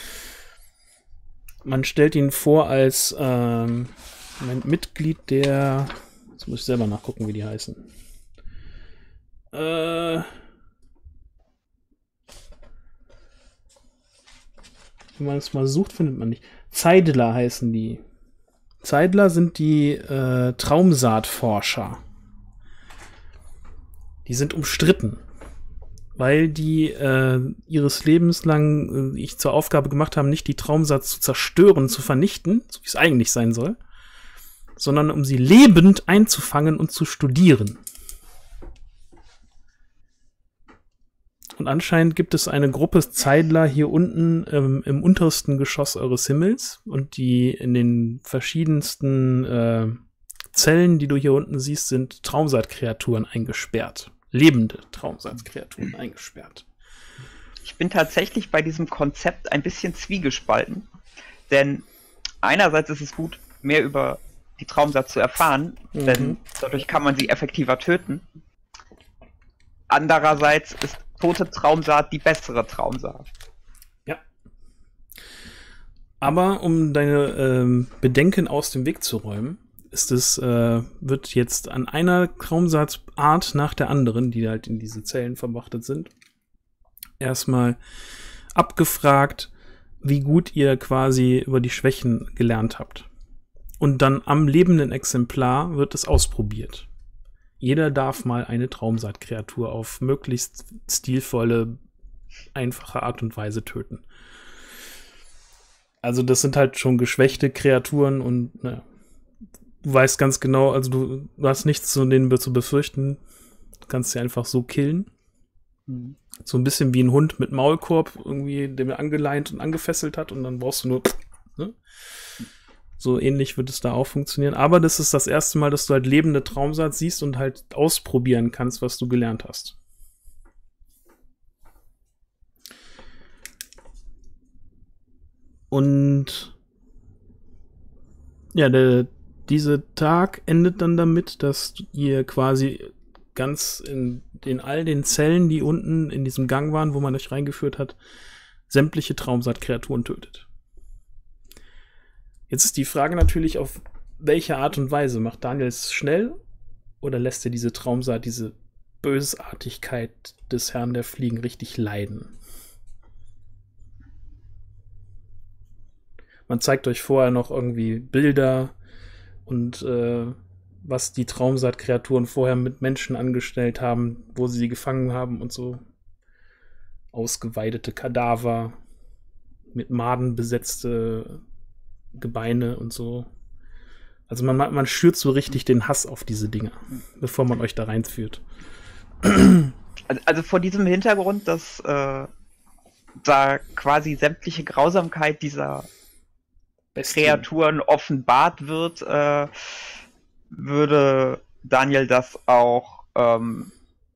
Man stellt ihn vor als ähm, ein Mitglied der... Jetzt muss ich selber nachgucken, wie die heißen. Äh... Wenn man es mal sucht, findet man nicht. Zeidler heißen die. Zeidler sind die äh, Traumsaatforscher. Die sind umstritten, weil die äh, ihres Lebens lang äh, ich zur Aufgabe gemacht haben, nicht die Traumsaat zu zerstören, zu vernichten, so wie es eigentlich sein soll, sondern um sie lebend einzufangen und zu studieren. Und anscheinend gibt es eine Gruppe Zeidler hier unten ähm, im untersten Geschoss eures Himmels und die in den verschiedensten äh, Zellen, die du hier unten siehst, sind Traumsaatkreaturen eingesperrt. Lebende Traumsaatkreaturen eingesperrt. Ich bin tatsächlich bei diesem Konzept ein bisschen zwiegespalten, denn einerseits ist es gut, mehr über die Traumsaat zu erfahren, mhm. denn dadurch kann man sie effektiver töten. Andererseits ist tote Traumsaat die bessere Traumsaat. Ja. Aber um deine ähm, Bedenken aus dem Weg zu räumen, ist es, äh, wird jetzt an einer Traumsaatart nach der anderen, die halt in diese Zellen vermachtet sind, erstmal abgefragt, wie gut ihr quasi über die Schwächen gelernt habt. Und dann am lebenden Exemplar wird es ausprobiert. Jeder darf mal eine Traumsaatkreatur auf möglichst stilvolle, einfache Art und Weise töten. Also das sind halt schon geschwächte Kreaturen und naja, du weißt ganz genau, also du, du hast nichts zu denen zu befürchten. Du kannst sie einfach so killen. Mhm. So ein bisschen wie ein Hund mit Maulkorb, irgendwie, der mir angeleint und angefesselt hat und dann brauchst du nur ne? So ähnlich wird es da auch funktionieren. Aber das ist das erste Mal, dass du halt lebende Traumsaat siehst und halt ausprobieren kannst, was du gelernt hast. Und ja, der, dieser Tag endet dann damit, dass ihr quasi ganz in, in all den Zellen, die unten in diesem Gang waren, wo man euch reingeführt hat, sämtliche Traumsaatkreaturen tötet. Jetzt ist die Frage natürlich, auf welche Art und Weise macht Daniel es schnell oder lässt er diese Traumsaat, diese Bösartigkeit des Herrn der Fliegen richtig leiden? Man zeigt euch vorher noch irgendwie Bilder und äh, was die Traumsaatkreaturen vorher mit Menschen angestellt haben, wo sie sie gefangen haben und so. Ausgeweidete Kadaver, mit Maden besetzte Gebeine und so. Also man, man schürt so richtig den Hass auf diese Dinger, bevor man euch da reinführt. Also, also vor diesem Hintergrund, dass äh, da quasi sämtliche Grausamkeit dieser Bestien. Kreaturen offenbart wird, äh, würde Daniel das auch ähm,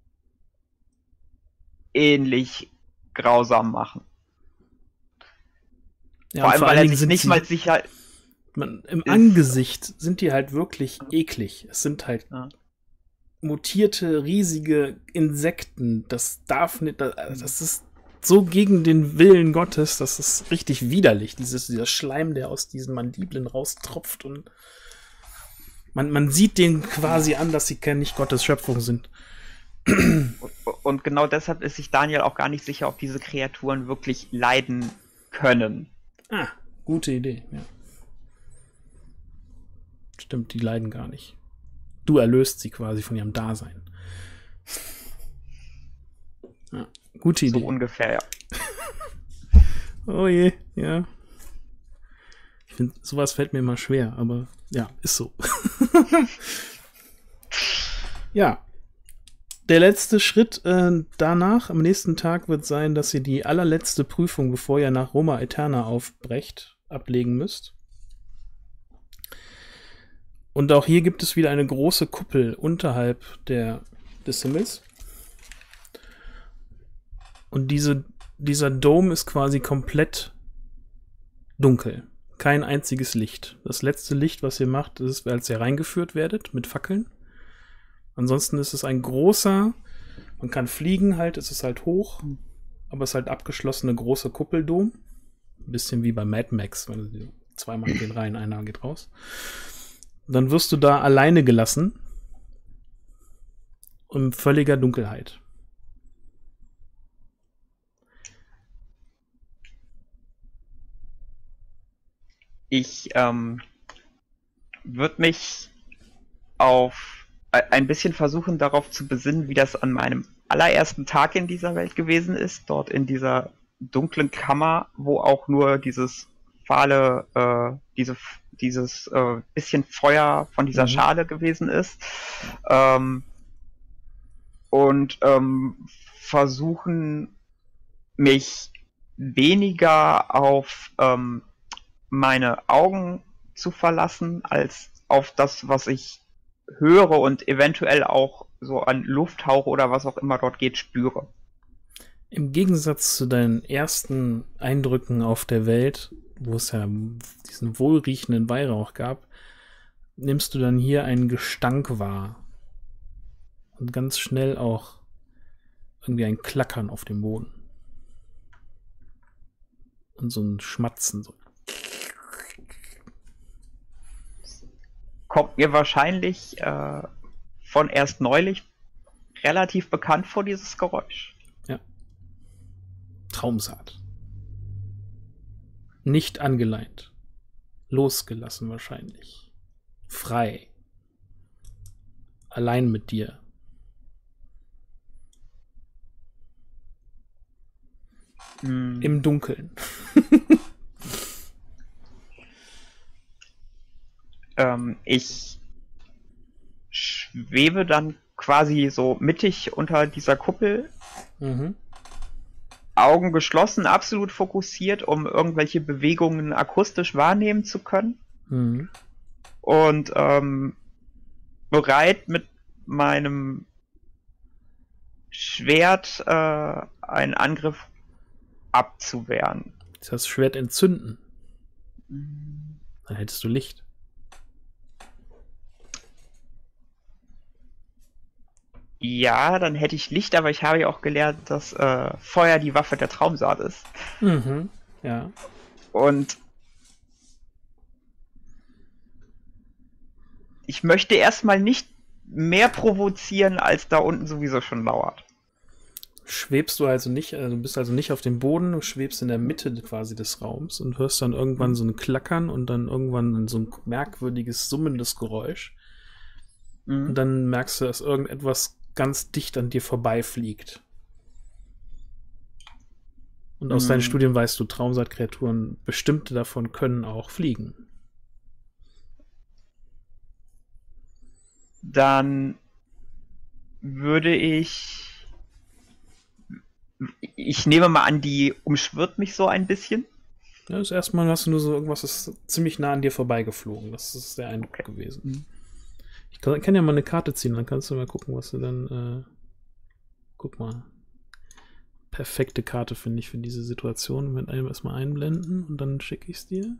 ähnlich grausam machen. Ja, vor allem, vor weil allen er sich nicht sie, mal sicher man, im ist. Angesicht sind die halt wirklich eklig. Es sind halt ja. mutierte, riesige Insekten. Das darf nicht, das ist so gegen den Willen Gottes, das ist richtig widerlich. Dieses, dieser Schleim, der aus diesen Mandibeln raustropft und man, man sieht denen quasi an, dass sie nicht Gottes Schöpfung sind. Und, und genau deshalb ist sich Daniel auch gar nicht sicher, ob diese Kreaturen wirklich leiden können. Ah, gute Idee, ja. Stimmt, die leiden gar nicht. Du erlöst sie quasi von ihrem Dasein. Ja, gute Idee. So ungefähr, ja. Oh je, ja. Ich finde, sowas fällt mir immer schwer, aber ja, ist so. Ja. Der letzte Schritt äh, danach, am nächsten Tag, wird sein, dass ihr die allerletzte Prüfung, bevor ihr nach Roma Aeterna aufbrecht, ablegen müsst. Und auch hier gibt es wieder eine große Kuppel unterhalb der, des Himmels. Und diese, dieser Dom ist quasi komplett dunkel. Kein einziges Licht. Das letzte Licht, was ihr macht, ist, als ihr reingeführt werdet mit Fackeln. Ansonsten ist es ein großer, man kann fliegen halt, es ist halt hoch, aber es ist halt abgeschlossene große Kuppeldom. Ein bisschen wie bei Mad Max, wenn du zweimal gehen rein, einer geht raus. Und dann wirst du da alleine gelassen. In völliger Dunkelheit. Ich ähm, würde mich auf ein bisschen versuchen, darauf zu besinnen, wie das an meinem allerersten Tag in dieser Welt gewesen ist, dort in dieser dunklen Kammer, wo auch nur dieses fahle, äh, diese, dieses äh, bisschen Feuer von dieser mhm. Schale gewesen ist. Ähm, und ähm, versuchen, mich weniger auf ähm, meine Augen zu verlassen, als auf das, was ich höre und eventuell auch so an Lufthauch oder was auch immer dort geht, spüre. Im Gegensatz zu deinen ersten Eindrücken auf der Welt, wo es ja diesen wohlriechenden Weihrauch gab, nimmst du dann hier einen Gestank wahr. Und ganz schnell auch irgendwie ein Klackern auf dem Boden. Und so ein Schmatzen. So. Kommt mir wahrscheinlich äh, von erst neulich relativ bekannt vor, dieses Geräusch. Ja. Traumsaat. Nicht angeleint. Losgelassen wahrscheinlich. Frei. Allein mit dir. Mm. Im Dunkeln. ähm, ich schwebe dann quasi so mittig unter dieser Kuppel. Mhm. Augen geschlossen, absolut fokussiert, um irgendwelche Bewegungen akustisch wahrnehmen zu können. Mhm. Und ähm, bereit mit meinem Schwert äh, einen Angriff abzuwehren. Das Schwert entzünden. Dann hättest du Licht. Ja, dann hätte ich Licht, aber ich habe ja auch gelernt, dass äh, Feuer die Waffe der Traumsaat ist. Mhm. Ja. Und ich möchte erstmal nicht mehr provozieren, als da unten sowieso schon lauert. Schwebst du also nicht, also du bist also nicht auf dem Boden, du schwebst in der Mitte quasi des Raums und hörst dann irgendwann so ein Klackern und dann irgendwann so ein merkwürdiges, summendes Geräusch. Mhm. Und dann merkst du, dass irgendetwas ganz dicht an dir vorbeifliegt. Und aus Mhm. deinen Studien weißt du, Traumsaatkreaturen, bestimmte davon können auch fliegen. Dann würde ich... Ich nehme mal an, die umschwirrt mich so ein bisschen. Ja, das erste Mal hast du nur so irgendwas, das ist ziemlich nah an dir vorbeigeflogen. Das ist der Eindruck Okay. gewesen. Mhm. Ich kann, kann ja mal eine Karte ziehen, dann kannst du mal gucken, was du dann. Äh, guck mal. Perfekte Karte, finde ich, für diese Situation. Mit einem erstmal einblenden und dann schicke ich es dir.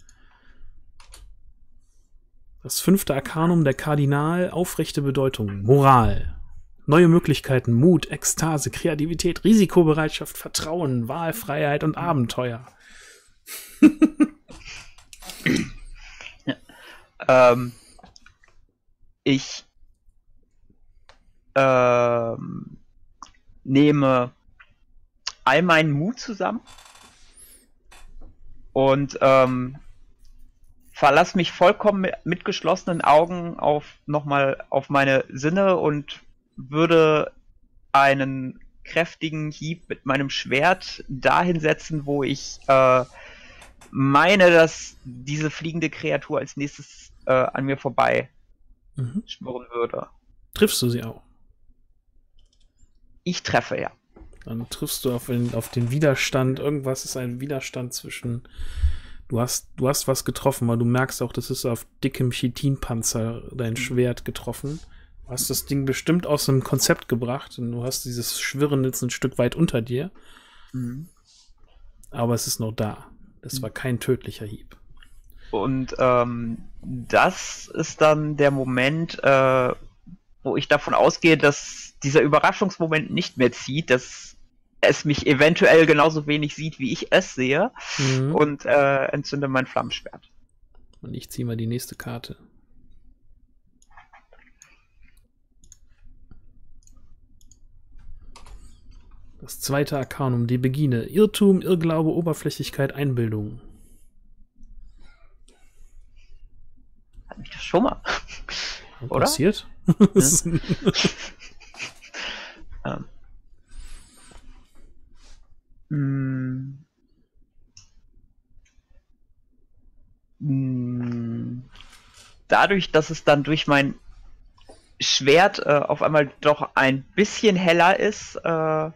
Das fünfte Arkanum der Kardinal, aufrechte Bedeutung, Moral. Neue Möglichkeiten, Mut, Ekstase, Kreativität, Risikobereitschaft, Vertrauen, Wahlfreiheit und Abenteuer. Ja. Ähm, ich ähm, nehme all meinen Mut zusammen und ähm, verlasse mich vollkommen mit, mit geschlossenen Augen auf nochmal auf meine Sinne und würde einen kräftigen Hieb mit meinem Schwert dahin setzen, wo ich äh, meine, dass diese fliegende Kreatur als nächstes äh, an mir vorbei Mhm. schwirren würde. Triffst du sie auch? Ich treffe, ja. Dann triffst du auf den, auf den Widerstand. Irgendwas ist ein Widerstand zwischen. Du hast, du hast was getroffen, weil du merkst auch, das ist auf dickem Chitinpanzer dein Schwert getroffen. Du hast das Ding bestimmt aus dem Konzept gebracht und du hast dieses Schwirren jetzt ein Stück weit unter dir. Mhm. Aber es ist noch da. Das war kein tödlicher Hieb. Und ähm, das ist dann der Moment, äh, wo ich davon ausgehe, dass dieser Überraschungsmoment nicht mehr zieht, dass es mich eventuell genauso wenig sieht, wie ich es sehe, Mhm. und äh, entzünde mein Flammenschwert. Und ich ziehe mal die nächste Karte. Das zweite Arkanum, die Begine. Irrtum, Irrglaube, Oberflächlichkeit, Einbildung. Hat mich das schon mal. Oder? Passiert? ähm. Mm. Mm. Dadurch, dass es dann durch mein Schwert äh, auf einmal doch ein bisschen heller ist, äh,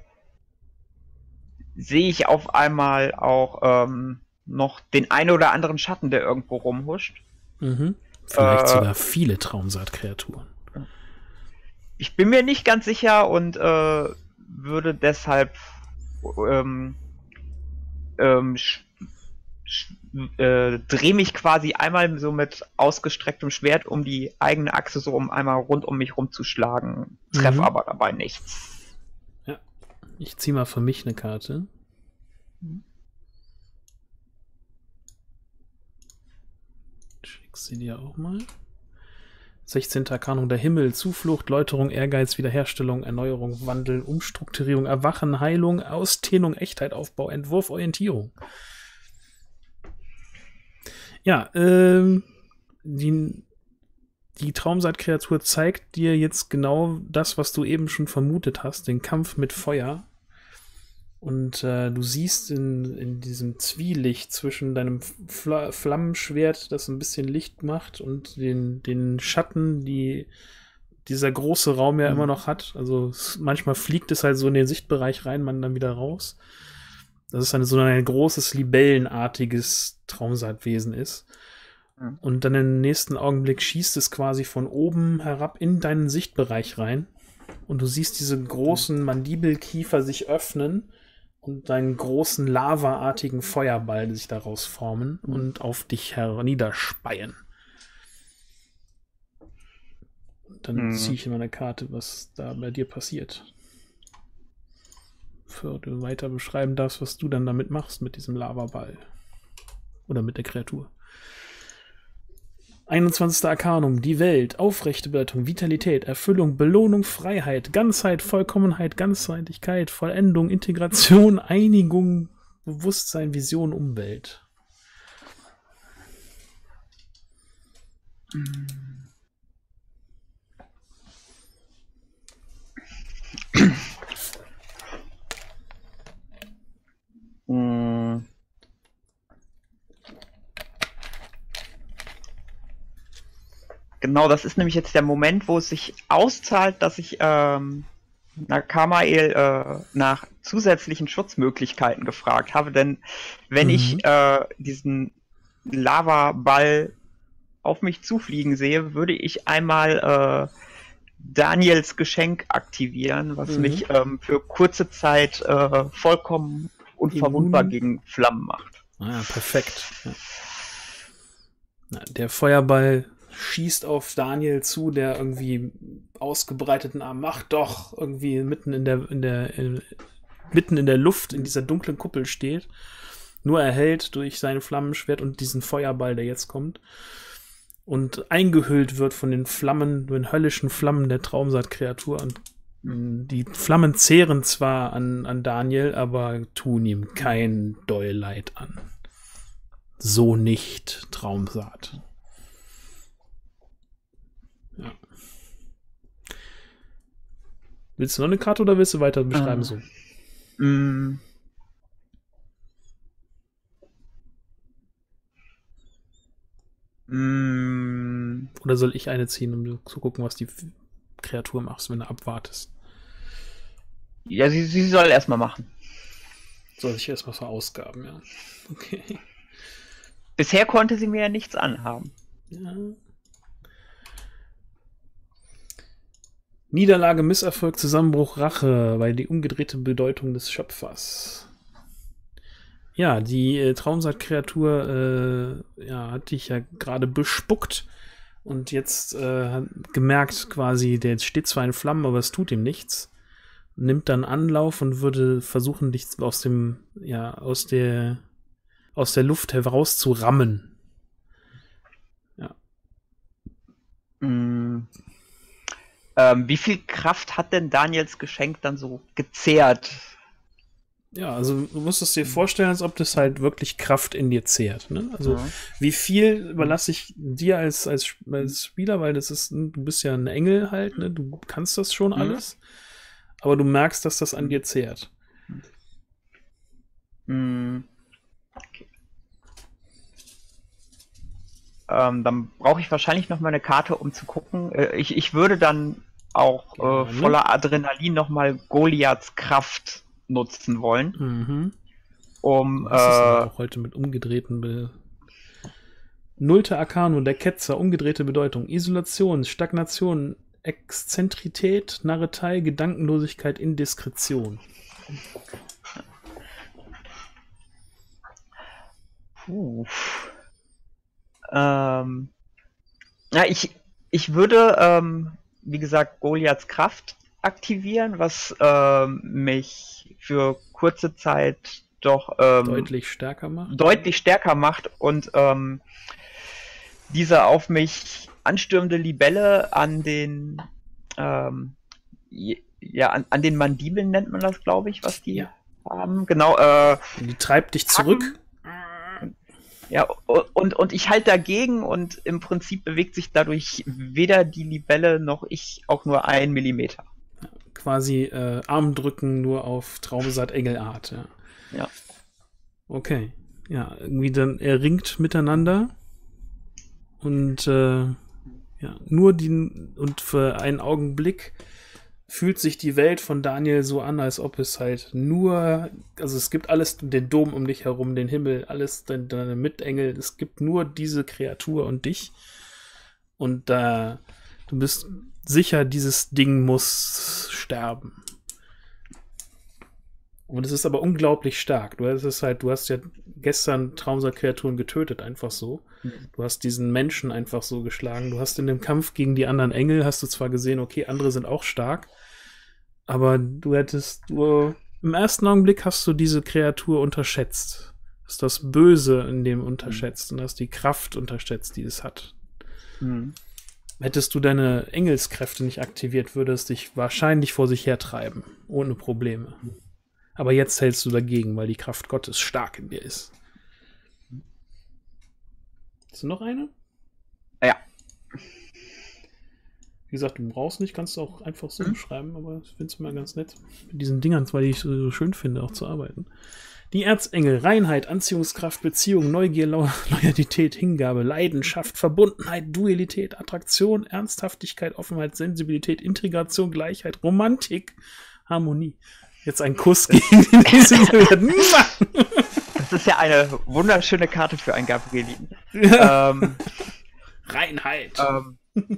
sehe ich auf einmal auch ähm, noch den einen oder anderen Schatten, der irgendwo rumhuscht. Mhm. Vielleicht Äh, sogar viele Traumsaatkreaturen. Ich bin mir nicht ganz sicher und äh, würde deshalb ähm, ähm, sch, sch, äh, drehe mich quasi einmal so mit ausgestrecktem Schwert um die eigene Achse, so um einmal rund um mich rumzuschlagen. Treffe Mhm. aber dabei nichts. Ja. Ich ziehe mal für mich eine Karte. Schick sie dir auch mal. sechzehnte Arkanum der Himmel, Zuflucht, Läuterung, Ehrgeiz, Wiederherstellung, Erneuerung, Wandel, Umstrukturierung, Erwachen, Heilung, Ausdehnung, Echtheit, Aufbau, Entwurf, Orientierung. Ja, ähm, die, die Traumsaatkreatur zeigt dir jetzt genau das, was du eben schon vermutet hast, den Kampf mit Feuer. Und äh, du siehst in, in diesem Zwielicht zwischen deinem Fla Flammenschwert, das ein bisschen Licht macht, und den, den Schatten, die dieser große Raum ja Mhm. immer noch hat. Also es, manchmal fliegt es halt so in den Sichtbereich rein, man dann wieder raus. Dass es dann so ein großes, libellenartiges Traumsaatwesen ist. Und dann im nächsten Augenblick schießt es quasi von oben herab in deinen Sichtbereich rein. Und du siehst diese großen Mandibelkiefer sich öffnen und deinen großen lavaartigen Feuerball sich daraus formen und auf dich herniederspeien. Und dann mhm. ziehe ich in meine Karte, was da bei dir passiert. Für du weiter beschreiben darfst, was du dann damit machst, mit diesem Lavaball. Oder mit der Kreatur. einundzwanzigster Arkanum, die Welt, aufrechte Bedeutung, Vitalität, Erfüllung, Belohnung, Freiheit, Ganzheit, Vollkommenheit, Ganzheitlichkeit, Vollendung, Integration, Einigung, Bewusstsein, Vision, Umwelt. Mm. Genau, das ist nämlich jetzt der Moment, wo es sich auszahlt, dass ich ähm, Nakamael äh, nach zusätzlichen Schutzmöglichkeiten gefragt habe. Denn wenn mhm. ich äh, diesen Lavaball auf mich zufliegen sehe, würde ich einmal äh, Daniels Geschenk aktivieren, was mhm. mich ähm, für kurze Zeit äh, vollkommen unverwundbar gegen Flammen macht. Ah, perfekt. Ja. Na, der Feuerball schießt auf Daniel zu, der irgendwie ausgebreiteten Arm macht, doch irgendwie mitten in der, in der, in, mitten in der Luft in dieser dunklen Kuppel steht, nur erhellt durch sein Flammenschwert und diesen Feuerball, der jetzt kommt, und eingehüllt wird von den Flammen, den höllischen Flammen der Traumsaat-Kreatur. Und mh, die Flammen zehren zwar an, an Daniel, aber tun ihm kein Deuleid an. So nicht, Traumsaat. Ja. Willst du noch eine Karte oder willst du weiter beschreiben? Uh, so? Mm. Mm. Oder soll ich eine ziehen, um zu gucken, was die Kreatur macht, wenn du abwartest? Ja, sie, sie soll erstmal machen. Soll ich erstmal verausgaben, ja. Okay. Bisher konnte sie mir ja nichts anhaben. Ja. Niederlage, Misserfolg, Zusammenbruch, Rache, weil die umgedrehte Bedeutung des Schöpfers. Ja, die äh, Traumsaat-Kreatur äh, ja, hat dich ja gerade bespuckt und jetzt äh, hat gemerkt quasi, der steht zwar in Flammen, aber es tut ihm nichts. Nimmt dann Anlauf und würde versuchen, dich aus dem, ja, aus der, aus der Luft heraus zu rammen. Ja. Mm. Ähm, wie viel Kraft hat denn Daniels Geschenk dann so gezehrt? Ja, also du musst es dir vorstellen, als ob das halt wirklich Kraft in dir zehrt. Ne? Also ja. Wie viel überlasse ich dir als, als, als Spieler, weil das ist, du bist ja ein Engel halt, ne? Du kannst das schon alles, mhm. aber du merkst, dass das an dir zehrt. Mhm. Okay. Ähm, dann brauche ich wahrscheinlich noch mal eine Karte, um zu gucken. Äh, ich, ich würde dann auch äh, voller Adrenalin noch mal Goliaths Kraft nutzen wollen. Mhm. Um Was ist äh, auch heute mit umgedrehten Be Nullte Arkanum, der Ketzer, umgedrehte Bedeutung, Isolation, Stagnation, Exzentrität, Narretei, Gedankenlosigkeit, Indiskretion. Puh. Ähm, ja, ich, ich würde, ähm, wie gesagt, Goliaths Kraft aktivieren, was ähm, mich für kurze Zeit doch ähm, deutlich stärker macht. Deutlich stärker macht und ähm, diese auf mich anstürmende Libelle an den ähm, ja, an, an den Mandibeln nennt man das, glaube ich, was die ja. haben. Genau. Äh, die treibt dich zurück. Ja, und, und ich halte dagegen und im Prinzip bewegt sich dadurch weder die Libelle noch ich auch nur ein Millimeter. Quasi äh, Armdrücken nur auf Traumsaat-Engelart. Ja. ja. Okay. Ja, irgendwie dann, er ringt miteinander und äh, ja, nur die, und für einen Augenblick fühlt sich die Welt von Daniel so an, als ob es halt nur, also es gibt alles, den Dom um dich herum, den Himmel, alles, deine, deine Mitengel, es gibt nur diese Kreatur und dich. Und da, äh, du bist sicher, dieses Ding muss sterben. Und es ist aber unglaublich stark. Du hast es halt, du hast ja gestern Traumsa-Kreaturen getötet, einfach so. Mhm. Du hast diesen Menschen einfach so geschlagen. Du hast in dem Kampf gegen die anderen Engel, hast du zwar gesehen, okay, andere sind auch stark, aber du hättest, du, im ersten Augenblick hast du diese Kreatur unterschätzt. Hast das Böse in dem unterschätzt mhm. und hast die Kraft unterschätzt, die es hat. Mhm. Hättest du deine Engelskräfte nicht aktiviert, würde es dich wahrscheinlich vor sich hertreiben, ohne Probleme. Aber jetzt hältst du dagegen, weil die Kraft Gottes stark in dir ist. Hast du noch eine? Ja. Wie gesagt, du brauchst nicht, kannst du auch einfach so mhm. schreiben, aber ich finde es mal ganz nett, mit diesen Dingern, weil ich es so schön finde, auch zu arbeiten. Die Erzengel, Reinheit, Anziehungskraft, Beziehung, Neugier, Loyalität, Hingabe, Leidenschaft, Verbundenheit, Dualität, Attraktion, Ernsthaftigkeit, Offenheit, Sensibilität, Integration, Gleichheit, Romantik, Harmonie. Jetzt ein Kuss gegen den nächsten. Das ist ja eine wunderschöne Karte für einen Gabrielin. Ja. Ähm, Reinheit. Ähm,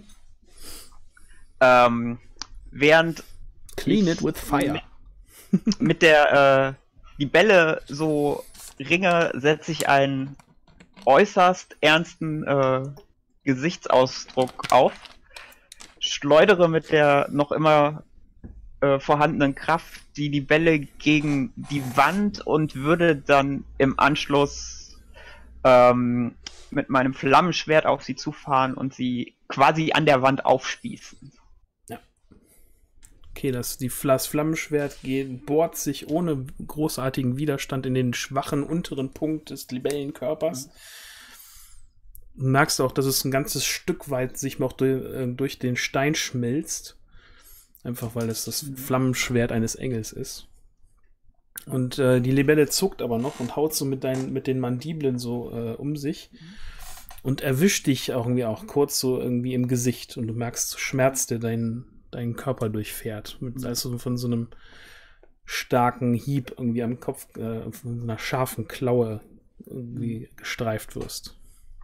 ähm, während Clean it with fire. Mit, mit der äh, die Bälle so ringe, setze ich einen äußerst ernsten äh, Gesichtsausdruck auf, schleudere mit der noch immer vorhandenen Kraft die die Bälle gegen die Wand und würde dann im Anschluss ähm, mit meinem Flammenschwert auf sie zufahren und sie quasi an der Wand aufspießen. Ja. Okay, das, die, das Flammenschwert geht, bohrt sich ohne großartigen Widerstand in den schwachen unteren Punkt des Libellenkörpers. Mhm. Du merkst auch, dass es ein ganzes Stück weit sich noch durch, äh, durch den Stein schmilzt. Einfach weil es das Flammenschwert eines Engels ist. Und äh, die Libelle zuckt aber noch und haut so mit, dein, mit den Mandibeln so äh, um sich und erwischt dich auch irgendwie auch kurz so irgendwie im Gesicht. Und du merkst, Schmerz, der deinen, deinen Körper durchfährt. Mit, als du von so einem starken Hieb irgendwie am Kopf, äh, von so einer scharfen Klaue irgendwie gestreift wirst.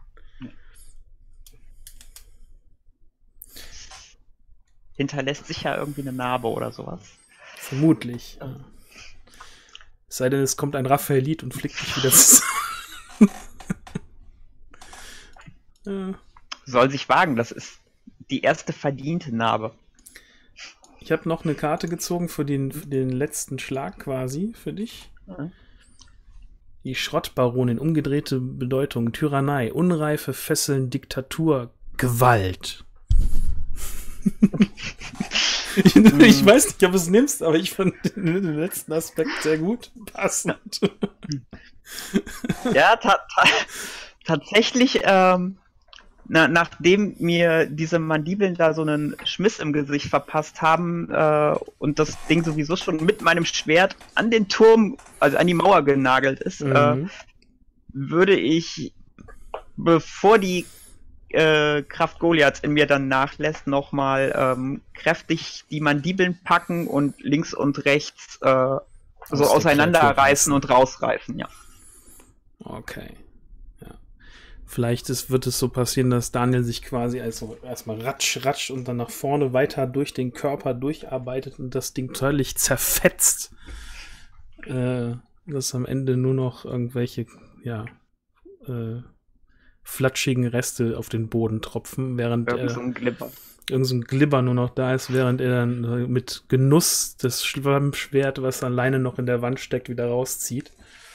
Hinterlässt sicher irgendwie eine Narbe oder sowas. Vermutlich. Ja. Es sei denn, es kommt ein Raphaelit und flickt dich wieder zusammen. Ja. Soll sich wagen, das ist die erste verdiente Narbe. Ich habe noch eine Karte gezogen für den, für den letzten Schlag quasi für dich. Mhm. Die Schrottbaronin, umgedrehte Bedeutung, Tyrannei, Unreife, Fesseln, Diktatur, Gewalt. ich, ich weiß nicht, ob du es nimmst, aber ich fand den letzten Aspekt sehr gut passend. Ja, ta ta tatsächlich, ähm, na, nachdem mir diese Mandibeln da so einen Schmiss im Gesicht verpasst haben äh, und das Ding sowieso schon mit meinem Schwert an den Turm, also an die Mauer genagelt ist, mhm. äh, würde ich, bevor die Äh, Kraft Goliaths in mir dann nachlässt, nochmal ähm, kräftig die Mandibeln packen und links und rechts äh, so auseinanderreißen und rausreißen, ja. Okay. Ja. Vielleicht ist, wird es so passieren, dass Daniel sich quasi also erstmal ratsch, ratsch und dann nach vorne weiter durch den Körper durcharbeitet und das Ding völlig zerfetzt. Äh, dass am Ende nur noch irgendwelche, ja, äh, flatschigen Reste auf den Boden tropfen, während irgend so ein Glibber. irgend so ein Glibber nur noch da ist, während er dann mit Genuss das Schwammschwert, was alleine noch in der Wand steckt, wieder rauszieht.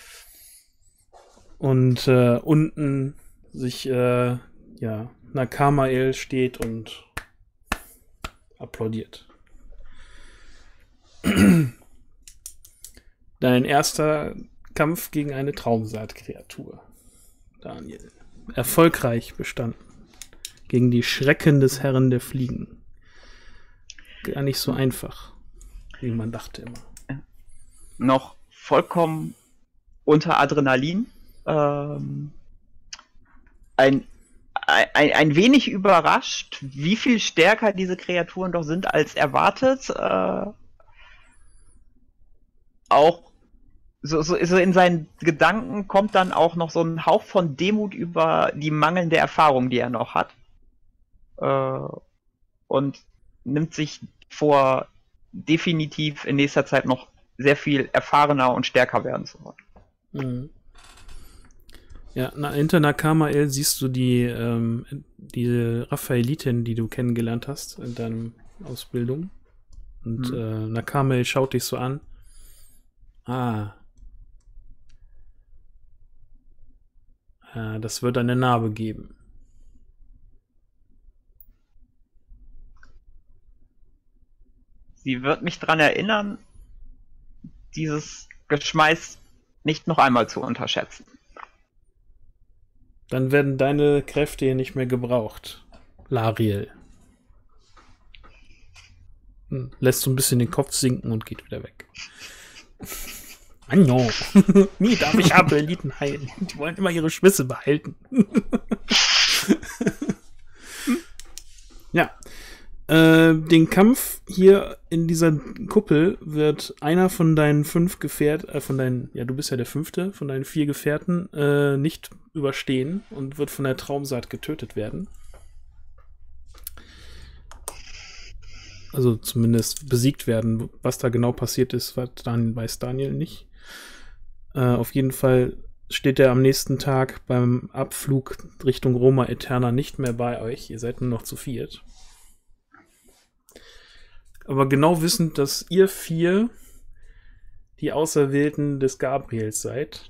Und äh, unten sich äh, ja, Nakamael steht und applaudiert. Dein erster Kampf gegen eine Traumsaatkreatur, Daniel. Erfolgreich bestanden. Gegen die Schrecken des Herren der Fliegen. Gar nicht so einfach, wie man dachte immer. Noch vollkommen unter Adrenalin. Ähm, ein ein, ein wenig überrascht, wie viel stärker diese Kreaturen doch sind als erwartet. Äh, auch so, so, so in seinen Gedanken kommt dann auch noch so ein Hauch von Demut über die mangelnde Erfahrung, die er noch hat. Äh, und nimmt sich vor, definitiv in nächster Zeit noch sehr viel erfahrener und stärker werden zu wollen. Mhm. Ja, na, hinter Nakamael siehst du die ähm, diese Raphaelitin, die du kennengelernt hast in deiner Ausbildung. Und mhm. äh, Nakamael schaut dich so an. Ah. Äh, das wird eine Narbe geben. Sie wird mich daran erinnern, dieses Geschmeiß nicht noch einmal zu unterschätzen. Dann werden deine Kräfte hier nicht mehr gebraucht, Lariel. Hm, lässt so ein bisschen den Kopf sinken und geht wieder weg. Anjo, nie darf ich Abeliten heilen. Die wollen immer ihre Schwisse behalten. Ja. Äh, den Kampf hier in dieser Kuppel wird einer von deinen fünf Gefährten, äh, von deinen, ja, du bist ja der fünfte, von deinen vier Gefährten, äh, nicht überstehen und wird von der Traumsaat getötet werden. Also zumindest besiegt werden. Was da genau passiert ist, dann weiß Daniel nicht. Äh, auf jeden Fall steht er am nächsten Tag beim Abflug Richtung Roma Aeterna nicht mehr bei euch. Ihr seid nur noch zu viert. Aber genau wissend, dass ihr vier die Auserwählten des Gabriels seid.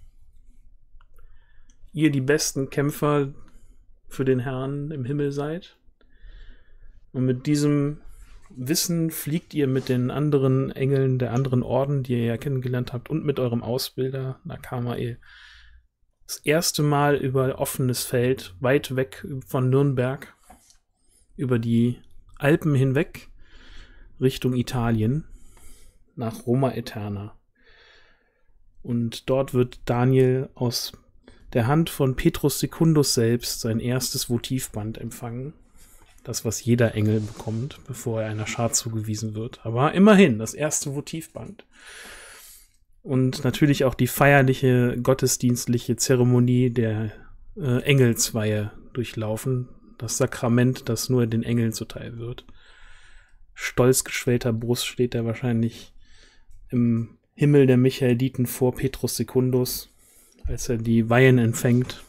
Ihr die besten Kämpfer für den Herrn im Himmel seid. Und mit diesem Wissen fliegt ihr mit den anderen Engeln der anderen Orden, die ihr ja kennengelernt habt, und mit eurem Ausbilder Nakamael das erste Mal über offenes Feld, weit weg von Nürnberg, über die Alpen hinweg, Richtung Italien, nach Roma Aeterna. Und dort wird Daniel aus der Hand von Petrus Secundus selbst sein erstes Votivband empfangen. Das, was jeder Engel bekommt, bevor er einer Schar zugewiesen wird. Aber immerhin, das erste Votivband. Und natürlich auch die feierliche, gottesdienstliche Zeremonie der äh, Engelsweihe durchlaufen. Das Sakrament, das nur den Engeln zuteil wird. Stolz geschwellter Brust steht er wahrscheinlich im Himmel der Michaeliten vor Petrus Secundus, als er die Weihen empfängt.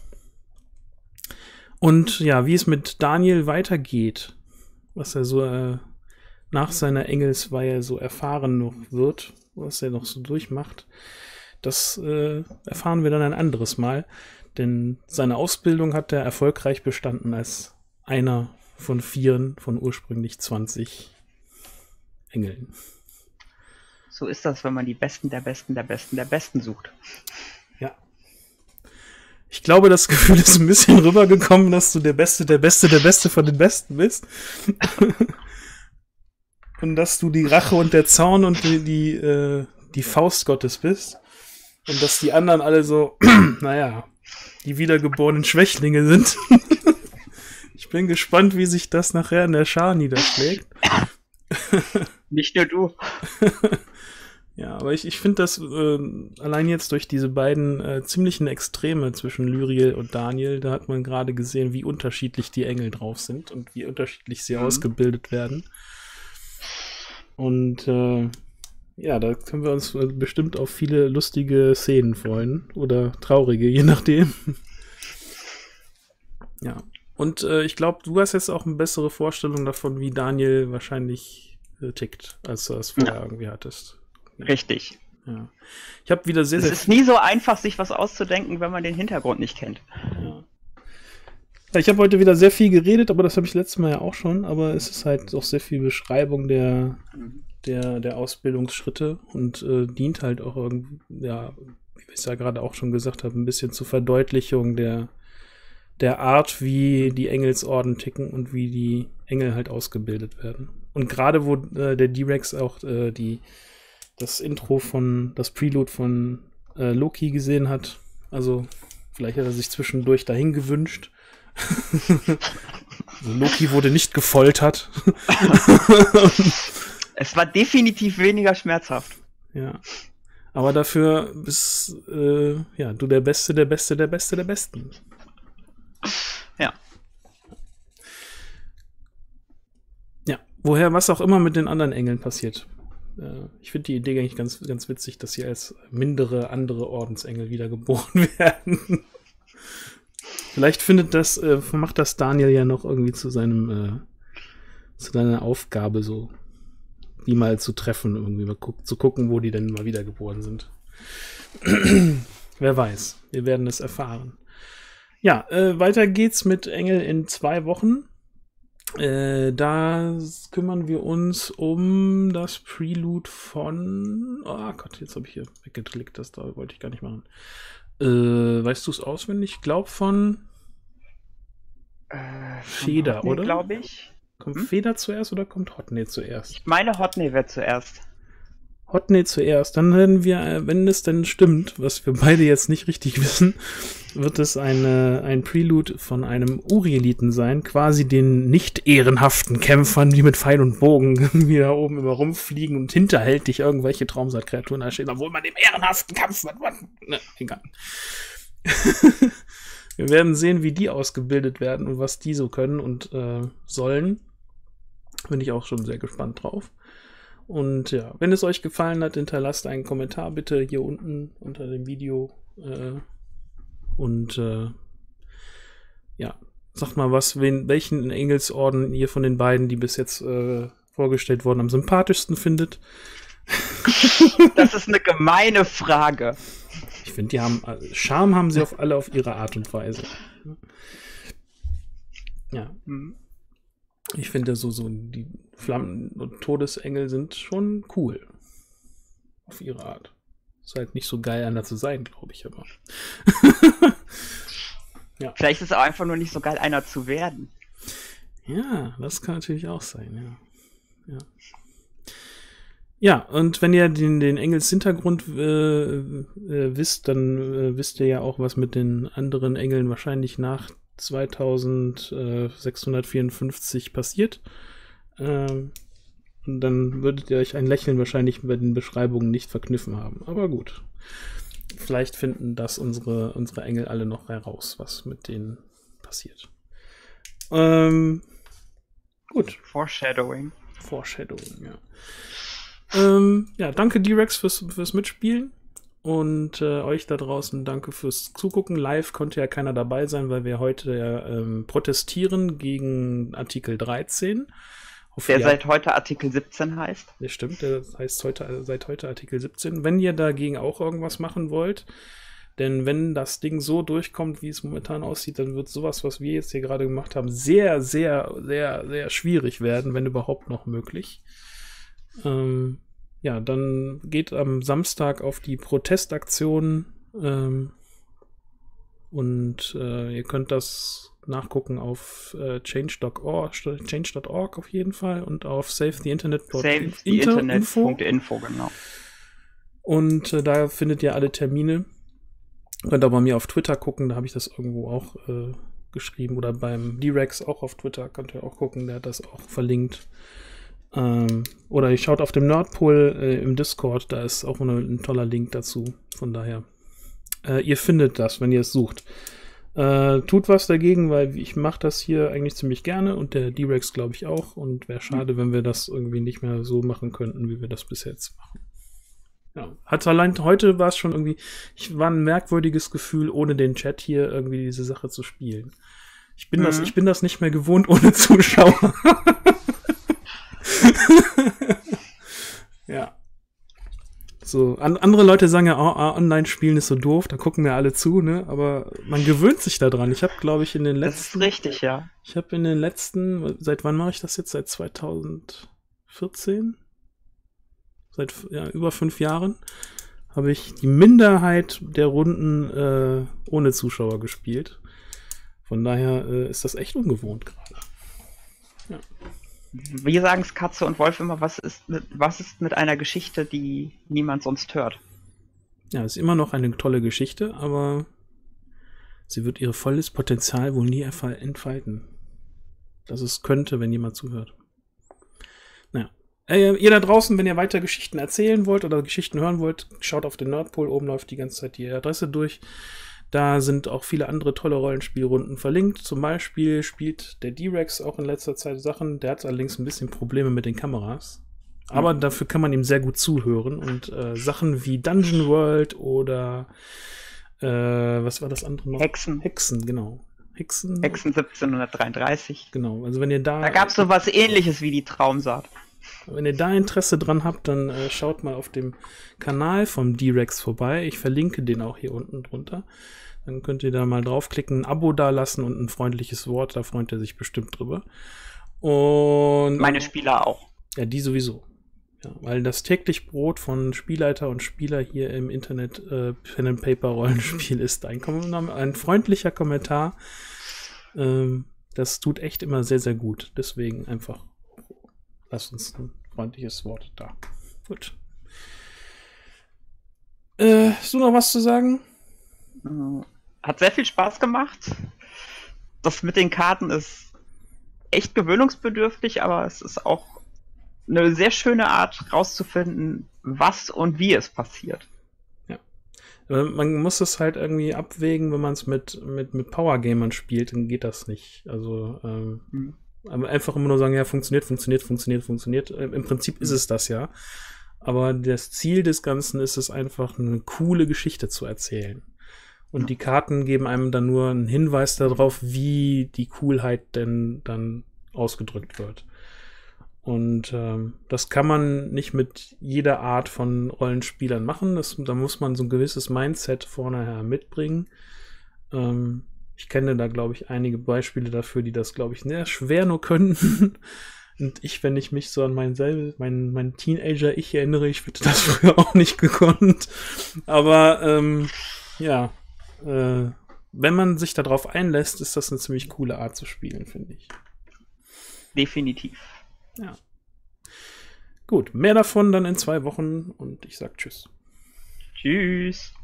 Und ja, wie es mit Daniel weitergeht, was er so äh, nach seiner Engelsweihe so erfahren noch wird, was er noch so durchmacht, das äh, erfahren wir dann ein anderes Mal. Denn seine Ausbildung hat er erfolgreich bestanden als einer von vieren von ursprünglich zwanzig Engeln. So ist das, wenn man die Besten der Besten der Besten der Besten sucht. Ja. Ich glaube, das Gefühl ist ein bisschen rübergekommen, dass du der Beste, der Beste, der Beste von den Besten bist. Und dass du die Rache und der Zorn und die, die, äh, die Faust Gottes bist. Und dass die anderen alle so, naja, die wiedergeborenen Schwächlinge sind. Ich bin gespannt, wie sich das nachher in der Schar niederschlägt. Nicht nur du. Ja, aber ich, ich finde das äh, allein jetzt durch diese beiden äh, ziemlichen Extreme zwischen Lyriel und Daniel, da hat man gerade gesehen, wie unterschiedlich die Engel drauf sind und wie unterschiedlich sie mhm. ausgebildet werden. Und äh, ja, da können wir uns bestimmt auf viele lustige Szenen freuen oder traurige, je nachdem. Ja, und äh, ich glaube, du hast jetzt auch eine bessere Vorstellung davon, wie Daniel wahrscheinlich äh, tickt, als du das vorher ja. irgendwie hattest. Richtig. Ja. Ich habe wieder sehr, es sehr... Es ist nie so einfach, sich was auszudenken, wenn man den Hintergrund nicht kennt. Ja. Ja, ich habe heute wieder sehr viel geredet, aber das habe ich letztes Mal ja auch schon, aber es ist halt auch sehr viel Beschreibung der, der, der Ausbildungsschritte und äh, dient halt auch irgendwie, ja, wie ich es ja gerade auch schon gesagt habe, ein bisschen zur Verdeutlichung der, der Art, wie die Engelsorden ticken und wie die Engel halt ausgebildet werden. Und gerade wo äh, der D-Rex auch äh, die das Intro von, das Prelude von äh, Loki gesehen hat. Also vielleicht hat er sich zwischendurch dahin gewünscht. Also Loki wurde nicht gefoltert. Es war definitiv weniger schmerzhaft. Ja. Aber dafür bist äh, ja, du der Beste, der Beste, der Beste, der Besten. Ja. Ja, woher, was auch immer mit den anderen Engeln passiert. Äh, ich finde die Idee eigentlich ganz, ganz witzig, dass sie als mindere, andere Ordensengel wiedergeboren werden. Vielleicht findet das, äh, macht das Daniel ja noch irgendwie zu seinem, äh, zu seiner Aufgabe, so die mal zu treffen, irgendwie mal guck, zu gucken, wo die denn mal wiedergeboren sind. Wer weiß, wir werden es erfahren. Ja, äh, weiter geht's mit Engel in zwei Wochen. Äh, da kümmern wir uns um das Prelude von... Oh Gott, jetzt habe ich hier weggeklickt, das da wollte ich gar nicht machen. Äh, weißt du es auswendig? Ich glaube von Äh, Feder, Hotney, oder? glaube ich. Kommt Hm? Feder zuerst oder kommt Hotney zuerst? Ich meine, Hotney wäre zuerst. Hotney zuerst. Dann werden wir, äh, wenn es denn stimmt, was wir beide jetzt nicht richtig wissen, wird es eine, ein Prelude von einem Urieliten sein, quasi den nicht ehrenhaften Kämpfern, die mit Pfeil und Bogen wieder oben immer rumfliegen und hinterhältig irgendwelche Traumsat-Kreaturen erstehen, obwohl man dem ehrenhaften Kampf... Ne, egal. Wir werden sehen, wie die ausgebildet werden und was die so können und äh, sollen. Bin ich auch schon sehr gespannt drauf. Und ja, wenn es euch gefallen hat, hinterlasst einen Kommentar bitte hier unten unter dem Video. Äh, und äh, ja, sagt mal was, wen, welchen Engelsorden ihr von den beiden, die bis jetzt äh, vorgestellt wurden, am sympathischsten findet. Das ist eine gemeine Frage. Ich finde, die haben Charme haben sie auf alle auf ihre Art und Weise. Ja. Ich finde so, so die Flammen- und Todesengel sind schon cool. Auf ihre Art. Ist halt nicht so geil, einer zu sein, glaube ich immer. Ja. Vielleicht ist es auch einfach nur nicht so geil, einer zu werden. Ja, das kann natürlich auch sein, ja. Ja, ja, und wenn ihr den, den Engels Hintergrund äh, äh, wisst, dann äh, wisst ihr ja auch, was mit den anderen Engeln wahrscheinlich nach zweitausendsechshundertvierundfünfzig passiert. Ähm, und dann würdet ihr euch ein Lächeln wahrscheinlich bei den Beschreibungen nicht verkniffen haben. Aber gut. Vielleicht finden das unsere, unsere Engel alle noch heraus, was mit denen passiert. Ähm, gut. Foreshadowing. Foreshadowing, ja. Ähm, ja, danke D-Rex fürs, fürs Mitspielen. Und äh, euch da draußen danke fürs Zugucken. Live konnte ja keiner dabei sein, weil wir heute ja, ähm, protestieren gegen Artikel dreizehn. Hoffe, Der ihr- seit heute Artikel siebzehn heißt. Ja, stimmt, der heißt heute, seit heute Artikel siebzehn. Wenn ihr dagegen auch irgendwas machen wollt, denn wenn das Ding so durchkommt, wie es momentan aussieht, dann wird sowas, was wir jetzt hier gerade gemacht haben, sehr, sehr, sehr, sehr schwierig werden, wenn überhaupt noch möglich. Ähm, ja, dann geht am Samstag auf die Protestaktion ähm, und äh, ihr könnt das nachgucken auf äh, change Punkt org, change Punkt org auf jeden Fall und auf save the internet Save the Internet. Info, genau. Und äh, da findet ihr alle Termine. Könnt auch bei mir auf Twitter gucken, da habe ich das irgendwo auch äh, geschrieben. Oder beim D-Rex auch auf Twitter, könnt ihr auch gucken, der hat das auch verlinkt. Ähm, oder ihr schaut auf dem Nordpol äh, im Discord, da ist auch eine, ein toller Link dazu. Von daher, äh, ihr findet das, wenn ihr es sucht. Äh, tut was dagegen, weil ich mache das hier eigentlich ziemlich gerne und der D-Rex glaube ich auch. Und wäre schade, wenn wir das irgendwie nicht mehr so machen könnten, wie wir das bis jetzt machen. Ja, hat allein heute war es schon irgendwie, ich war ein merkwürdiges Gefühl, ohne den Chat hier irgendwie diese Sache zu spielen. Ich bin Mhm. das, ich bin das nicht mehr gewohnt ohne Zuschauer. Ja. So, an, andere Leute sagen ja, oh, oh, Online-Spielen ist so doof, da gucken wir alle zu, ne? Aber man gewöhnt sich da dran. Ich habe, glaube ich, in den Das ist letzten, richtig, ja. ich habe in den letzten, seit wann mache ich das jetzt? Seit zweitausendvierzehn? Seit ja, über fünf Jahren habe ich die Minderheit der Runden äh, ohne Zuschauer gespielt. Von daher äh, ist das echt ungewohnt gerade. Ja. Wir sagen es Katze und Wolf immer, was ist, mit, was ist mit einer Geschichte, die niemand sonst hört? Ja, ist immer noch eine tolle Geschichte, aber Sie wird ihr volles Potenzial wohl nie entfalten. Das es könnte, wenn jemand zuhört. Naja. Äh, ihr da draußen, wenn ihr weiter Geschichten erzählen wollt oder Geschichten hören wollt, schaut auf den Nordpol. Oben läuft die ganze Zeit die Adresse durch. Da sind auch viele andere tolle Rollenspielrunden verlinkt. Zum Beispiel spielt der D-Rex auch in letzter Zeit Sachen. Der hat allerdings ein bisschen Probleme mit den Kameras. Aber mhm. dafür kann man ihm sehr gut zuhören. Und äh, Sachen wie Dungeon World oder äh, was war das andere noch? Hexen. Hexen, genau. Hexen. Hexen siebzehnhundertdreiunddreißig. Genau, also wenn ihr da... Da gab es so was Ähnliches wie die Traumsaat. Wenn ihr da Interesse dran habt, dann äh, schaut mal auf dem Kanal vom D-Rex vorbei. Ich verlinke den auch hier unten drunter. Dann könnt ihr da mal draufklicken, ein Abo dalassen und ein freundliches Wort. Da freut er sich bestimmt drüber. Und meine Spieler auch. Ja, die sowieso. Ja, weil das täglich Brot von Spielleiter und Spieler hier im Internet äh, Pen and Paper Rollenspiel ist ein, ein freundlicher Kommentar. Ähm, das tut echt immer sehr, sehr gut. Deswegen einfach lasst uns ein freundliches Wort da. Gut. Äh, hast du noch was zu sagen? Hat sehr viel Spaß gemacht. Das mit den Karten ist echt gewöhnungsbedürftig, aber es ist auch eine sehr schöne Art rauszufinden, was und wie es passiert. Ja. Man muss es halt irgendwie abwägen, wenn man es mit, mit, mit Powergamern spielt, dann geht das nicht. Also ähm, hm. aber einfach immer nur sagen, ja, funktioniert, funktioniert, funktioniert, funktioniert. Im Prinzip ist es das ja. Aber das Ziel des Ganzen ist es einfach, eine coole Geschichte zu erzählen. Und die Karten geben einem dann nur einen Hinweis darauf, wie die Coolheit denn dann ausgedrückt wird. Und ähm, das kann man nicht mit jeder Art von Rollenspielern machen. Das, da muss man so ein gewisses Mindset vornheher mitbringen. Ähm, ich kenne da, glaube ich, einige Beispiele dafür, die das, glaube ich, sehr schwer nur können. Und ich, wenn ich mich so an meinen selber, meinen, meinen Teenager-Ich erinnere, ich hätte das früher auch nicht gekonnt. Aber ähm, ja, äh, wenn man sich darauf einlässt, ist das eine ziemlich coole Art zu spielen, finde ich. Definitiv. Ja. Gut, mehr davon dann in zwei Wochen und ich sag Tschüss. Tschüss.